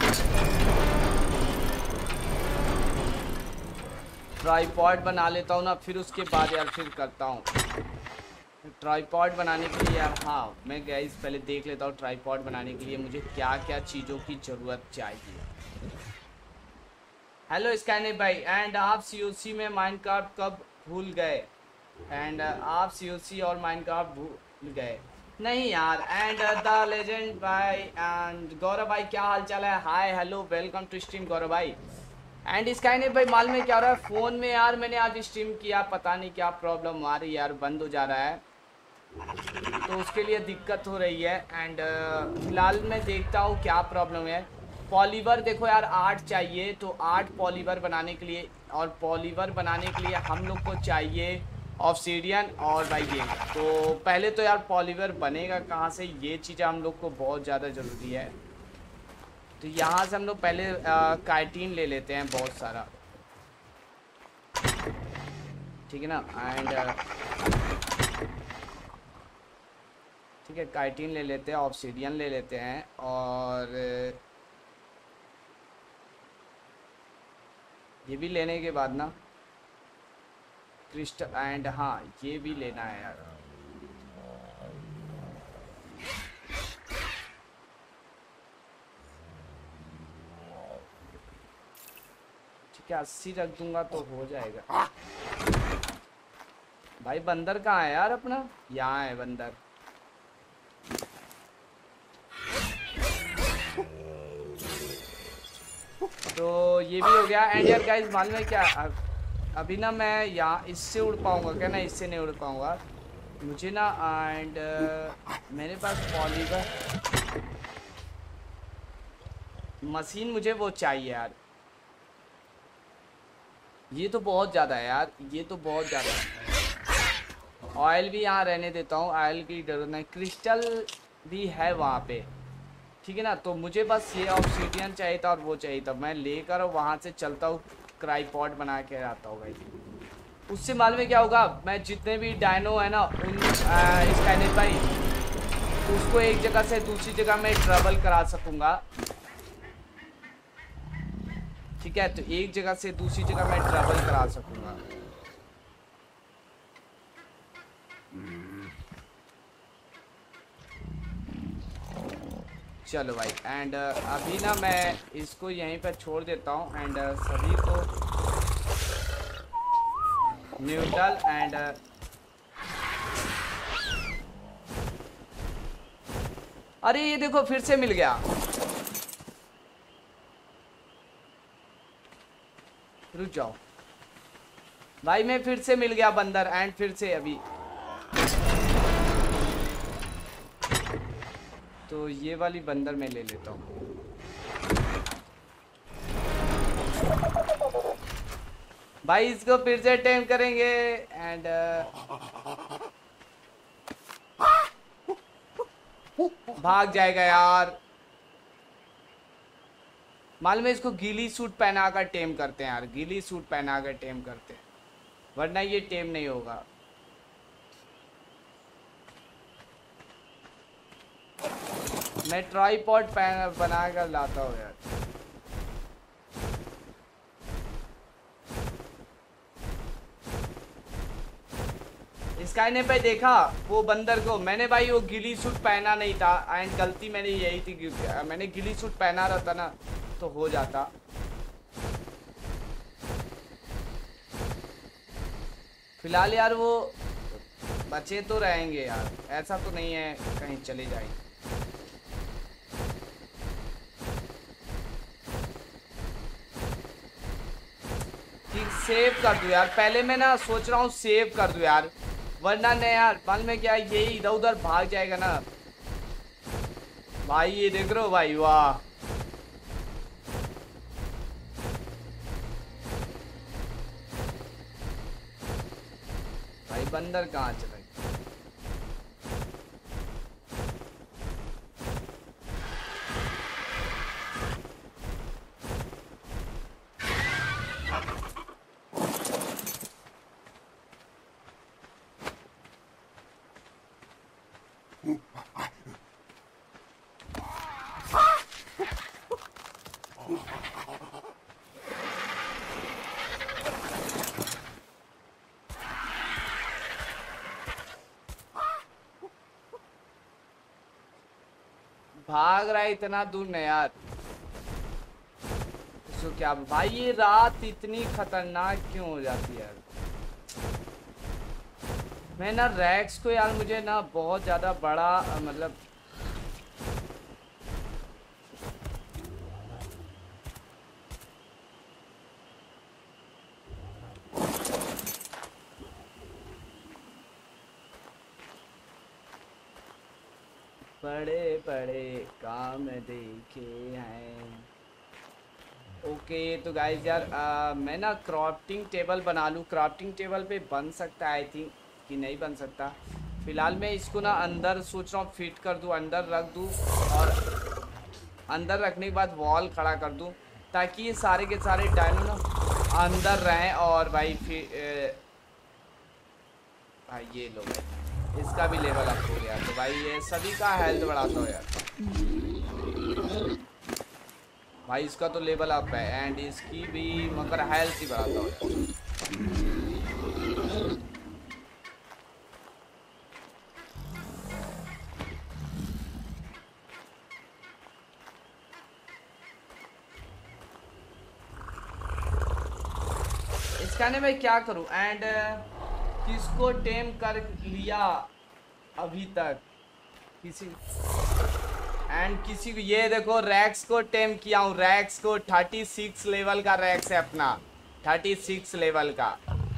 ट्राइपॉड बना लेता हूँ ना, फिर उसके बाद यार फिर करता हूँ ट्राइपॉड बनाने के लिए यार। हाँ मैं गाइस पहले देख लेता हूँ ट्राइपॉड बनाने के लिए मुझे क्या क्या चीज़ों की ज़रूरत चाहिए। हेलो स्कैनी भाई, एंड आप सीओसी में माइनक्राफ्ट कब भूल गए? एंड आप सीओसी और माइनक्राफ्ट भूल गए? नहीं यार। एंड द लेजेंड भाई एंड गौरव भाई क्या हाल चाल है? Hi hello welcome to stream Gaurav भाई। एंड स्कैनी भाई माल में क्या हो रहा है? फ़ोन में यार मैंने आज स्ट्रीम किया, पता नहीं क्या प्रॉब्लम आ रही है यार, बंद हो जा रहा है तो उसके लिए दिक्कत हो रही है। एंड uh, फिलहाल मैं देखता हूँ क्या प्रॉब्लम है। पॉलीवर देखो यार आठ चाहिए, तो आठ पॉलीवर बनाने के लिए और पॉलीवर बनाने के लिए हम लोग को चाहिए ऑब्सीडियन और भाई ये। तो पहले तो यार पॉलीवर बनेगा कहाँ से, ये चीज़ें हम लोग को बहुत ज़्यादा ज़रूरी है। तो यहाँ से हम लोग पहले काइटिन ले लेते हैं बहुत सारा, ठीक है ना। एंड ठीक है काइटिन ले लेते हैं, ऑब्सीडियन ले लेते हैं और ये भी लेने के बाद ना क्रिस्टल एंड हाँ ये भी लेना है यार। ठीक है अस्सी रख दूंगा तो हो जाएगा। भाई बंदर कहाँ है यार अपना? यहाँ है बंदर। तो ये भी हो गया। एंड यार गाइस मालूम है क्या, अभी ना मैं यहाँ इससे उड़ पाऊंगा क्या? ना इससे नहीं उड़ पाऊंगा मुझे ना। एंड मेरे पास पॉलीवर मशीन मुझे वो चाहिए यार। ये तो बहुत ज़्यादा है यार, ये तो बहुत ज़्यादा है। ऑयल भी यहाँ रहने देता हूँ, ऑयल की जरूरत नहीं। क्रिस्टल भी है वहाँ पे, ठीक है ना। तो मुझे बस ये ऑब्सीडियन चाहिए था और वो चाहिए था। मैं लेकर वहाँ से चलता हूँ ट्राइपॉड बना के आता हूँ भाई। उससे मालूम है क्या होगा, मैं जितने भी डायनो है ना उन स्कैनिट भाई उसको एक जगह से दूसरी जगह में ट्रेवल करा सकूँगा, ठीक है। तो एक जगह से दूसरी जगह मैं ट्रेवल करा सकूँगा। चलो भाई एंड अभी ना मैं इसको यहीं पर छोड़ देता हूँ एंड सभी को न्यूट्रल एंड अरे ये देखो फिर से मिल गया। रुक जाओ भाई, मैं फिर से मिल गया बंदर एंड फिर से अभी तो ये वाली बंदर मैं ले लेता हूँ। भाई इसको फिर से टेम करेंगे एंड भाग जाएगा यार। मालूम है इसको गीली सूट पहना कर टेम करते हैं यार, गीली सूट पहना कर टेम करते हैं, वरना ये टेम नहीं होगा। मैं ट्राइपॉड बना कर लाता हूँ यार। स्काई ने भाई देखा वो बंदर को, मैंने भाई वो गिली सूट पहना नहीं था एंड गलती मैंने यही थी, मैंने गिली सूट पहना रहता ना तो हो जाता। फिलहाल यार वो बचे तो रहेंगे यार, ऐसा तो नहीं है कहीं चले जाएंगे। ठीक सेव कर दूं यार, पहले मैं ना सोच रहा हूँ सेव कर दूं यार, वरना नहीं यार मालूम में क्या ये इधर उधर भाग जाएगा ना भाई। ये देख रहे हो भाई, वाह भाई बंदर कहाँ चला गया। भाग रहा है इतना दूर नहीं यार, तो क्या भाई ये रात इतनी खतरनाक क्यों हो जाती है यार। मैं ना रैक्स को यार, मुझे ना बहुत ज्यादा बड़ा मतलब बड़े बड़े काम देखे हैं। ओके तो गाइस यार आ, मैं ना क्राफ्टिंग टेबल बना लूँ, क्राफ्टिंग टेबल पे बन सकता है आई थिंक कि नहीं बन सकता। फिलहाल मैं इसको ना अंदर सोच रहा हूँ फिट कर दूँ, अंदर रख दूँ और अंदर रखने के बाद वॉल खड़ा कर दूँ ताकि ये सारे के सारे डायनो ना अंदर रहें। और भाई फिर भाई ये लो भाई इसका भी लेवल अप हो गया, तो भाई ये सभी का हेल्थ बढ़ाता हो यार। भाई इसका तो लेवल अप है एंड इसकी भी मगर हेल्थ ही बढ़ाता हो यार। इसका ने मैं क्या करूं एंड किसको टेम कर लिया अभी तक किसी एंड किसी को, ये देखो रैक्स को टेम किया हूँ, रैक्स को छत्तीस लेवल का रैक्स है अपना, छत्तीस लेवल का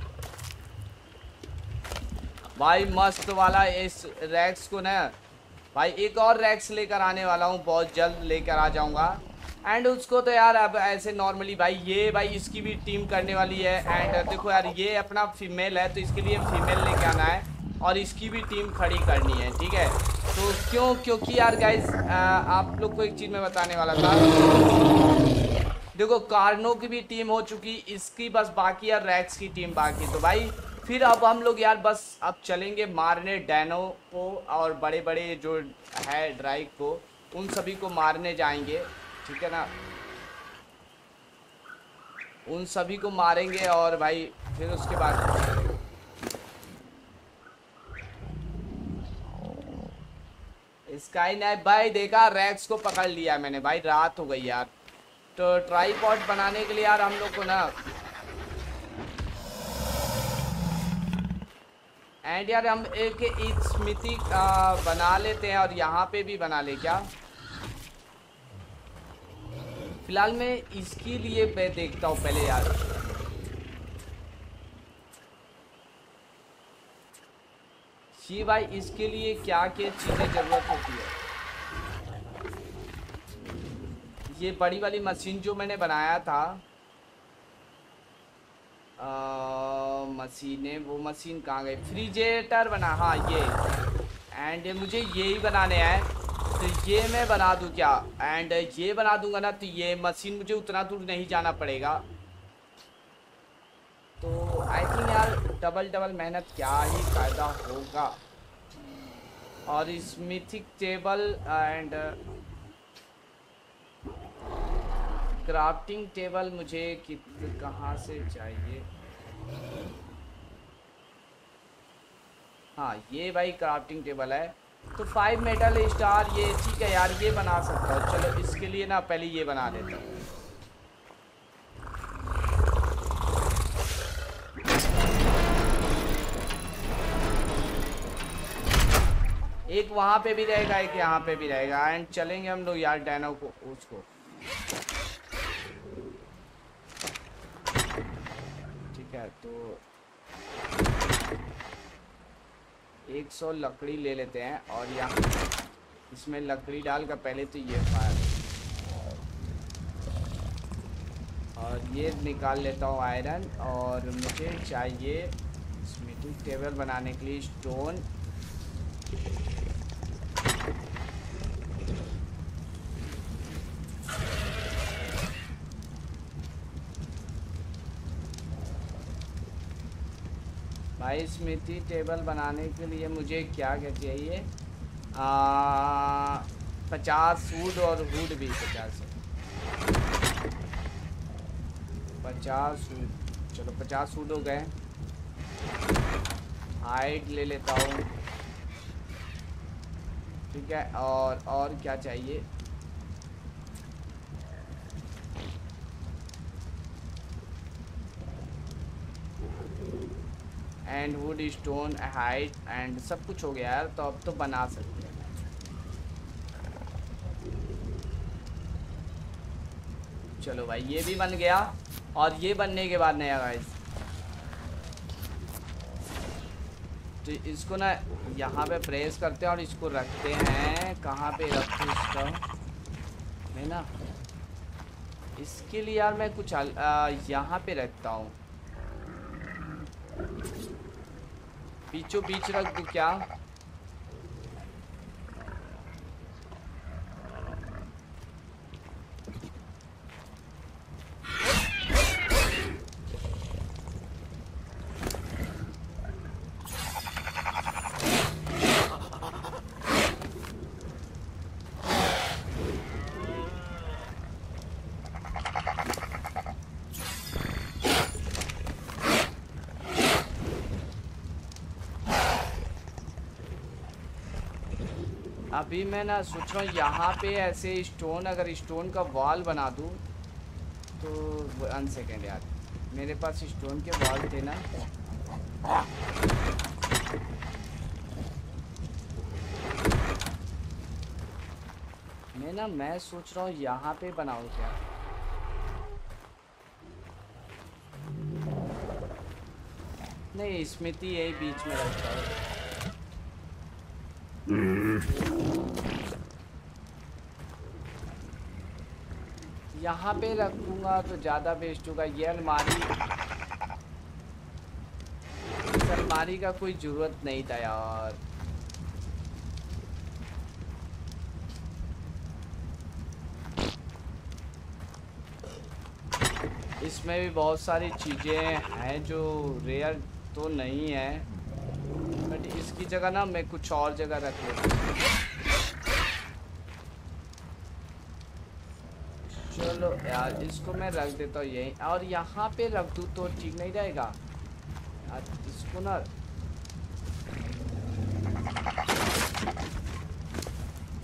भाई मस्त वाला। इस रैक्स को ना भाई एक और रैक्स लेकर आने वाला हूँ, बहुत जल्द लेकर आ जाऊँगा एंड उसको तो यार अब ऐसे नॉर्मली भाई ये भाई इसकी भी टीम करने वाली है एंड देखो यार ये अपना फीमेल है तो इसके लिए फीमेल लेके आना है और इसकी भी टीम खड़ी करनी है, ठीक है। तो क्यों, क्योंकि यार गाइस आप लोग को एक चीज़ मैं बताने वाला था, देखो कार्नो की भी टीम हो चुकी, इसकी बस बाकी यार रैक्स की टीम बाकी। तो भाई फिर अब हम लोग यार बस अब चलेंगे मारने डैनो को और बड़े बड़े जो है ड्राइव को, उन सभी को मारने जाएंगे, ठीक है ना। उन सभी को मारेंगे और भाई फिर उसके बाद स्काई नाइफ भाई देखा, रैक्स को पकड़ लिया मैंने भाई, रात हो गई यार। तो ट्राईपॉड बनाने के लिए यार हम लोग को ना, एंड यार हम एक स्मिथी बना लेते हैं और यहाँ पे भी बना ले क्या। फिलहाल मैं इसके लिए मैं देखता हूँ पहले यार। जी भाई इसके लिए क्या क्या चीज़ें ज़रूरत होती है। ये बड़ी वाली मशीन जो मैंने बनाया था, मशीनें, वो मशीन कहाँ गई, फ्रीजेटर बना, हाँ ये, एंड मुझे ये ही बनाने हैं। तो ये मैं बना दूँ क्या, एंड ये बना दूंगा ना तो ये मशीन मुझे उतना दूर नहीं जाना पड़ेगा। तो आई थिंक यार डबल डबल मेहनत क्या ही फ़ायदा होगा। और smithing table and crafting table मुझे कित कहाँ से चाहिए। हाँ ये भाई क्राफ्टिंग टेबल है। तो फाइव मेटल स्टार, ये ठीक है यार, ये बना सकता हूँ। चलो इसके लिए ना पहले ये बना लेता हूँ। एक वहाँ पे भी रहेगा, एक यहाँ पे भी रहेगा, एंड चलेंगे हम लोग यार डायनो को उसको। ठीक है तो एक सौ लकड़ी ले लेते हैं और यहाँ इसमें लकड़ी डालकर पहले तो ये फायर, और ये निकाल लेता हूँ आयरन। और मुझे चाहिए स्मिथिंग टेबल बनाने के लिए स्टोन। भाई स्मिथी टेबल बनाने के लिए मुझे क्या क्या चाहिए, पचास वुड और वुड भी पचास पचास वुड। चलो पचास वुड हो गए। हाइट ले लेता हूँ, ठीक है। और और क्या चाहिए, and wood stone hide and सब कुछ हो गया यार। तो अब तो बना सकते हैं। चलो भाई ये भी बन गया। और ये बनने के बाद नया गाइस, तो इसको ना यहाँ पे प्रेस करते हैं और इसको रखते हैं। कहाँ पे रखते हैं इसका मैं ना, इसके लिए यार मैं कुछ यहाँ पे रखता हूँ, बीचों बीच रख दूँ क्या। अभी मैं ना सोच रहा हूँ यहाँ पे ऐसे स्टोन, अगर स्टोन का वॉल बना दूँ तो। वन सेकेंड यार, मेरे पास स्टोन के वॉल थे ना। मैं ना मैं सोच रहा हूँ यहाँ पे बनाऊँ क्या। नहीं स्मिथी यही बीच में रखता हूँ। यहाँ पे रखूँगा तो ज़्यादा बेस्ट होगा। ये अलमारी, इस अलमारी का कोई ज़रूरत नहीं था यार। इसमें भी बहुत सारी चीज़ें हैं जो रेयर तो नहीं है, बट इसकी जगह ना मैं कुछ और जगह रख लेता हूँ। चलो यार इसको मैं रख देता हूँ यहीं, और यहाँ पे रख दूँ तो ठीक नहीं रहेगा यार। इसको ना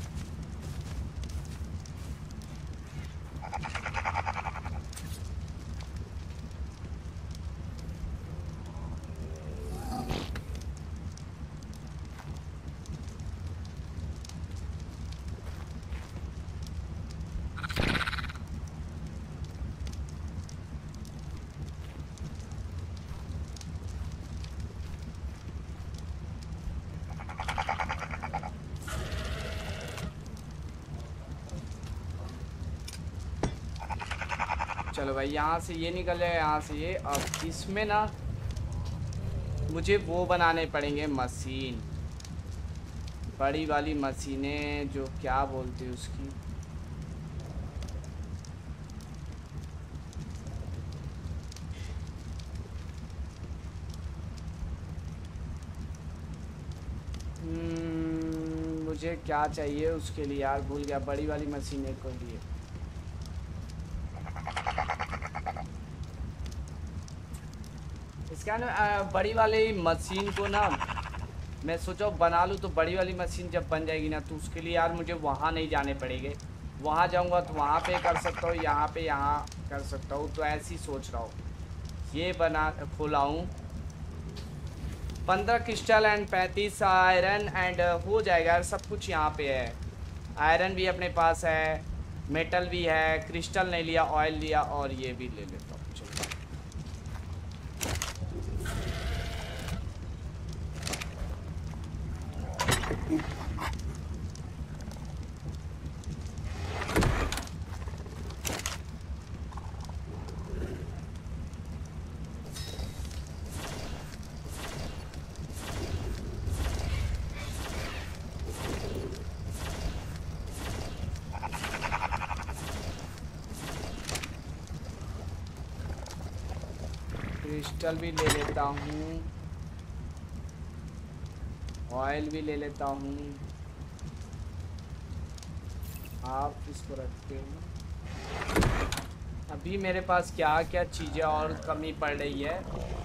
चलो भाई यहाँ से ये निकल जाएगा, यहाँ से ये। अब इसमें ना मुझे वो बनाने पड़ेंगे मशीन, बड़ी वाली मशीनें, जो क्या बोलते हैं उसकी, मुझे क्या चाहिए उसके लिए यार, भूल गया। बड़ी वाली मशीनें को लिए इसका ना बड़ी वाली मशीन को ना मैं सोचा बना लूँ, तो बड़ी वाली मशीन जब बन जाएगी ना तो उसके लिए यार मुझे वहाँ नहीं जाने पड़ेंगे। वहाँ जाऊँगा तो वहाँ पे कर सकता हूँ, यहाँ पे यहाँ कर सकता हूँ। तो ऐसे ही सोच रहा हूँ ये बना खोलाऊँ। पंद्रह क्रिस्टल एंड पैंतीस आयरन एंड हो जाएगा यार, सब कुछ यहाँ पे है। आयरन भी अपने पास है, मेटल भी है, क्रिस्टल नहीं लिया, ऑयल लिया, और ये भी ले लेता हूँ। चलो क्रिस्टल भी ले लेता हूँ, ऑयल भी ले लेता हूँ। आप इसको रखते हो। अभी मेरे पास क्या क्या चीज़ें और कमी पड़ रही है।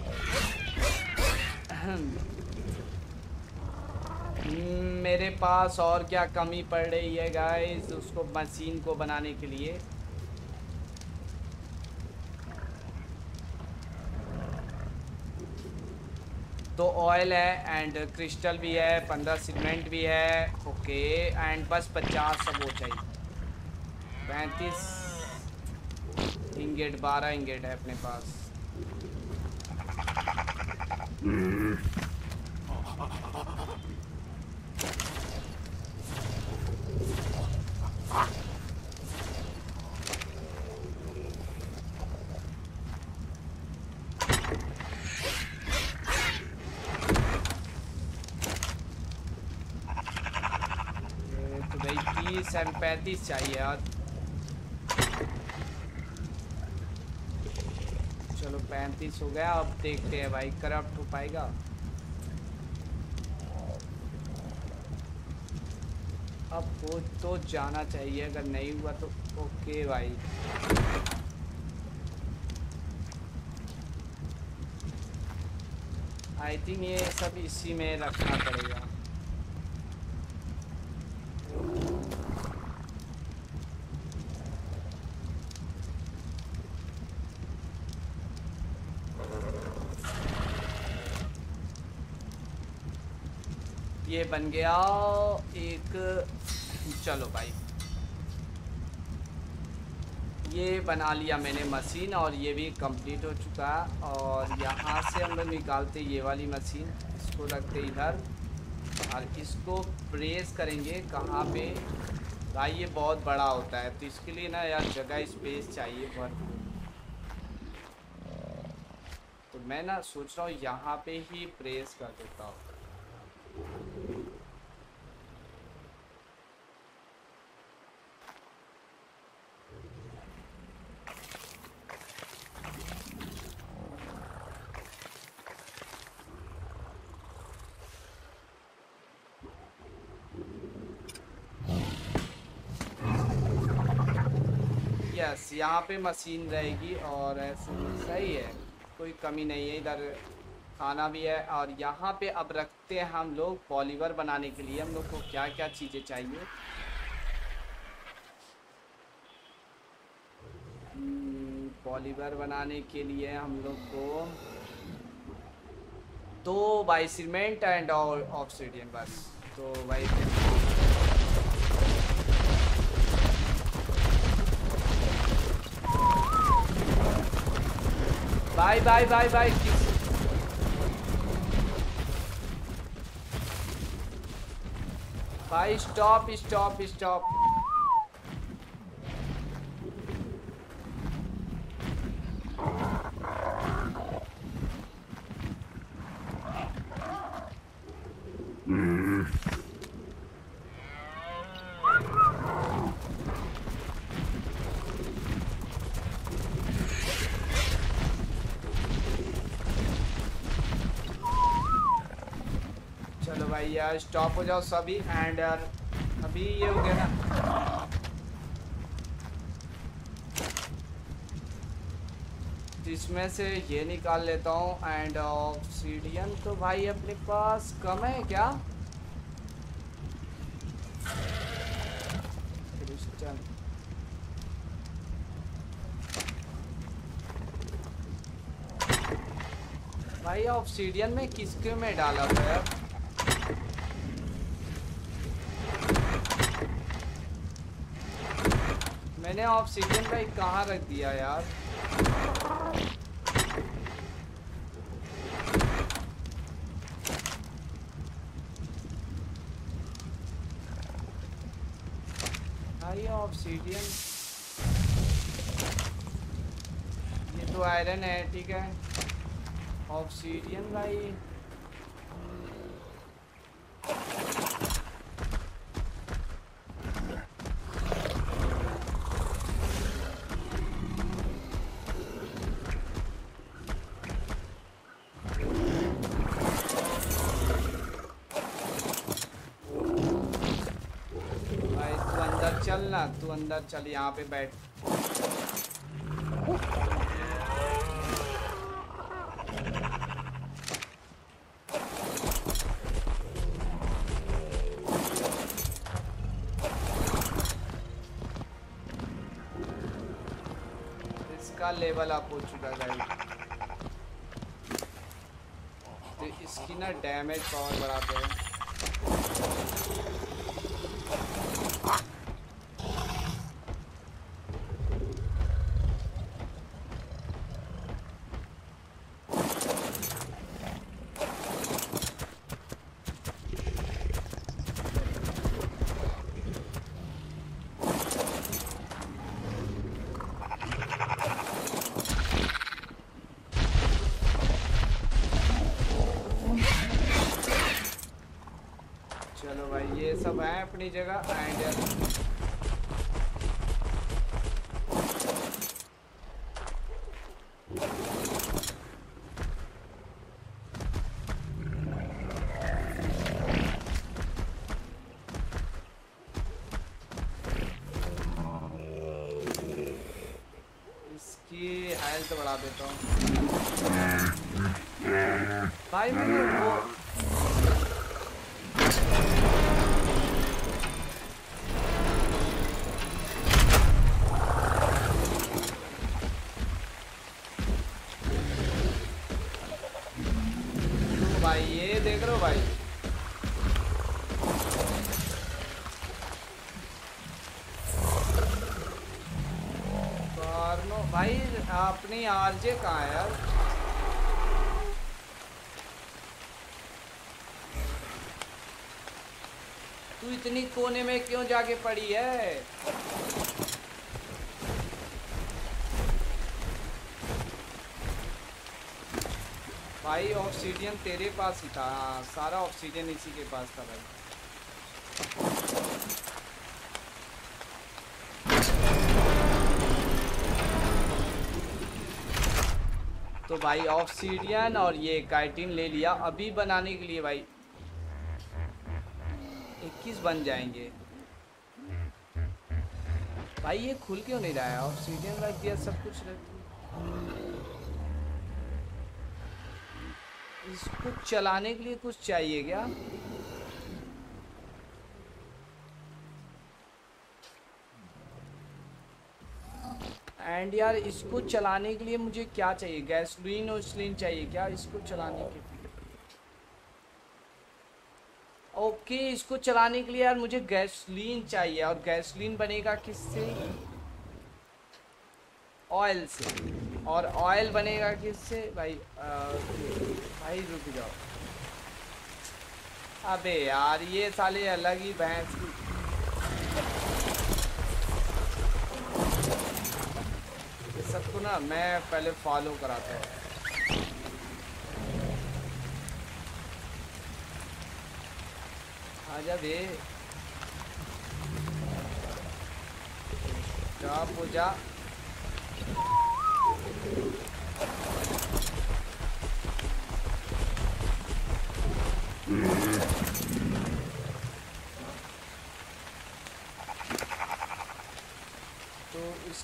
मेरे पास और क्या कमी पड़ रही है गाइस उसको मशीन को बनाने के लिए। तो ऑयल है एंड क्रिस्टल भी है, पंद्रह सीमेंट भी है, ओके। एंड बस पचास सब वो चाहिए। पैंतीस इंगेट, बारह इंगेट है अपने पास। पैंतीस चाहिए यार। चलो पैंतीस हो गया। अब देखते हैं भाई करप्ट हो पाएगा। अब हो तो जाना चाहिए, अगर नहीं हुआ तो ओके भाई। आई थिंक ये सब इसी में रखना पड़ेगा। ये बन गया एक। चलो भाई ये बना लिया मैंने मशीन, और ये भी कंप्लीट हो चुका है। और यहाँ से हम लोग निकालते ये वाली मशीन, इसको रखते इधर, और इसको प्रेस करेंगे कहाँ पे भाई। ये बहुत बड़ा होता है तो इसके लिए ना यार जगह स्पेस चाहिए भरपूर। तो मैं ना सोच रहा हूँ यहाँ पे ही प्रेस कर देता हूँ। यस यहाँ पे मशीन रहेगी और ऐसे सही है, कोई कमी नहीं है। इधर खाना भी है। और यहाँ पे अब रखते हैं हम लोग पॉलीवर बनाने के लिए हम लोग को क्या क्या चीज़ें चाहिए। पॉलीवर बनाने के लिए हम लोग को दो बाई सीमेंट एंड ऑब्सिडियन बस। तो भाई बाय बाय बाय बाय। भाई स्टॉप स्टॉप स्टॉप। भाई यार स्टॉप हो जाओ सभी। एंड यार अभी ये हो गया ना, इसमें से ये निकाल लेता हूँ। एंड ऑब्सीडियन तो भाई अपने पास कम है क्या? क्रिस्टल भाई ऑब्सीडियन में किसके में डाला था यार? मैंने ऑब्सीडियन भाई कहाँ रख दिया यार? भाई ऑब्सीडियन, ये तो आयरन है ठीक है। ऑब्सीडियन भाई भाई तू अंदर चल ना, तू अंदर चल, यहाँ पे बैठ। इसका लेवल अप हो चुका है तो इसकी ना डैमेज पावर बढ़ाते हैं। चलो भाई ये सब है अपनी जगह। एंड इसकी हेल्थ बढ़ा देता हूँ भाई। मैंने वो भाई ये देख रहे हो भाई, कार्नो भाई अपनी आरजे कहाँ है यार? तू इतनी कोने में क्यों जाके पड़ी है? भाई ऑब्सीडियन तेरे पास ही था। हाँ सारा ऑब्सीडियन इसी के पास था भाई। तो भाई ऑब्सीडियन और ये काइटिन ले लिया। अभी बनाने के लिए भाई इक्कीस बन जाएंगे। भाई ये खुल क्यों नहीं रहा है? ऑब्सीडियन रख दिया, सब कुछ रख दिया। इसको चलाने के लिए कुछ चाहिए क्या? एंड यार इसको चलाने के लिए मुझे क्या चाहिए? गैसोलीन और स्लीन चाहिए क्या इसको चलाने के लिए? ओके इसको चलाने के लिए यार मुझे गैसोलीन चाहिए। और गैसोलीन बनेगा किससे? ऑयल से। और ऑयल बनेगा किससे भाई? आ, भाई रुक जाओ। अबे यार ये साले अलग ही भैंस की। सबको ना मैं पहले फॉलो कराता हूँ। आजा बे, जा पूजा।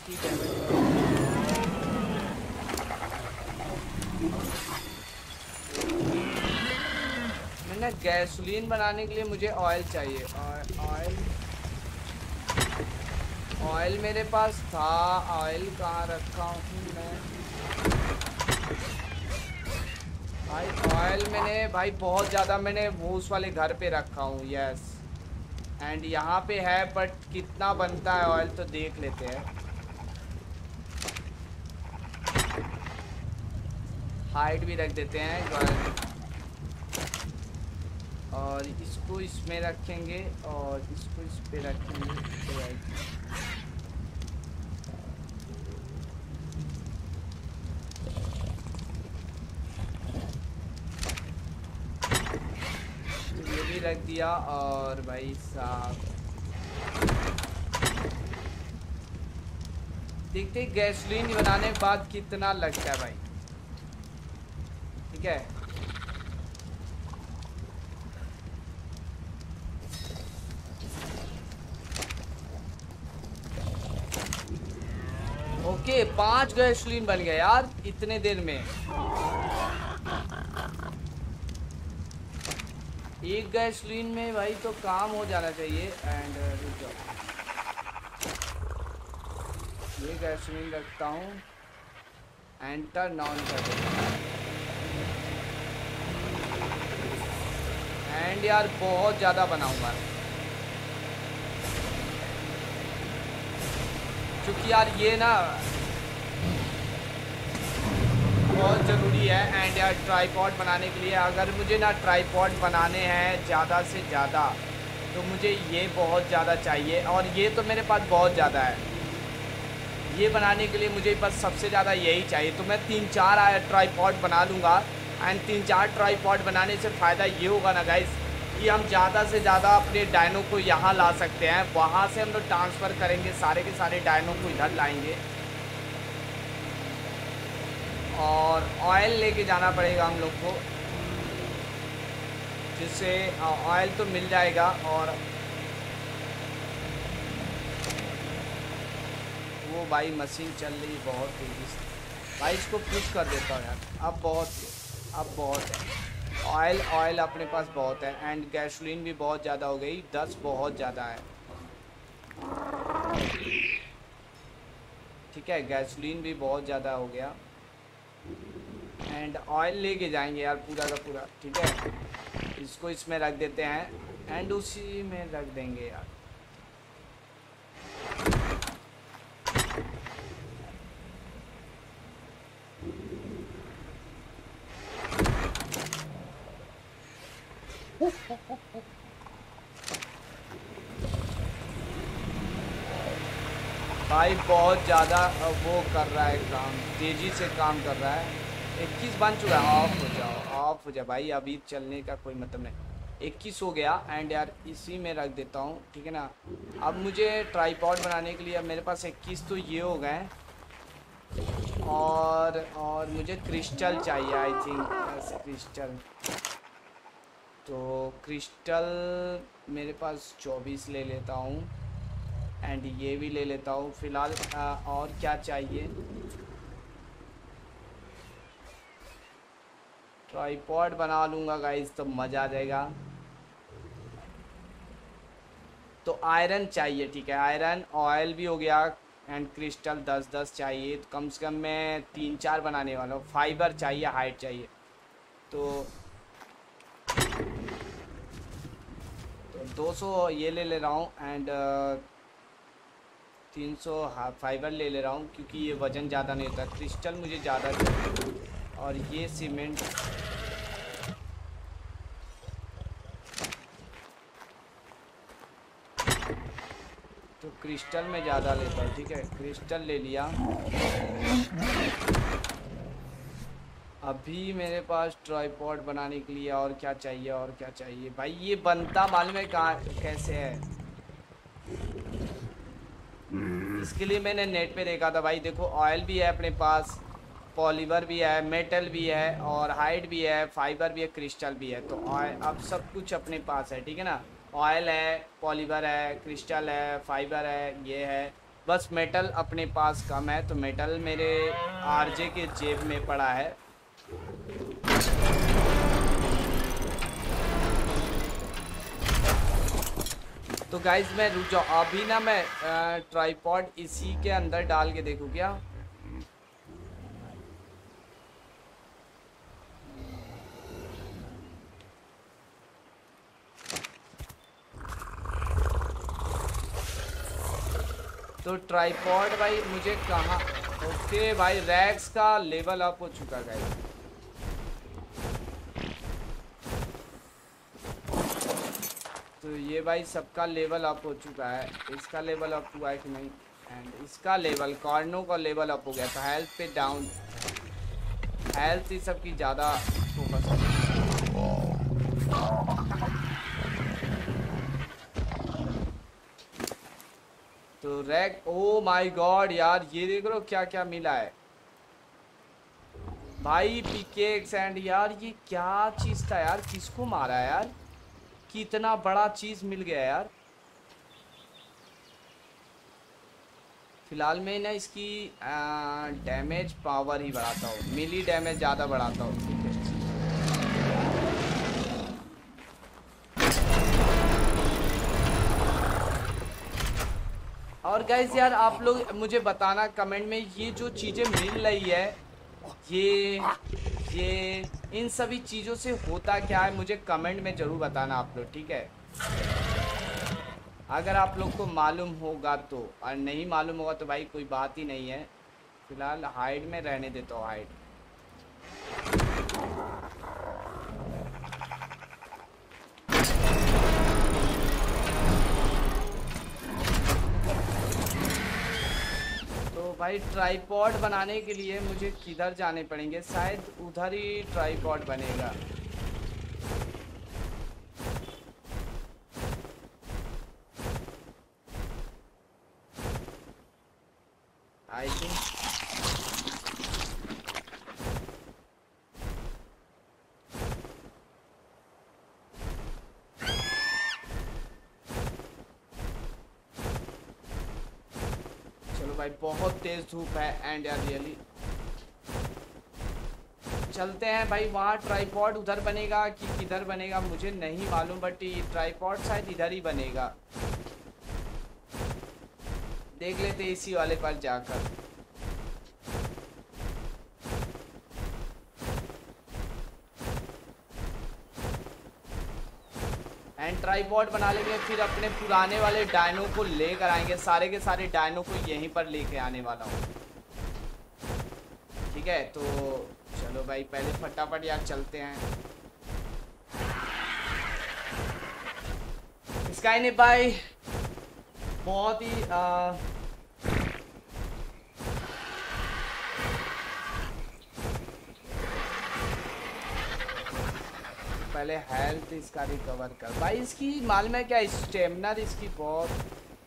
की डैमेज। मैंने गैसोलीन बनाने के लिए मुझे ऑयल चाहिए। ऑयल ऑयल मेरे पास था। ऑयल कहाँ रखा हूँ मैं भाई? ऑयल मैंने भाई बहुत ज़्यादा मैंने वो उस वाले घर पे रखा हूँ। यस, एंड यहाँ पे है, बट कितना बनता है ऑयल तो देख लेते हैं। हाइट भी रख देते हैं और इसको इसमें रखेंगे और इसको इस पे रखेंगे। तो ये भी रख दिया। और भाई साहब देखते गैसोलीन बनाने के बाद कितना लगता है भाई। ठीक है, ओके पांच गैसोलीन बन गया यार इतने देर में। एक गैसोलीन में भाई तो काम हो जाना चाहिए। एंड रुक जाओ, ये गैसोलीन रखता हूँ एंड टर्न ऑन कर देता हूँ। एंड यार बहुत ज़्यादा बनाऊंगा क्योंकि यार ये ना बहुत ज़रूरी है। एंड यार ट्राईपॉड बनाने के लिए अगर मुझे ना ट्राईपॉड बनाने हैं ज़्यादा से ज़्यादा तो मुझे ये बहुत ज़्यादा चाहिए। और ये तो मेरे पास बहुत ज़्यादा है। ये बनाने के लिए मुझे बस सबसे ज़्यादा यही चाहिए। तो मैं तीन चार ट्राईपॉड बना लूँगा। एंड तीन चार ट्राईपॉड बनाने से फ़ायदा ये होगा ना गाइस कि हम ज़्यादा से ज़्यादा अपने डायनो को यहाँ ला सकते हैं। वहाँ से हम लोग ट्रांसफ़र करेंगे, सारे के सारे डायनो को इधर लाएंगे। और ऑयल लेके जाना पड़ेगा हम लोग को, जिससे ऑयल तो मिल जाएगा। और वो भाई मशीन चल रही बहुत तेज़ी से भाई, इसको पुश कर देता हूँ यार। अब बहुत अब बहुत है ऑयल ऑयल अपने पास बहुत है। एंड गैसोलीन भी बहुत ज़्यादा हो गई, दस बहुत ज़्यादा है। ठीक है, गैसोलीन भी बहुत ज़्यादा हो गया। एंड ऑयल लेके जाएंगे यार पूरा का पूरा। ठीक है, इसको इसमें रख देते हैं एंड उसी में रख देंगे यार। भाई बहुत ज़्यादा वो कर रहा है काम, तेज़ी से काम कर रहा है। इक्कीस बन चुका है। ऑफ हो जाओ, ऑफ हो जाओ भाई, अभी चलने का कोई मतलब नहीं। इक्कीस हो गया। एंड यार इसी में रख देता हूँ। ठीक है ना, अब मुझे ट्राईपॉड बनाने के लिए अब मेरे पास इक्कीस तो ये हो गए। और और मुझे क्रिस्टल चाहिए आई थिंक। क्रिस्टल तो क्रिस्टल मेरे पास चौबीस ले लेता हूँ। एंड ये भी ले लेता हूँ फ़िलहाल। और क्या चाहिए? ट्राईपॉड बना लूँगा गाइस तो मज़ा आ जाएगा। तो आयरन चाहिए। ठीक है, आयरन, ऑयल भी हो गया एंड क्रिस्टल दस दस चाहिए। तो कम से कम मैं तीन चार बनाने वाला हूँ। फाइबर चाहिए, हाइट चाहिए। तो तो दो सौ ये ले ले रहा हूँ। एंड तीन सौ फाइबर ले ले रहा हूँ क्योंकि ये वज़न ज़्यादा नहीं होता। क्रिस्टल मुझे ज़्यादा चाहिए। और ये सीमेंट तो क्रिस्टल में ज़्यादा लेता हूँ। ठीक है, क्रिस्टल ले लिया। अभी मेरे पास ट्राईपॉड बनाने के लिए और क्या चाहिए? और क्या चाहिए भाई? ये बनता मालूम है कहाँ कैसे है? इसके लिए मैंने नेट पे देखा था भाई। देखो ऑयल भी है अपने पास, पॉलीवर भी है, मेटल भी है, और हाइट भी है, फाइबर भी है, क्रिस्टल भी है। तो ऑयल अब सब कुछ अपने पास है। ठीक है ना, ऑयल है, पॉलीवर है, क्रिस्टल है, फाइबर है, ये है, बस मेटल अपने पास कम है, तो मेटल मेरे आरजे के जेब में पड़ा है। तो गाइज मैं रुक जाओ, अभी ना मैं ट्राइपॉड इसी के अंदर डाल के देखूँ क्या। तो ट्राइपॉड भाई मुझे कहाँ, ओके भाई रैक्स का लेवल अप हो चुका गाइस। तो ये भाई सबका लेवल अप हो चुका है, इसका लेवल अप हुआ है कि नहीं, एंड इसका लेवल, कॉर्नो का लेवल अप हो गया। तो हेल्थ पे डाउन, हेल्थ ही सबकी ज़्यादा फोकस है। तो रैक, ओ माय गॉड यार, ये देख रहे हो क्या क्या मिला है भाई, पिकेक्स एंड यार ये क्या चीज़ था यार, किसको मारा है यार, कितना बड़ा चीज़ मिल गया यार। फिलहाल मैं ना इसकी डैमेज पावर ही बढ़ाता हूँ, मिली डैमेज ज़्यादा बढ़ाता हूँ, ठीक है। और गाइज यार आप लोग मुझे बताना कमेंट में, ये जो चीज़ें मिल रही है, ये ये इन सभी चीज़ों से होता क्या है, मुझे कमेंट में ज़रूर बताना आप लोग, ठीक है। अगर आप लोग को मालूम होगा तो, और नहीं मालूम होगा तो भाई कोई बात ही नहीं है। फिलहाल हाइड में रहने देता हूँ, हाइड। तो भाई ट्राइपॉड बनाने के लिए मुझे किधर जाने पड़ेंगे, शायद उधर ही ट्राइपॉड बनेगा आई थिंक। चलो भाई बहुत तेज धूप है एंड यार रियली चलते हैं भाई वहाँ। ट्राइपॉड उधर बनेगा कि किधर बनेगा मुझे नहीं मालूम, बट ये ट्राइपॉड शायद इधर ही बनेगा, देख लेते इसी वाले पर जाकर। एंड ट्राइपॉड बना लेंगे, फिर अपने पुराने वाले डायनो को लेकर आएंगे, सारे के सारे डायनो को यहीं पर लेके आने वाला हूँ, ठीक है। तो चलो भाई पहले फटाफट यार चलते हैं। स्काई ने भाई बहुत ही आ, पहले हेल्थ इसका रिकवर कर भाई, इसकी मालूम है क्या, स्टेमिना इसकी बहुत।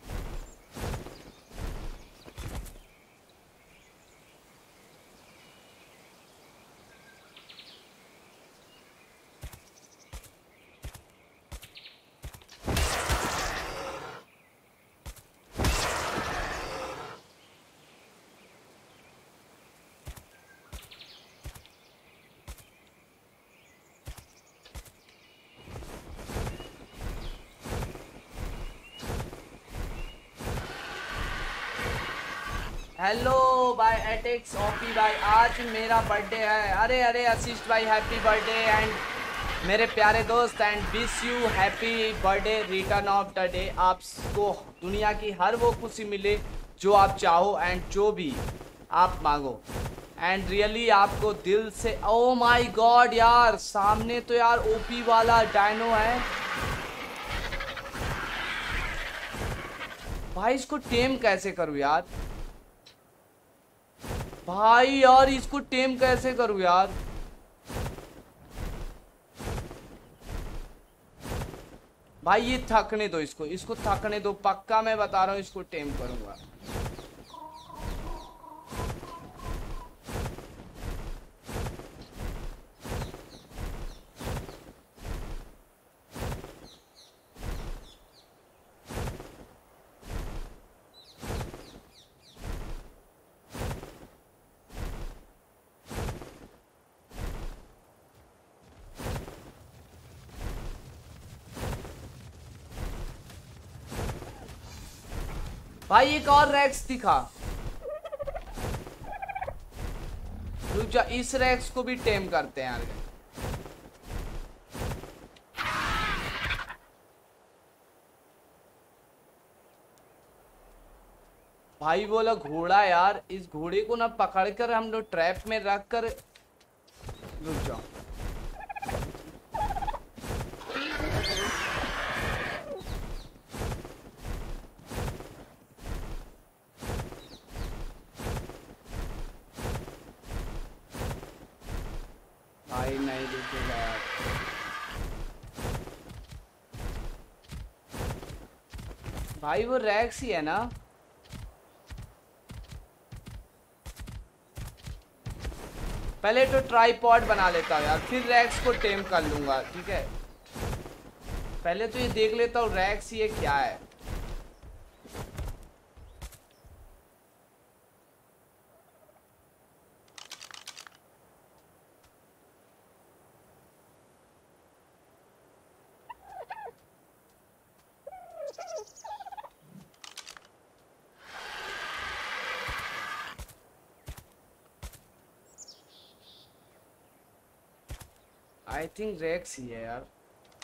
हेलो भाई एटेक्स ओपी भाई, आज मेरा बर्थडे है। अरे अरे असिस्ट भाई हैप्पी बर्थडे एंड मेरे प्यारे दोस्त, and wish you happy birthday return of the day. आपको दुनिया की हर वो खुशी मिले जो आप चाहो एंड जो भी आप मांगो, एंड रियली आपको दिल से। ओ माय गॉड यार, सामने तो यार ओपी वाला डायनो है भाई, इसको टेम कैसे करूँ यार भाई, यार इसको टेम कैसे करूँ यार। भाई ये थकने दो इसको, इसको थकने दो, पक्का मैं बता रहा हूँ इसको टेम करूंगा। भाई एक और रैक्स दिखा। रुक जा, इस रैक्स को भी टेम करते हैं यार। भाई बोला घोड़ा यार, इस घोड़े को ना पकड़कर हम लोग ट्रैप में रख कर। रुक जाओ, भाई नहीं रुकेगा यार। भाई वो रैक्स ही है ना। पहले तो ट्राइपॉड बना लेता हूँ यार, फिर रैक्स को टेम कर लूंगा, ठीक है। पहले तो ये देख लेता हूँ रैक्स ये क्या है। आई थिंक रैक्स ही है यार।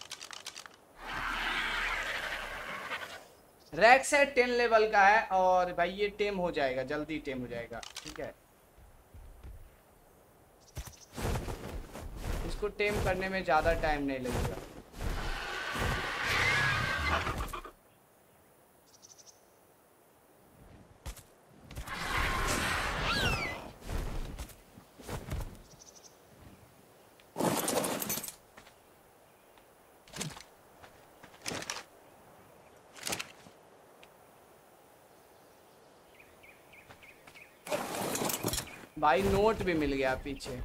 रैक्स है, टेन लेवल का है और भाई ये टेम हो जाएगा, जल्दी टेम हो जाएगा, ठीक है। इसको टेम करने में ज्यादा टाइम नहीं लगेगा। भाई नोट भी मिल गया पीछे।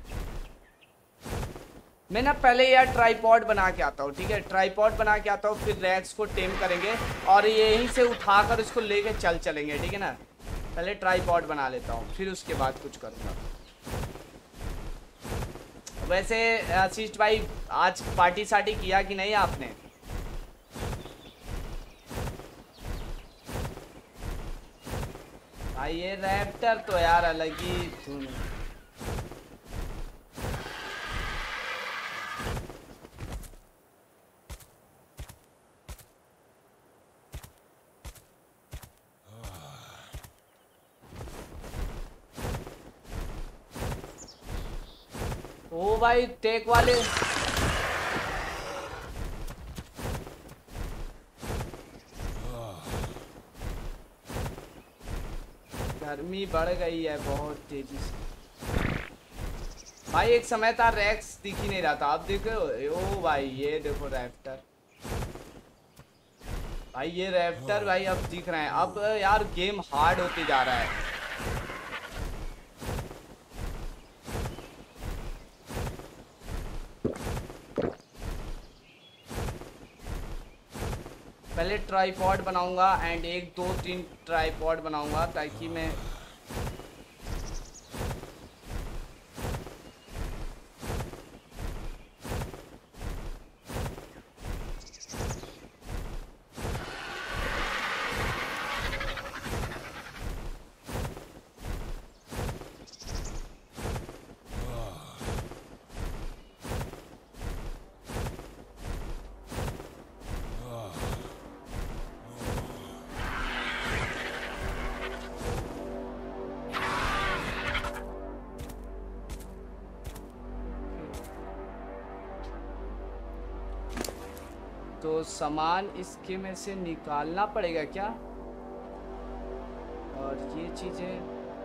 मैं ना पहले यार ट्राइपॉड बना के आता हूँ, ठीक है। ट्राइपॉड बना के आता हूँ, फिर रैक्स को टेम करेंगे और यहीं से उठाकर इसको लेके चल चलेंगे, ठीक है ना। पहले ट्राइपॉड बना लेता हूँ, फिर उसके बाद कुछ करूँगा। वैसे आशीष भाई आज पार्टी सार्टी किया कि नहीं आपने? भाई ये रैप्टर तो यार अलग ही धुन। ओ भाई टेक वाले गर्मी बढ़ गई है बहुत तेजी से। भाई एक समय था रैक्स दिख ही नहीं रहा था, अब देखो। ओ भाई ये देखो रैप्टर। भाई ये रैप्टर भाई अब दिख रहे हैं। अब यार गेम हार्ड होते जा रहा है। पहले ट्राइपॉड बनाऊंगा एंड एक दो तीन ट्राइपॉड बनाऊंगा ताकि मैं तो सामान इसके में से निकालना पड़ेगा क्या? और ये चीजें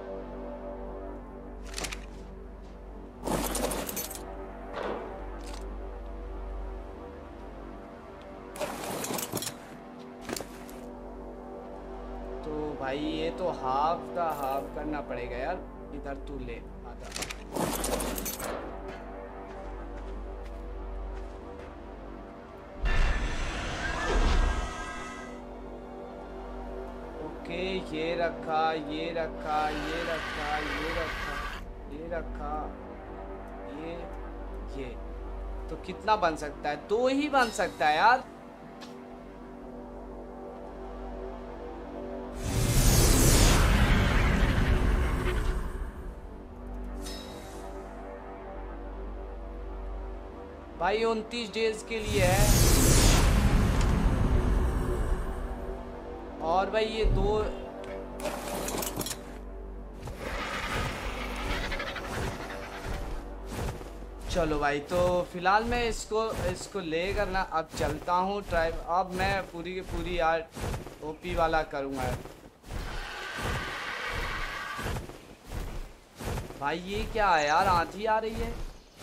तो भाई ये तो हाफ का हाफ करना पड़ेगा यार। इधर तू ले आधा। ये रखा, ये रखा, ये रखा, ये रखा, ये रखा, ये ये तो कितना बन सकता है? दो ही बन सकता है यार। भाई उनतीस डेज के लिए है। और भाई ये दो चलो भाई, तो फिलहाल मैं इसको इसको लेकर ना अब चलता हूँ ट्राइब। अब मैं पूरी की पूरी यार ओपी वाला करूँगा भाई। ये क्या है यार, आंधी आ रही है।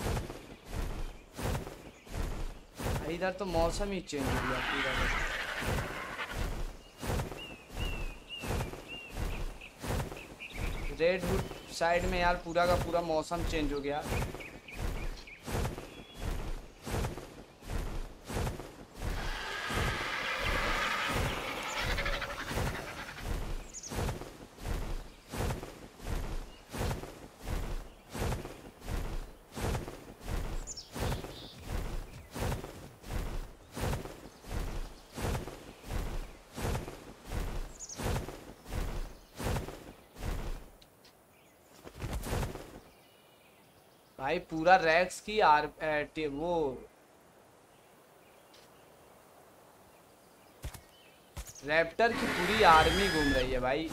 इधर तो मौसम ही चेंज हो गया पूरा। रेड वुड साइड में यार पूरा का पूरा मौसम चेंज हो गया। भाई पूरा रैक्स की आर ए, वो रैप्टर की पूरी आर्मी घूम रही है भाई।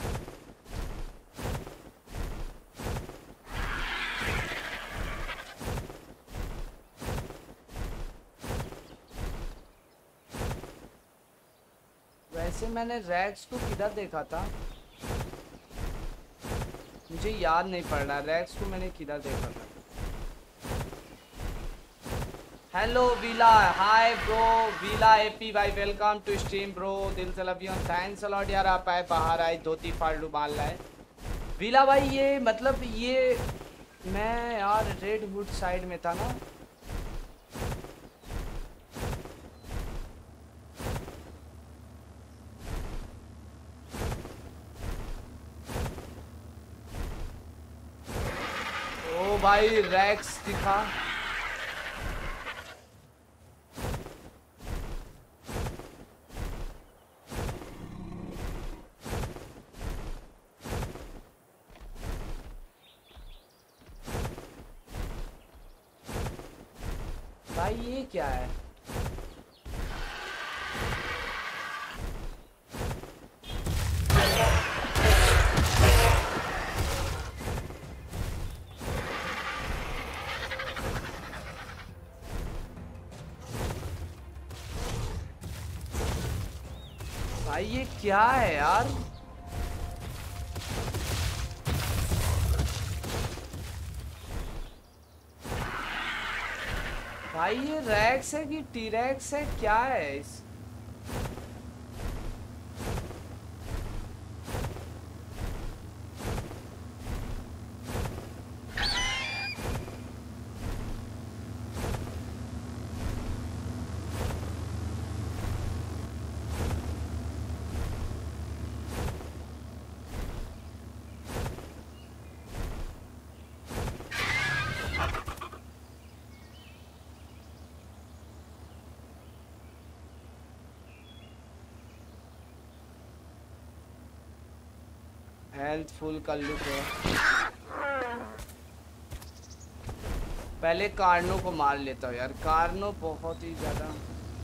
वैसे मैंने रैक्स को किधर देखा था, मुझे याद नहीं पड़ रहा रैक्स को मैंने किधर देखा था। हेलो वीला, हाय ब्रो वीला एपी भाई, वेलकम टू स्ट्रीम ब्रो, दिल से love you, thanks a lot यार। आप आए बाहर आए, धोती फाड़ू बाल लाए वीला भाई। ये मतलब ये मैं यार रेड वुड साइड में था ना। ओ भाई रैक्स दिखा। भाई ये क्या है, भाई ये क्या है यार। भाई ये रैक्स है कि टीरैक्स है, क्या है इस हेल्थ फुल कर लूँ तो पहले कार्नो को मार लेता हूँ यार। कार्नो बहुत ही ज्यादा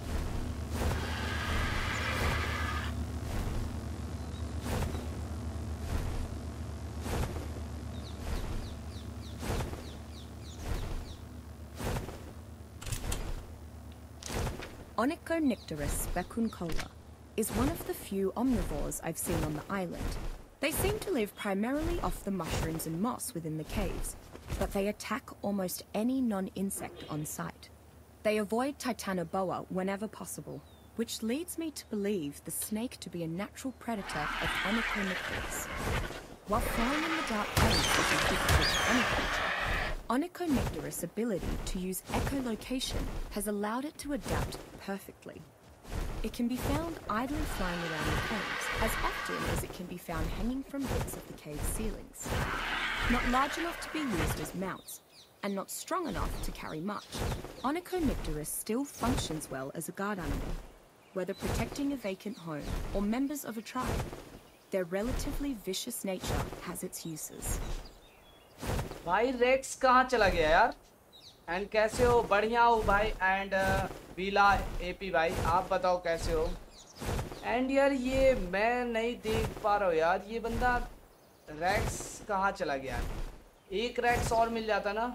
Onychonycterus specuncola is one of the few omnivores I've seen on the island. They seem to live primarily off the mushrooms and moss within the caves, but they attack almost any non-insect on sight. They avoid Titanoboa whenever possible, which leads me to believe the snake to be a natural predator of Onychonycterus. While flying in the dark caves is difficult to any creature, Onychonycterus' ability to use echolocation has allowed it to adapt perfectly. It can be found idly flying around the caves, as often as it can be found hanging from bits of the cave ceilings. Not large enough to be used as mounts, and not strong enough to carry much, Onychonycterus still functions well as a guard animal, whether protecting a vacant home or members of a tribe. Their relatively vicious nature has its uses. भाई Rex कहाँ चला गया यार। And कैसे हो? बढ़िया हो भाई। एंड बीला एपी भाई, आप बताओ कैसे हो? एंड यार ये मैं नहीं देख पा रहा हूँ यार, ये बंदा रैक्स कहाँ चला गया? एक रैक्स और मिल जाता ना।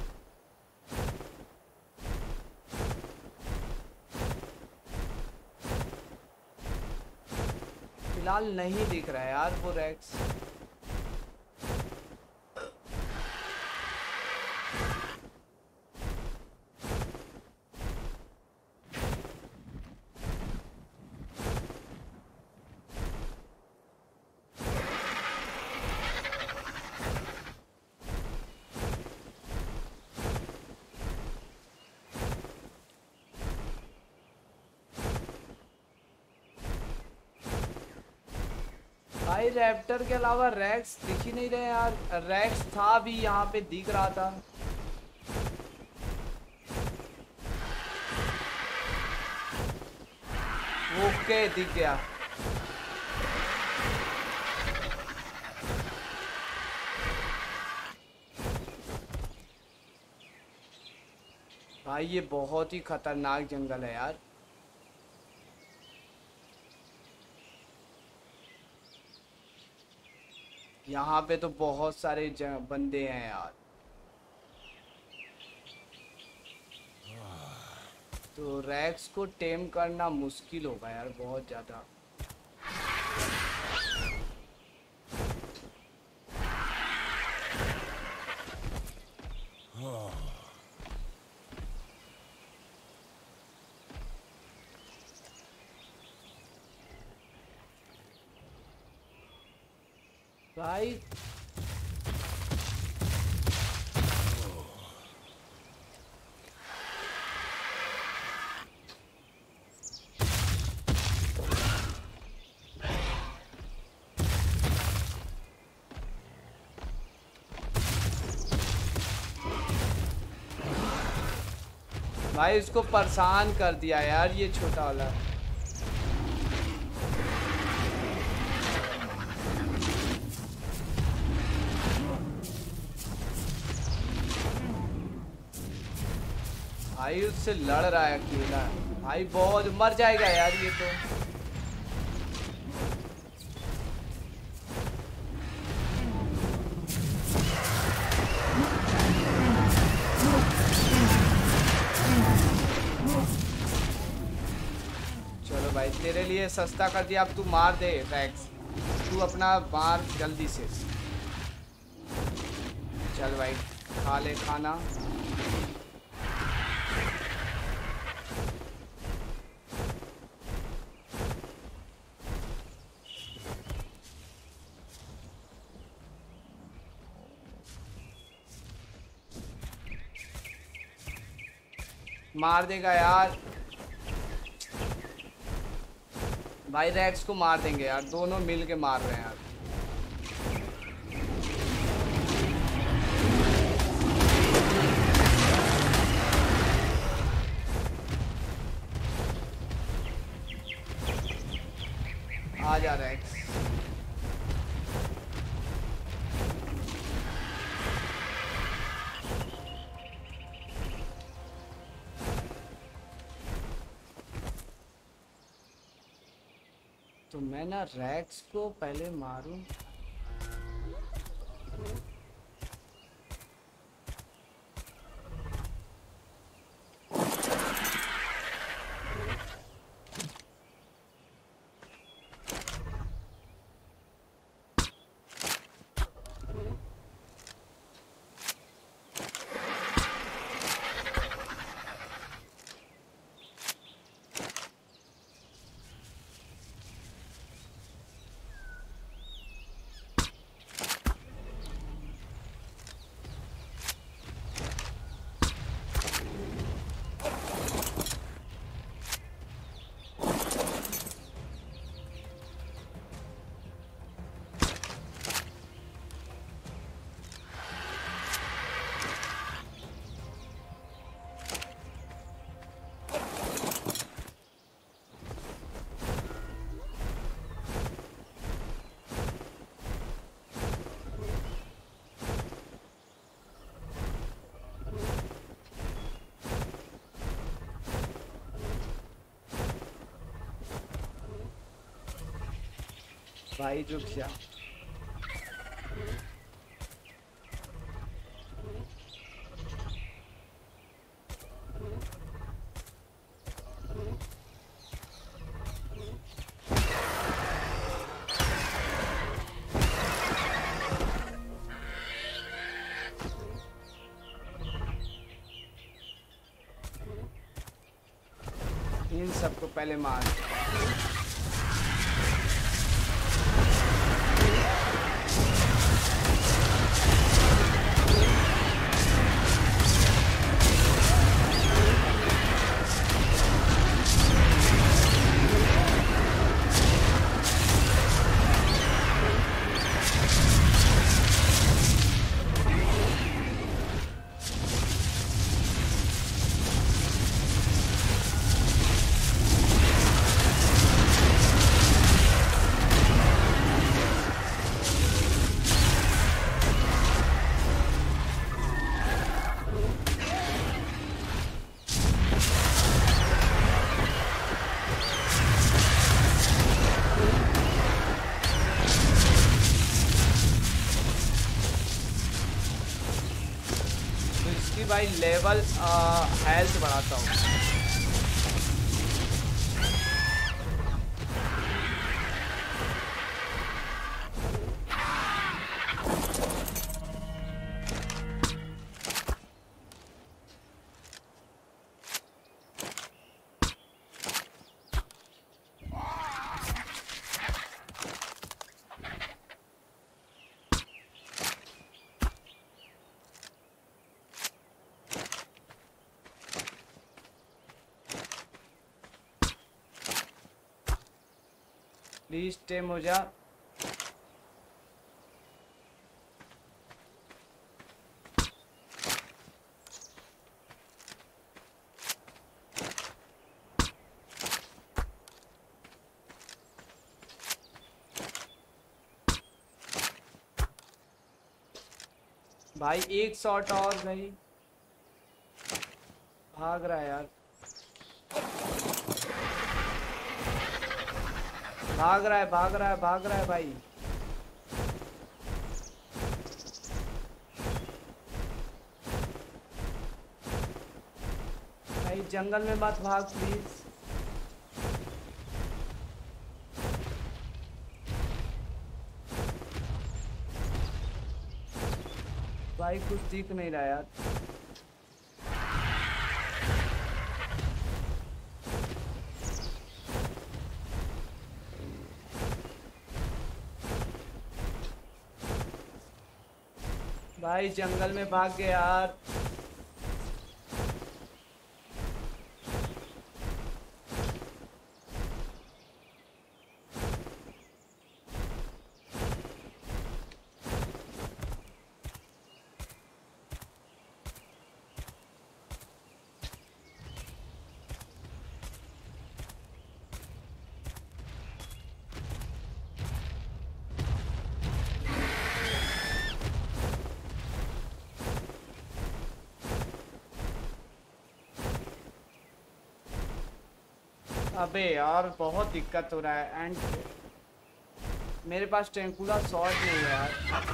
फिलहाल नहीं दिख रहा है यार वो रैक्स। भाई रैप्टर के अलावा रैक्स दिख ही नहीं रहे यार। रैक्स था भी यहाँ पे, दिख रहा था। ओके दिख गया। भाई ये बहुत ही खतरनाक जंगल है यार। यहाँ पे तो बहुत सारे बंदे हैं यार। तो रैक्स को टेम करना मुश्किल होगा यार, बहुत ज्यादा। भाई भाई इसको परेशान कर दिया यार ये छोटा वाला। भाई उससे लड़ रहा है अकेला। भाई बहुत मर जाएगा यार ये तो। चलो भाई तेरे लिए सस्ता कर दिया, अब तू मार दे रैक्स। तू अपना मार जल्दी से। चल भाई खा ले खाना। मार देगा यार भाई, रैक्स को मार देंगे यार, दोनों मिल के मार रहे हैं यार। आ जा रैक्स। तो मैं ना रैक्स को पहले मारूं। भाई रुक जा। इन सबको पहले मार। भाई लेवल हेल्थ बढ़ाता हूँ। प्लीज टेम हो जा। भाई एक शॉट और भाई, भाग रहा है यार, भाग रहा है भाग रहा है भाग रहा है भाई। भाई जंगल में मत भाग प्लीज। भाई कुछ दिख नहीं रहा यार। भाई जंगल में भाग गए यार। अबे यार बहुत दिक्कत हो रहा है एंड मेरे पास टेंकुला शॉट नहीं है यार।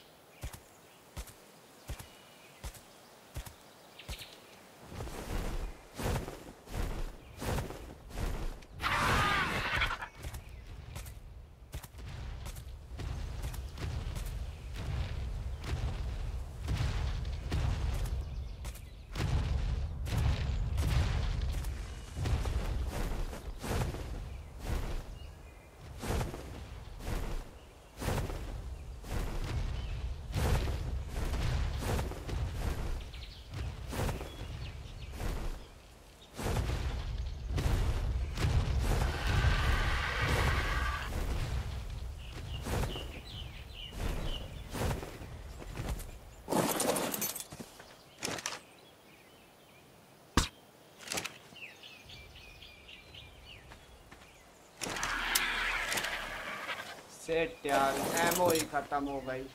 सेट यार, एमओ ही खत्म हो गई।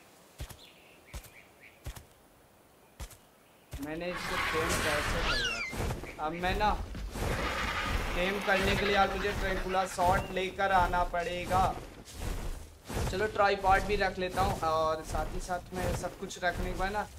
मैंने इसको टेम कैसे किया? अब मैं ना टेम करने के लिए यार मुझे ट्रैंकुला शॉट लेकर आना पड़ेगा। चलो ट्राइपॉड भी रख लेता हूँ और साथ ही साथ में सब कुछ रखने के बाद ना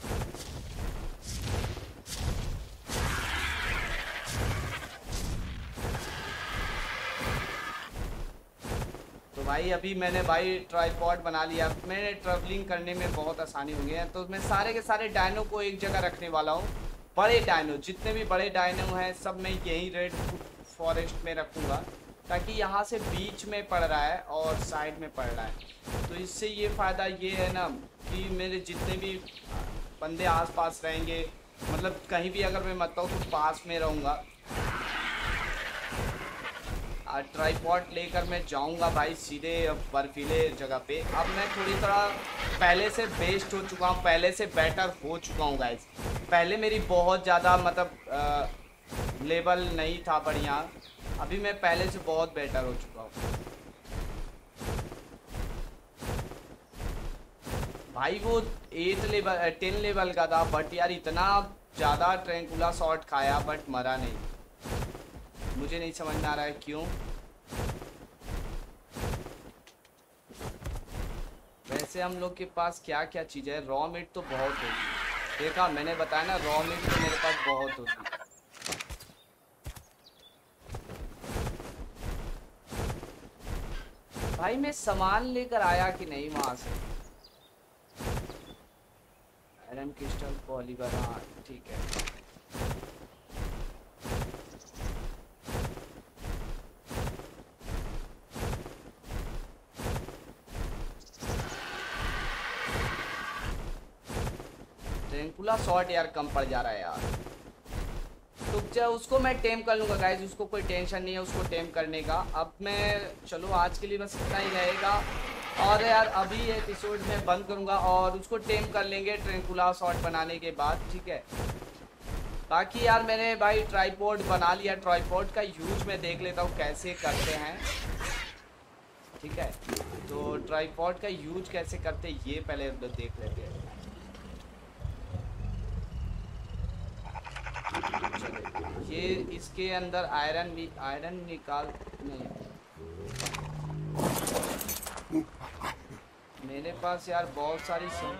तो भाई अभी मैंने भाई ट्राइपॉड बना लिया। मैंने ट्रैवलिंग करने में बहुत आसानी हो गई है, तो मैं सारे के सारे डायनो को एक जगह रखने वाला हूँ। बड़े डायनो, जितने भी बड़े डायनो हैं सब मैं यही रेड फॉरेस्ट में रखूँगा, ताकि यहाँ से बीच में पड़ रहा है और साइड में पड़ रहा है। तो इससे ये फ़ायदा ये है ना कि मेरे जितने भी बंदे आसपास रहेंगे, मतलब कहीं भी अगर मैं मरता हूँ तो पास में रहूँगा। ट्राइपॉड लेकर मैं जाऊंगा भाई सीधे बर्फीले जगह पे। अब मैं थोड़ी थोड़ा पहले से बेस्ट हो चुका हूँ, पहले से बेटर हो चुका हूँ गाइस। पहले मेरी बहुत ज़्यादा मतलब आ, लेवल नहीं था बढ़िया, अभी मैं पहले से बहुत बेटर हो चुका हूँ भाई। वो एट लेवल टेन लेवल का था, बट यार इतना ज़्यादा ट्रैंकुला शॉट खाया बट मरा नहीं। मुझे नहीं समझ में आ रहा है क्यों। वैसे हम लोग के पास क्या क्या चीज़ है? रॉ मीट तो बहुत होगी, देखा मैंने बताया ना, रॉ मीट तो मेरे पास बहुत होगी। भाई मैं सामान लेकर आया कि नहीं वहां से? आयरन क्रिस्टल पॉलीगर, हाँ ठीक है। ट्रैंकुला शॉट यार कम पड़ जा रहा है यार, तो क्या उसको मैं टेम कर लूँगा गाइज, उसको कोई टेंशन नहीं है उसको टेम करने का। अब मैं चलो आज के लिए बस इतना ही रहेगा, और यार अभी ये एपिसोड में बंद करूँगा और उसको टेम कर लेंगे ट्रैंकुला शॉट बनाने के बाद, ठीक है। बाकी यार मैंने भाई ट्राइपॉड बना लिया, ट्राइपॉड का यूज मैं देख लेता हूँ कैसे करते हैं, ठीक है। तो ट्राइपॉड का यूज कैसे करते ये पहले देख लेते हैं। ये इसके अंदर आयरन भी, आयरन निकाल नहीं, मेरे पास यार बहुत सारी सम,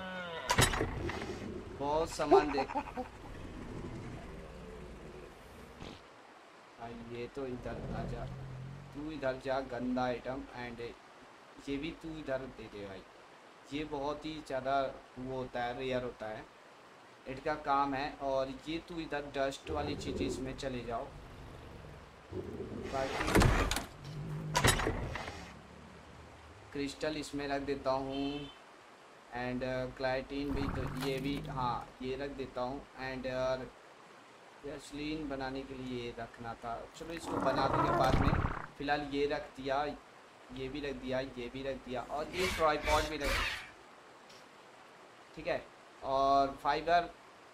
बहुत सामान देख। ये तो इधर आ जा, तू इधर जा, गंदा आइटम। एंड ये भी तू इधर दे दे भाई, ये बहुत ही ज़्यादा वो होता है, रेयर होता है, इनका काम है। और ये तू इधर डस्ट वाली चीज़ इसमें चले जाओ। बाकी क्रिस्टल इसमें रख देता हूँ, एंड क्लाइटीन भी, तो ये भी हाँ ये रख देता हूँ। एंड गैसोलीन बनाने के लिए ये रखना था, चलो इसको बना देंगे बाद में। फ़िलहाल ये रख दिया, ये भी रख दिया, ये भी रख दिया, और ये ट्राइपॉड भी रख दिया, ठीक है। और फाइबर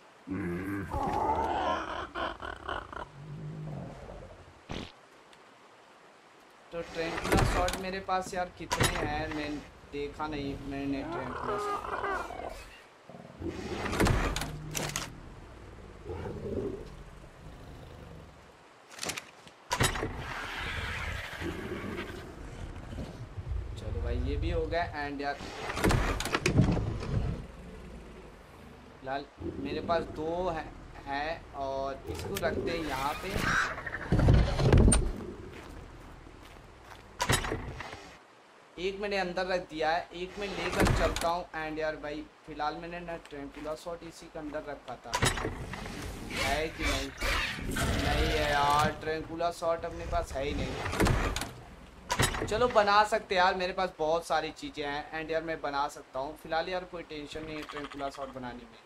तो ट्रैंकुला शॉट मेरे पास यार कितने हैं मैं देखा नहीं मैंने। ट्रैंकुला शॉट चलो भाई ये भी हो गया। एंड यार फिलहाल मेरे पास दो है, है और इसको रखते हैं यहाँ पे। एक मैंने अंदर रख दिया है, एक मैं लेकर चलता हूँ। एंड यार भाई फिलहाल मैंने ना ट्रैंकुला शॉट इसी के अंदर रखा था, है कि नहीं? नहीं है यार, ट्रैंकुला शॉट अपने पास है ही नहीं। चलो बना सकते यार, मेरे पास बहुत सारी चीज़ें हैं एंड यार मैं बना सकता हूँ। फिलहाल यार कोई टेंशन नहीं है ट्रैंकुला शॉट बनाने में।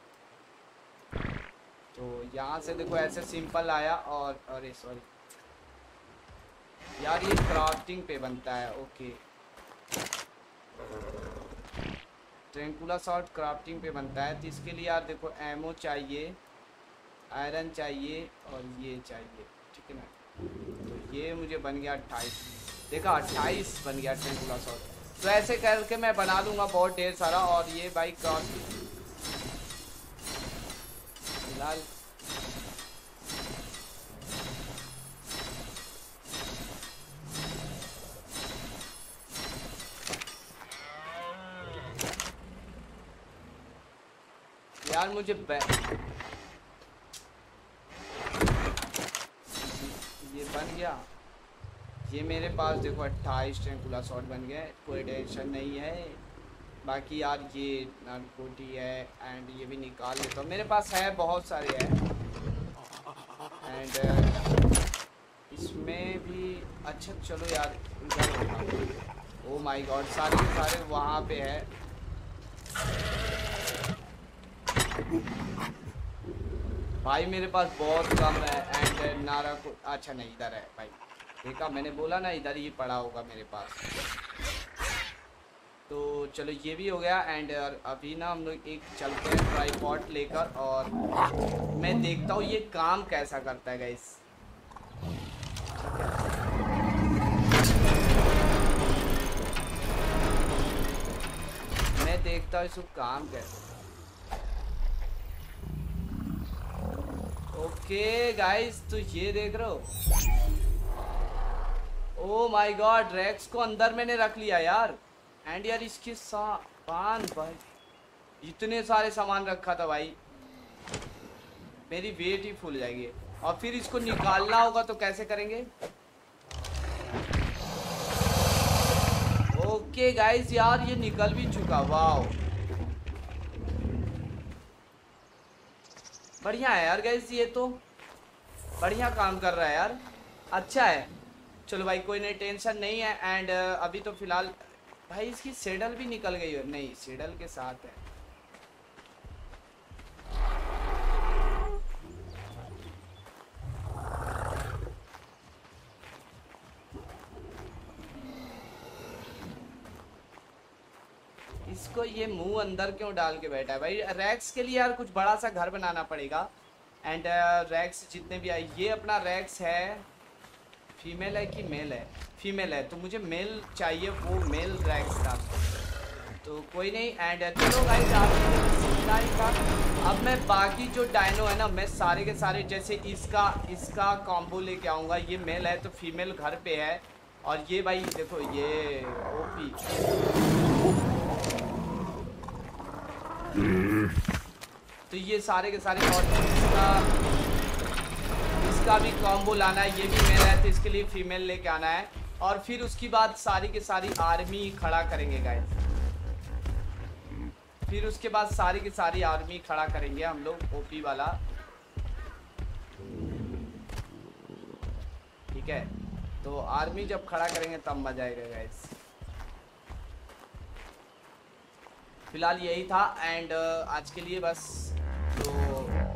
तो यहाँ से देखो ऐसे सिंपल आया, और अरे सॉरी यार ये क्राफ्टिंग पे बनता है, ओके। ट्रैंकुला शॉट क्राफ्टिंग पे बनता है, तो इसके लिए यार देखो एमो चाहिए, आयरन चाहिए और ये चाहिए, ठीक है ना। तो ये मुझे बन गया अट्ठाईस, देखा अट्ठाईस बन गया ट्रैंकुला शॉट। तो ऐसे करके मैं बना लूँगा बहुत ढेर सारा। और ये भाई क्राफ्टिंग फिलहाल यार मुझे ये बन गया, ये मेरे पास देखो अट्ठाईस ट्रैंकुला शॉट बन गए, कोई टेंशन नहीं है। बाकी यार ये नारकोटी है एंड ये भी निकाल लेता हूँ, मेरे पास है बहुत सारे हैं। एंड इसमें भी अच्छा चलो यार इधर होगा। ओ माय गॉड सारे के सारे वहाँ पे है। भाई मेरे पास बहुत कम है एंड नारा को अच्छा नहीं इधर है भाई, देखा मैंने बोला ना इधर ही पड़ा होगा मेरे पास। तो चलो ये भी हो गया एंड अभी ना हम लोग एक चलते हैं ट्राइपॉड लेकर और मैं देखता हूँ ये काम कैसा करता है गाइस। मैं देखता हूँ इसको काम कैसा। ओके गाइस तो ये देख रहे हो, ओ माय गॉड रेक्स को अंदर मैंने रख लिया यार। एंड यार इसके सामान भाई इतने सारे सामान रखा था भाई, मेरी वेट ही फूल जाएगी। और फिर इसको निकालना होगा तो कैसे करेंगे। ओके गाइस यार ये निकल भी चुका, वाओ बढ़िया है यार गाइस, ये तो बढ़िया काम कर रहा है यार, अच्छा है। चलो भाई कोई नहीं टेंशन नहीं है। एंड अभी तो फिलहाल भाई इसकी सेडल भी निकल गई है, नहीं सेडल के साथ है। इसको ये मुंह अंदर क्यों डाल के बैठा है भाई। रैक्स के लिए यार कुछ बड़ा सा घर बनाना पड़ेगा। एंड रैक्स जितने भी आए, ये अपना रैक्स है, फीमेल है कि मेल है, फीमेल है तो मुझे मेल चाहिए, वो मेल रैक्स का तो कोई नहीं। एंड चलो गाइस आप अब मैं बाकी जो डायनो है ना मैं सारे के सारे जैसे इसका इसका कॉम्बो लेके आऊँगा। ये मेल है तो फीमेल घर पे है और ये भाई देखो ये ओपी तो ये सारे के सारे और इसका इसका भी कॉम्बो लाना है, ये भी मेल है तो इसके लिए फीमेल लेके आना है। और फिर उसके बाद सारी के सारी आर्मी खड़ा करेंगे गाइस, फिर उसके बाद सारी की सारी आर्मी खड़ा करेंगे हम लोग ओपी वाला, ठीक है। तो आर्मी जब खड़ा करेंगे तब मजा आएगा गाइस। फिलहाल यही था एंड आज के लिए बस। तो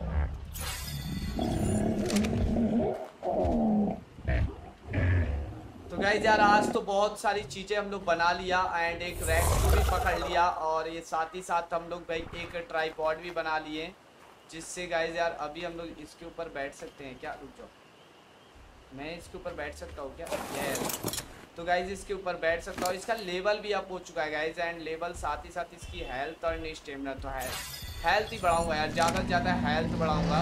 तो गाइस यार आज तो बहुत सारी चीज़ें हम लोग बना लिया एंड एक रैक को भी पकड़ लिया और ये साथ ही साथ हम लोग भाई एक ट्राइपॉड भी बना लिए, जिससे गाइस यार अभी हम लोग इसके ऊपर बैठ सकते हैं क्या। रुक जाओ, मैं इसके ऊपर बैठ सकता हूँ क्या। यस तो गाइज इसके ऊपर बैठ सकता हूँ। इसका लेवल भी अप हो चुका है गाइज एंड लेवल साथ ही साथ इसकी हेल्थ और स्टेमिना तो है, हेल्थ ही बढ़ाऊंगा यार, ज़्यादा से ज़्यादा हेल्थ बढ़ाऊंगा,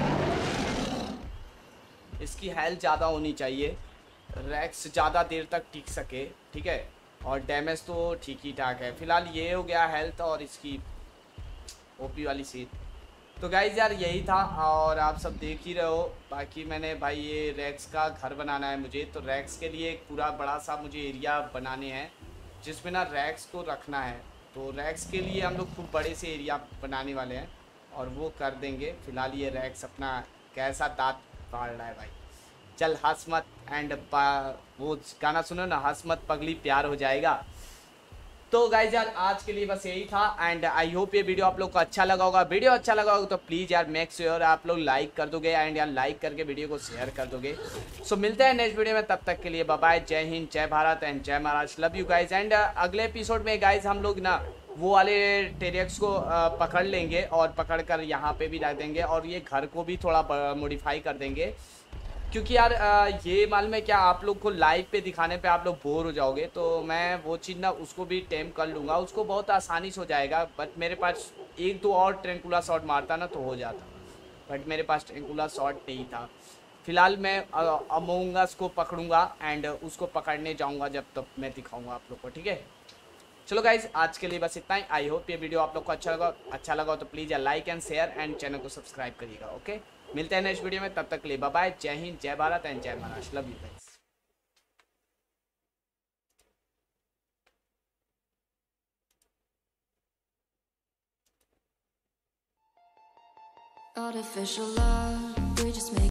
इसकी हेल्थ ज़्यादा होनी चाहिए, रैक्स ज़्यादा देर तक टिक सके, ठीक है। और डैमेज तो ठीक ही ठाक है। फिलहाल ये हो गया हेल्थ और इसकी ओपी वाली सीट। तो गाइज यार यही था और आप सब देख ही रहे हो। बाकी मैंने भाई ये रैक्स का घर बनाना है मुझे, तो रैक्स के लिए एक पूरा बड़ा सा मुझे एरिया बनाने हैं जिसमें ना रैक्स को रखना है। तो रैक्स के लिए हम लोग खूब बड़े से एरिया बनाने वाले हैं और वो कर देंगे। फिलहाल ये रैक्स अपना कैसा दांत फाड़ रहा है भाई, चल हंस मत एंड वो गाना सुनो ना, हंस मत पगली प्यार हो जाएगा। तो गाइज यार आज के लिए बस यही था एंड आई होप ये वीडियो आप लोग को अच्छा लगा होगा। वीडियो अच्छा लगा होगा तो प्लीज़ यार मेक श्योर आप लोग लाइक कर दोगे एंड यार लाइक करके वीडियो को शेयर कर दोगे। सो so, मिलते हैं नेक्स्ट वीडियो में, तब तक के लिए बाय बाय, जय हिंद, जय भारत एंड जय Maharashtra, love you guys. And अगले एपिसोड में गाइज हम लोग ना वो वाले टेरियक्स को पकड़ लेंगे और पकड़ कर यहाँ पे भी रख देंगे और ये घर को भी थोड़ा मॉडिफाई कर देंगे, क्योंकि यार ये मालूम है क्या आप लोग को लाइव पे दिखाने पे आप लोग बोर हो जाओगे, तो मैं वो चीज़ ना उसको भी टेम कर लूँगा, उसको बहुत आसानी से हो जाएगा। बट मेरे पास एक दो और ट्रेंकुला शॉट मारता ना तो हो जाता, बट मेरे पास ट्रेंकुला शॉट नहीं था। फिलहाल मैं अमोंग अस को पकड़ूंगा एंड उसको पकड़ने जाऊँगा जब तक मैं दिखाऊँगा आप लोग को, ठीक है। चलो गाइज आज के लिए बस इतना ही। आई होप ये वीडियो आप लोग को अच्छा लगा अच्छा लगा तो प्लीज़ यार like and share and channel को सब्सक्राइब करिएगा। ओके, मिलते हैं नेक्स्ट वीडियो में, तब तक के लिए बाय बाय। जय हिंद, जय भारत एंड जय Maharashtra. Love you guys. Artificial love, we just make